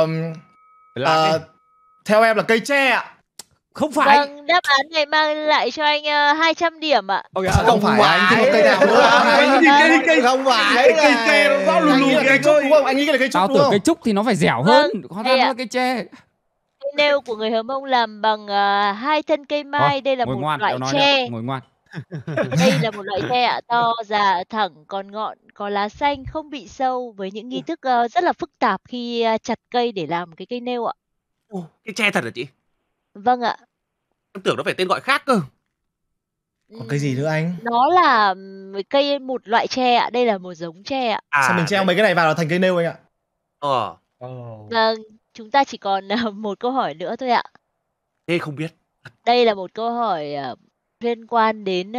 S6: Theo em là cây tre ạ.
S2: Không phải.
S1: Vâng, đáp án này mang lại cho anh 200 điểm ạ.
S6: Không phải anh, chứ có cây nào nữa.
S5: Không phải.
S7: Cây tre nó rõ lùn lùn
S6: cây trúc đúng không? Anh nghĩ là cây trúc
S2: Tao
S6: đúng
S2: tưởng
S6: không?
S2: cây trúc thì nó phải dẻo hơn. Hóa ra nó là cây tre.
S1: Cây nêu của người Hờ Mông làm bằng 2 thân cây mai. Đây là một loại tre.
S2: Ngồi ngoan.
S1: Đây là một loại tre ạ, to, già, thẳng, còn ngọn, có lá xanh, không bị sâu với những nghi thức rất là phức tạp khi chặt cây để làm cái cây nêu ạ.
S3: Cái tre thật hả chị?
S1: Vâng ạ.
S3: Em tưởng nó phải tên gọi khác cơ.
S6: Còn cây gì nữa anh?
S1: Nó là một loại tre ạ, đây là một giống tre ạ.
S6: Sao mình treo mấy cái này vào là thành cây nêu anh ạ?
S1: Vâng, chúng ta chỉ còn một câu hỏi nữa thôi ạ.
S3: Thế không biết.
S1: Đây là một câu hỏi liên quan đến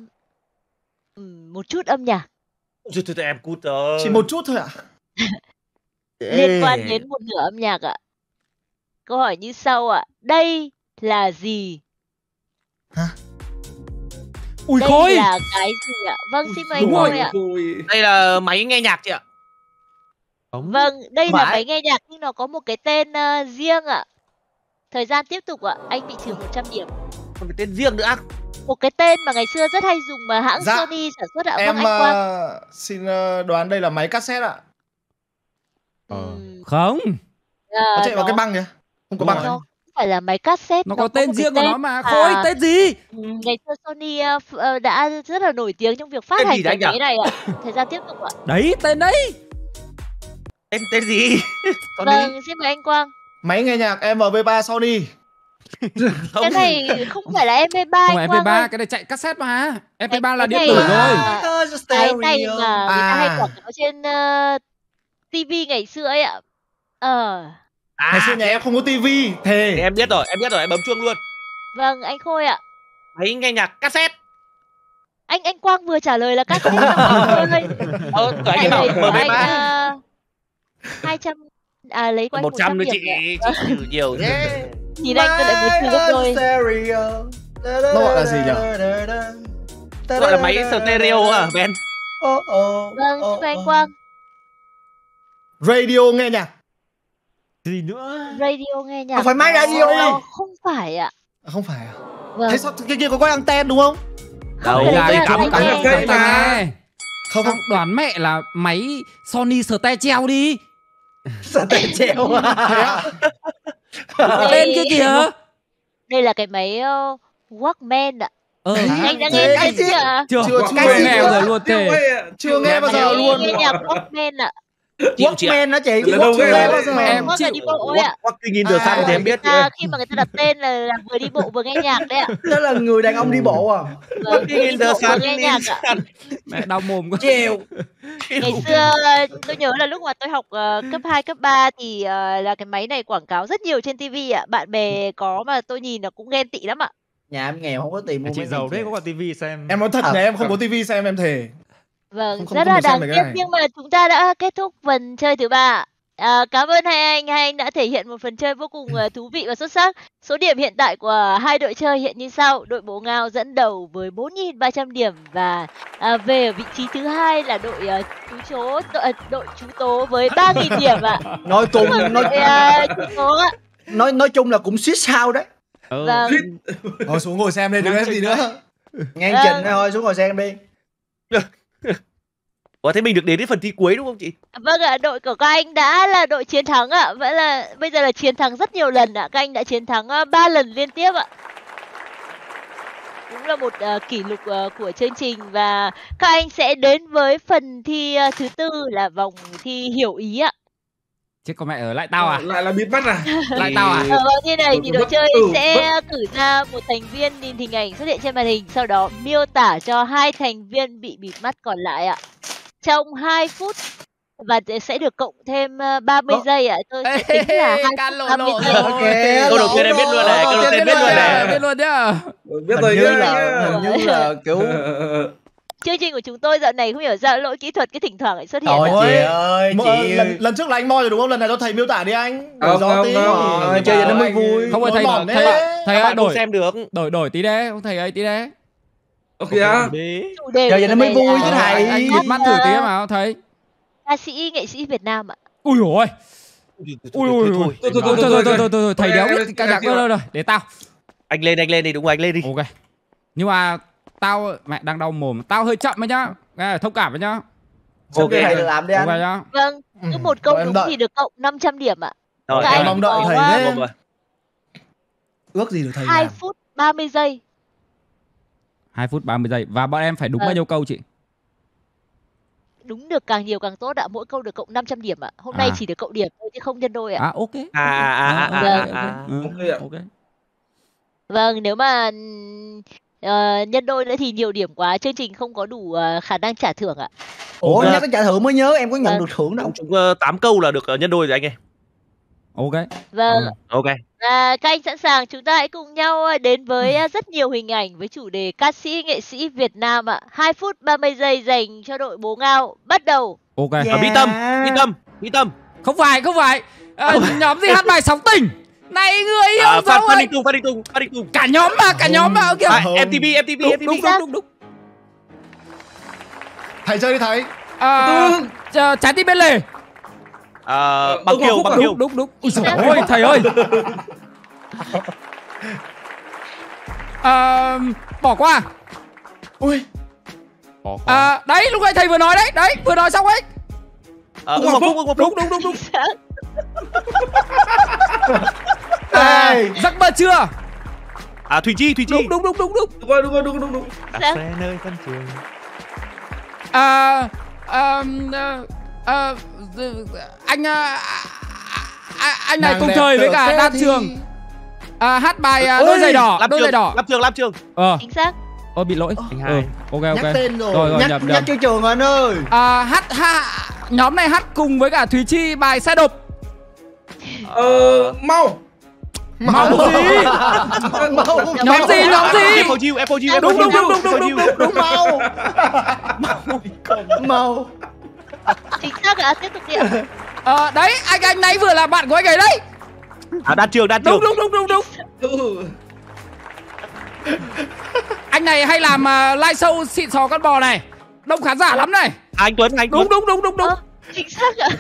S1: một chút âm nhạc.
S3: Em cút rồi.
S6: Chỉ một chút thôi ạ.
S1: Liên quan đến một nửa âm nhạc ạ. Câu hỏi như sau ạ. Đây là gì?
S6: Hả?
S2: Ui
S1: đây
S2: Khôi.
S1: là cái gì ạ? Vâng, xin mời anh Khôi ạ.
S3: Đây là máy nghe nhạc chị ạ.
S1: Vâng, đây là máy nghe nhạc nhưng nó có một cái tên riêng ạ. Thời gian tiếp tục ạ, anh bị trừ 100 điểm.
S3: Còn cái tên riêng nữa.
S1: Một cái tên mà ngày xưa rất hay dùng mà hãng Sony sản xuất ạ.
S6: Em
S1: vâng, anh Quang.
S6: xin đoán đây là máy cassette ạ.
S2: Không.
S6: Nó chạy vào cái băng kìa. Không có băng.
S1: phải là máy cassette.
S2: Nó có
S1: một
S2: tên
S1: cái
S2: riêng của nó mà.
S1: mà
S2: Khôi, tên gì?
S1: ngày xưa Sony đã rất là nổi tiếng trong việc phát
S3: Tên
S1: hành
S3: gì
S1: cái
S3: đấy
S1: máy này ạ. Thời gian tiếp tục ạ.
S2: Đấy, tên đấy.
S3: Tên gì?
S1: Vâng, xin mời anh Quang.
S6: Máy nghe nhạc MP3 Sony.
S1: Cái này không phải là MP3
S2: Không
S1: anh
S2: phải
S1: Quang ơi.
S2: MP3, cái này chạy cassette mà. MP3 là
S1: Cái
S2: điện
S1: này
S2: tử
S1: là-
S2: rồi.
S1: Cái này mà người ta hay
S6: À.
S1: quảng cáo trên TV ngày xưa ấy ạ.
S6: Ngày xưa nhà em không có tivi, thề.
S3: Em biết rồi, em bấm chuông luôn.
S1: Vâng, anh Khôi ạ.
S3: Máy nghe nhạc cassette.
S1: Anh Quang vừa trả lời là cassette là anh Khôi ơi.
S3: Anh
S1: Lại
S3: bảo
S1: lấy của anh
S3: MP3.
S1: 200 lấy của anh
S3: 100 nữa
S1: điểm
S3: chị,
S1: ạ.
S3: chị trừ nhiều thế.
S1: Nhìn anh tôi lại muốn trừ gấp đôi.
S6: Nó gọi là gì nhỉ?
S3: Gọi là máy stereo à, Ben?
S1: Vâng, xin mời anh Quang.
S6: Radio nghe nhạc.
S4: Gì nữa?
S1: Radio nghe nhạc.
S5: Không phải máy radio đi.
S1: Không phải ạ.
S6: Không phải à?
S1: Vâng.
S6: Thế sao cái kia có cái anten đúng không?
S3: Đâu,
S1: Không,
S2: Là
S1: cái
S2: cái
S1: này
S2: cắm
S1: là
S2: cắm
S1: máy nghe.
S2: cắm tai nghe.
S6: Không,
S2: Không, đoán mẹ là máy Sony Stage treo đi.
S5: Sao tay treo à?
S2: Tên kia kìa.
S1: Đây là cái máy Walkman ạ. Anh đã
S6: thế
S1: nghe
S6: cái
S1: tên chưa ạ?
S2: Chưa,
S6: Chưa,
S2: chưa
S6: cái gì
S2: nghe
S6: nữa?
S2: rồi luôn thế.
S6: chưa nghe bao giờ luôn.
S1: Nghe nhạc Walkman ạ.
S3: Chịu chị ạ.
S5: Walkman đó chị.
S7: Lần đầu
S5: Walkman
S7: nghe
S5: bao giờ?
S2: Em
S1: Walkman
S2: chịu.
S1: là đi bộ ấy ạ.
S3: Walking in the sun thì em biết chị ơi.
S1: Khi mà người ta đặt tên là vừa đi bộ vừa nghe nhạc đấy ạ.
S5: Đó là người đàn ông đi bộ à?
S1: Vâng,
S3: Walking in the
S1: vừa
S3: sun.
S1: nghe nhạc ạ.
S2: Mẹ đau mồm quá.
S5: Chiều.
S1: Ngày xưa tôi nhớ là lúc mà tôi học cấp 2, cấp 3 thì là cái máy này quảng cáo rất nhiều trên TV ạ. Bạn bè có mà tôi nhìn là cũng ghen tị lắm ạ.
S5: Nhà em nghèo không có tiền mua
S4: Chị
S5: máy
S4: giàu
S5: này
S4: đấy
S5: chị.
S4: có cả tivi xem.
S6: Em nói thật
S5: À,
S6: này, em không có tivi xem em thề.
S1: Vâng,
S6: Không
S1: rất
S6: được
S1: là
S6: xem
S1: đáng
S6: mấy cái
S1: tiếc
S6: này.
S1: nhưng mà chúng ta đã kết thúc phần chơi thứ 3. Cảm ơn hai anh đã thể hiện một phần chơi vô cùng thú vị và xuất sắc. Số điểm hiện tại của hai đội chơi hiện như sau. Đội Bố Ngao dẫn đầu với 4.300 điểm và về ở vị trí thứ hai là đội đội Chú Tố với 3.000 điểm ạ.
S5: Nói cùng
S1: Đội Chú Tố ạ.
S5: nói chung là cũng suýt sao đấy.
S1: Vâng.
S6: Thôi xuống ngồi xem đây, đừng nói gì nữa.
S5: Ngang trình thôi, xuống ngồi xem đi.
S3: Ủa thế mình được đến cái phần thi cuối đúng không chị?
S1: Vâng ạ, đội của các anh đã là đội chiến thắng ạ. Vẫn là bây giờ là chiến thắng rất nhiều lần ạ. Các anh đã chiến thắng 3 lần liên tiếp ạ. Cũng là một kỷ lục của chương trình và các anh sẽ đến với phần thi thứ tư là vòng thi hiểu ý ạ.
S2: Chứ con mẹ ở lại tao à?
S7: Lại là bịt mắt à?
S2: Lại tao à?
S1: Ở vòng thi này thì đội chơi
S7: Ừ,
S1: sẽ cử ra một thành viên nhìn hình ảnh xuất hiện trên màn hình, sau đó miêu tả cho hai thành viên bị bịt mắt còn lại ạ. Trong 2 phút và sẽ được cộng thêm 30 giây ạ. Tôi sẽ tính là 2 phút 30 giây.
S3: Câu đầu tiên em biết luôn này, câu đầu tiên biết luôn này.
S2: Biết luôn nhá.
S7: Biết rồi
S5: Hình như là kiểu
S1: Chương trình của chúng tôi dạo này không hiểu sao lỗi kỹ thuật cái thỉnh thoảng lại xuất hiện.
S5: thôi
S1: ạ.
S5: chị ơi, chị
S6: Lần trước là anh moi rồi đúng không? Lần này cho thầy miêu tả đi anh.
S7: Không,
S6: Gió
S7: không,
S6: tí.
S7: không.
S5: chơi cho nó mới vui.
S2: Không ơi thầy,
S6: Mỏng
S2: thầy
S6: thế.
S2: thầy ơi
S3: Bạn không
S2: đổi
S3: xem được.
S2: đổi tí đấy, không thầy ơi tí đấy.
S7: Ok á.
S1: Chủ đề
S5: Chơi
S1: của
S5: cho nó mới
S1: này
S5: vui
S1: là
S5: chứ thầy.
S2: Anh bịt mắt thử tí mà thầy.
S1: ca sĩ nghệ sĩ Việt Nam ạ.
S2: Ui ôi. Ui ui ui. Thôi thầy đéo
S7: Ok,
S2: biết ca nhạc
S7: ok.
S2: đâu rồi, để tao.
S3: Anh lên đi, đúng rồi, anh lên đi.
S2: Ok. Nhưng mà tao mẹ đang đau mồm, tao hơi chậm đấy nhá. Thông cảm với nhá.
S5: Ok thầy làm đi
S2: Ok
S5: anh.
S2: nhá.
S1: Vâng, cứ một câu
S6: Bọn em
S1: đúng
S6: đợi.
S1: thì được cộng 500 điểm ạ.
S3: Rồi,
S1: Các
S6: em
S1: anh
S6: mong đợi
S1: có,
S6: thầy đấy.
S3: rồi.
S6: Ước gì được thầy
S1: 2
S6: làm.
S1: phút 30 giây.
S2: 2 phút 30 giây và bọn em phải đúng
S1: Vâng.
S2: bao nhiêu câu chị?
S1: Đúng được càng nhiều càng tốt ạ. Mỗi câu được cộng 500 điểm ạ. Hôm nay
S2: À.
S1: chỉ được cộng điểm thôi chứ không nhân đôi ạ.
S2: À ok.
S1: Vâng.
S2: Ok.
S1: Vâng, nếu mà nhân đôi nữa thì nhiều điểm quá, chương trình không có đủ khả năng trả thưởng ạ.
S5: Ủa
S3: Ok.
S5: nhắc đến trả thưởng mới nhớ em có nhận
S1: Vâng.
S5: được thưởng đâu.
S3: Chúng 8 câu là được nhân đôi rồi anh ơi.
S2: Ok.
S1: Vâng,
S3: Ok.
S1: và các anh sẵn sàng chúng ta hãy cùng nhau đến với rất nhiều hình ảnh với chủ đề ca sĩ nghệ sĩ Việt Nam ạ. 2 phút 30 giây dành cho đội Bố Ngao. Bắt đầu.
S2: Ok.
S5: Dạ.
S3: Mỹ Tâm.
S2: Không phải. Nhóm gì hát bài sóng tình? Này người yêu dấu
S3: Phan
S2: ơi.
S3: Đình Tùng.
S2: Cả nhóm mà kìa.
S3: MTV.
S2: Đúng.
S6: Thầy chơi đi thầy.
S2: Trái tim bên lề.
S3: Bằng Kiều.
S2: Đúng. Ui dồi ôi thầy ơi. Bỏ qua.
S6: Ui.
S2: Đấy lúc nãy thầy vừa nói đấy. Đấy vừa nói xong ấy.
S3: Ưng Hoàng Phúc.
S2: Đúng.
S4: Giấc mơ trưa.
S3: À Thùy Chi.
S4: Đúng.
S7: Đúng.
S3: Cà phê nơi sân trường.
S4: Anh này cùng thời với cả Đan Trường. Hát bài đôi giày đỏ.
S3: Lam Trường.
S1: Chính xác.
S2: Bị lỗi. Ok.
S5: Nhắc tên rồi. Nhắc cho Trường anh ơi.
S4: Nhóm này hát cùng với cả Thùy Chi bài xe đục.
S7: Mau
S4: gì? Nhóm gì?
S3: FOG.
S5: Đúng mau.
S1: Chính xác ạ, tiếp tục đi ạ.
S4: Đấy, anh nãy vừa là bạn của anh ấy đấy.
S3: Đan Trường.
S4: Đúng. Anh này hay làm live show xịn sò con bò này, đông khán giả lắm này.
S3: Anh Tuấn.
S4: Đúng.
S1: Chính xác ạ.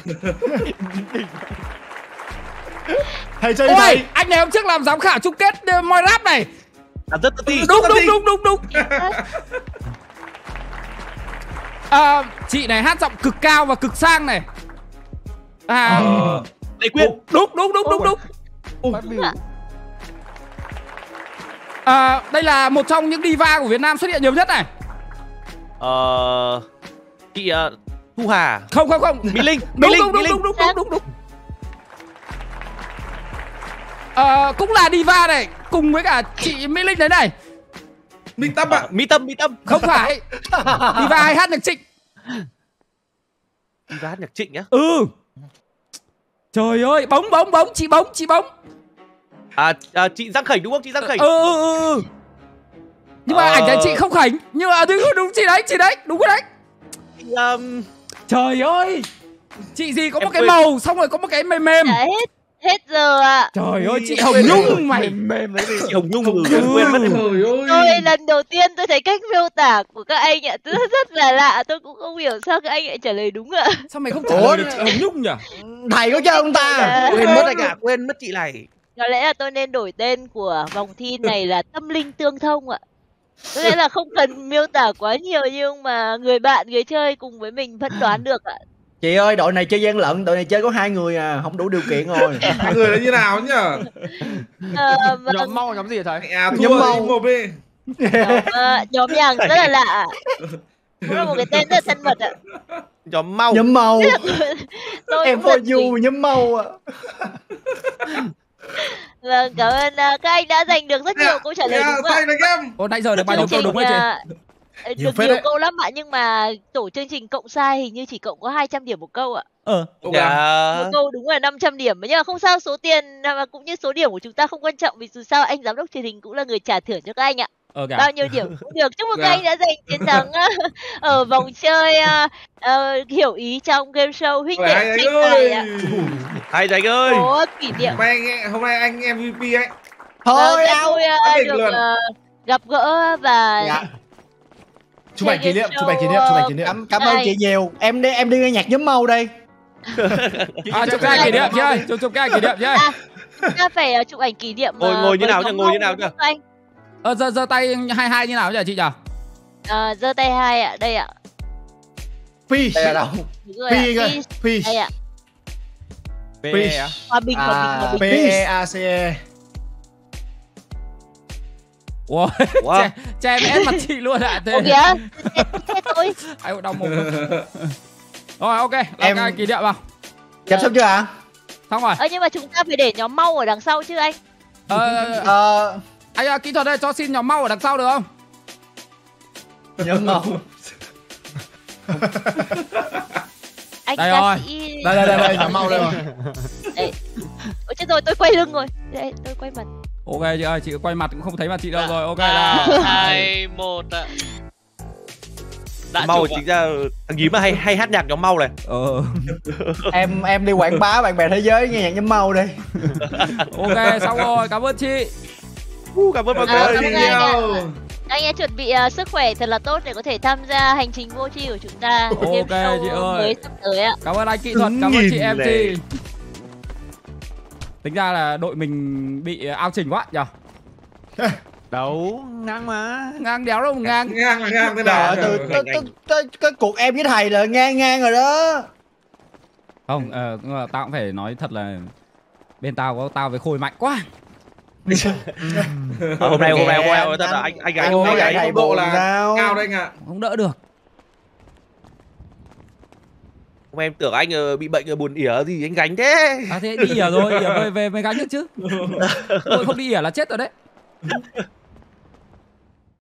S6: Thầy chơi
S4: Ôi,
S6: thầy.
S4: anh này hôm trước làm giám khảo chung kết moi rap này.
S3: Rất tí.
S4: Đúng. Chị này hát giọng cực cao và cực sang này.
S3: Lệ Quyên.
S4: Đúng. Đây là một trong những diva của Việt Nam xuất hiện nhiều nhất này.
S3: Chị Thu Hà.
S4: Không.
S3: Mỹ Linh.
S4: Đúng. Cũng là diva này, cùng với cả chị Mỹ Linh đấy này.
S7: Mỹ Tâm ạ.
S3: Mỹ Tâm.
S4: Không phải. Diva hay hát nhạc Trịnh.
S3: Diva hát nhạc Trịnh nhá.
S4: Trời ơi, bóng, chị bóng.
S3: Chị Giang Khẩnh đúng không? Chị Giang Khẩnh.
S4: Nhưng mà ảnh này chị không Khảnh. Nhưng mà đúng chị đấy, đúng rồi đấy. Trời ơi, chị gì có một cái màu, xong rồi có một cái mềm.
S1: Đã hết giờ ạ.
S4: Trời ơi, chị Hồng Nhung mày.
S3: Mềm đấy. Chị Hồng Nhung quên mất.
S1: Tôi lần đầu tiên tôi thấy cách miêu tả của các anh ạ, rất là lạ, tôi cũng không hiểu sao các anh lại trả lời đúng ạ.
S4: Sao mày không trả lời được chị Hồng Nhung nhỉ?
S5: Thầy có chơi không ta?
S3: Quên mất chị này.
S1: Có lẽ là tôi nên đổi tên của vòng thi này là Tâm Linh Tương Thông ạ. Có lẽ là không cần miêu tả quá nhiều nhưng mà người bạn, người chơi cùng với mình vẫn đoán được ạ.
S5: Chị ơi, đội này chơi gian lận, đội này chơi có 2 người à, không đủ điều kiện rồi.
S7: 2 người là như nào nhở?
S4: Nhóm mau nhóm gì vậy thầy?
S5: Nhóm mau.
S1: Nhóm nhàng rất là lạ. Cũng là một cái tên rất là thân mật ạ.
S3: Nhóm mau.
S5: Em for you nhóm mau ạ.
S1: Vâng, cảm ơn các anh đã giành được rất nhiều câu trả lời đúng ạ.
S4: Nãy giờ được bao nhiêu câu đúng ấy chị?
S1: Được nhiều câu lắm ạ, nhưng mà tổ chương trình cộng sai hình như chỉ cộng có 200 điểm một câu ạ.
S3: Một
S1: câu đúng là 500 điểm, nhưng mà không sao, số tiền và cũng như số điểm của chúng ta không quan trọng, vì dù sao anh giám đốc truyền hình cũng là người trả thưởng cho các anh ạ. Bao nhiêu điểm cũng được. Chúc mừng các anh đã giành chiến thắng ở vòng chơi hiểu ý trong game show huynh đệ tranh tài ạ.
S3: Hay anh ơi.
S1: Có kỷ niệm.
S7: Hôm nay anh MVP ấy.
S5: Thôi
S1: được gặp gỡ và
S6: chụp ảnh kỷ niệm.
S5: Cảm ơn chị nhiều. Em đi nghe nhạc nhóm mau đây.
S4: Chụp cái ảnh kỷ niệm chứ ơi, chụp cái ảnh kỷ niệm chứ ơi.
S1: Chúng ta phải chụp ảnh kỷ niệm.
S3: Ngồi như nào nhỉ?
S1: Anh.
S4: Giơ tay 22 như nào nhỉ chị nhỉ?
S1: Giơ tay 2 ạ, đây ạ.
S5: Phi. Đây là đâu?
S6: Phi.
S1: Đây ạ.
S3: P à?
S1: Hòa bình.
S6: PEACE.
S4: Wow. Che em mặt chị luôn ạ.
S1: Ủa kìa, che tôi.
S4: Ai đau mồm. Rồi ok, làm cái kỷ niệm vào.
S5: Chấm xong chưa ạ?
S4: Xong rồi.
S1: Nhưng mà chúng ta phải để nhóm mau ở đằng sau chứ anh.
S4: Anh kỹ thuật đây, cho xin nhóm mau ở đằng sau được không?
S5: Nhóm mau.
S1: Anh
S4: đây
S1: ca
S4: rồi.
S1: sĩ.
S6: Đây nhóm mau đây rồi.
S1: Đây. Ôi chết rồi, tôi quay lưng rồi. Đây, tôi quay mặt.
S4: Ok chị ơi, chị quay mặt cũng không thấy mặt chị đâu rồi. Ok là
S8: 2, 1 ạ.
S3: Mau chính ra thằng Nhím mà hay hát nhạc nhóm mau này.
S5: Em đi quảng bá bạn bè thế giới nghe nhạc nhóm mau đi.
S4: Ok, xong rồi, cảm ơn chị.
S3: Cảm ơn mọi người
S1: nhiều. Anh em chuẩn bị sức khỏe thật là tốt để có thể tham gia hành trình vô tri của chúng ta.
S4: Ok chị ơi.
S1: Mới sắp tới ạ.
S4: Cảm ơn anh kỹ thuật, cảm ơn chị MT. Tính ra là đội mình bị ao trình quá nhỉ?
S2: Đâu, ngang mà.
S4: Ngang đéo đâu, ngang
S7: thế nào?
S5: Cái cuộc em với thầy là ngang rồi đó.
S4: Không, tao cũng phải nói thật là bên tao có tao với Khôi mạnh quá.
S3: Hôm nay thật là anh gái
S7: Anh gái
S6: thầy
S7: tốc độ
S6: bồn
S7: là
S6: sao?
S7: cao đấy anh ạ.
S2: Không đỡ được.
S3: Hôm em tưởng anh bị bệnh buồn ỉa gì anh gánh thế.
S2: À thế đi ỉa rồi, ỉa về mới gánh được chứ. Tôi không đi ỉa là chết rồi đấy.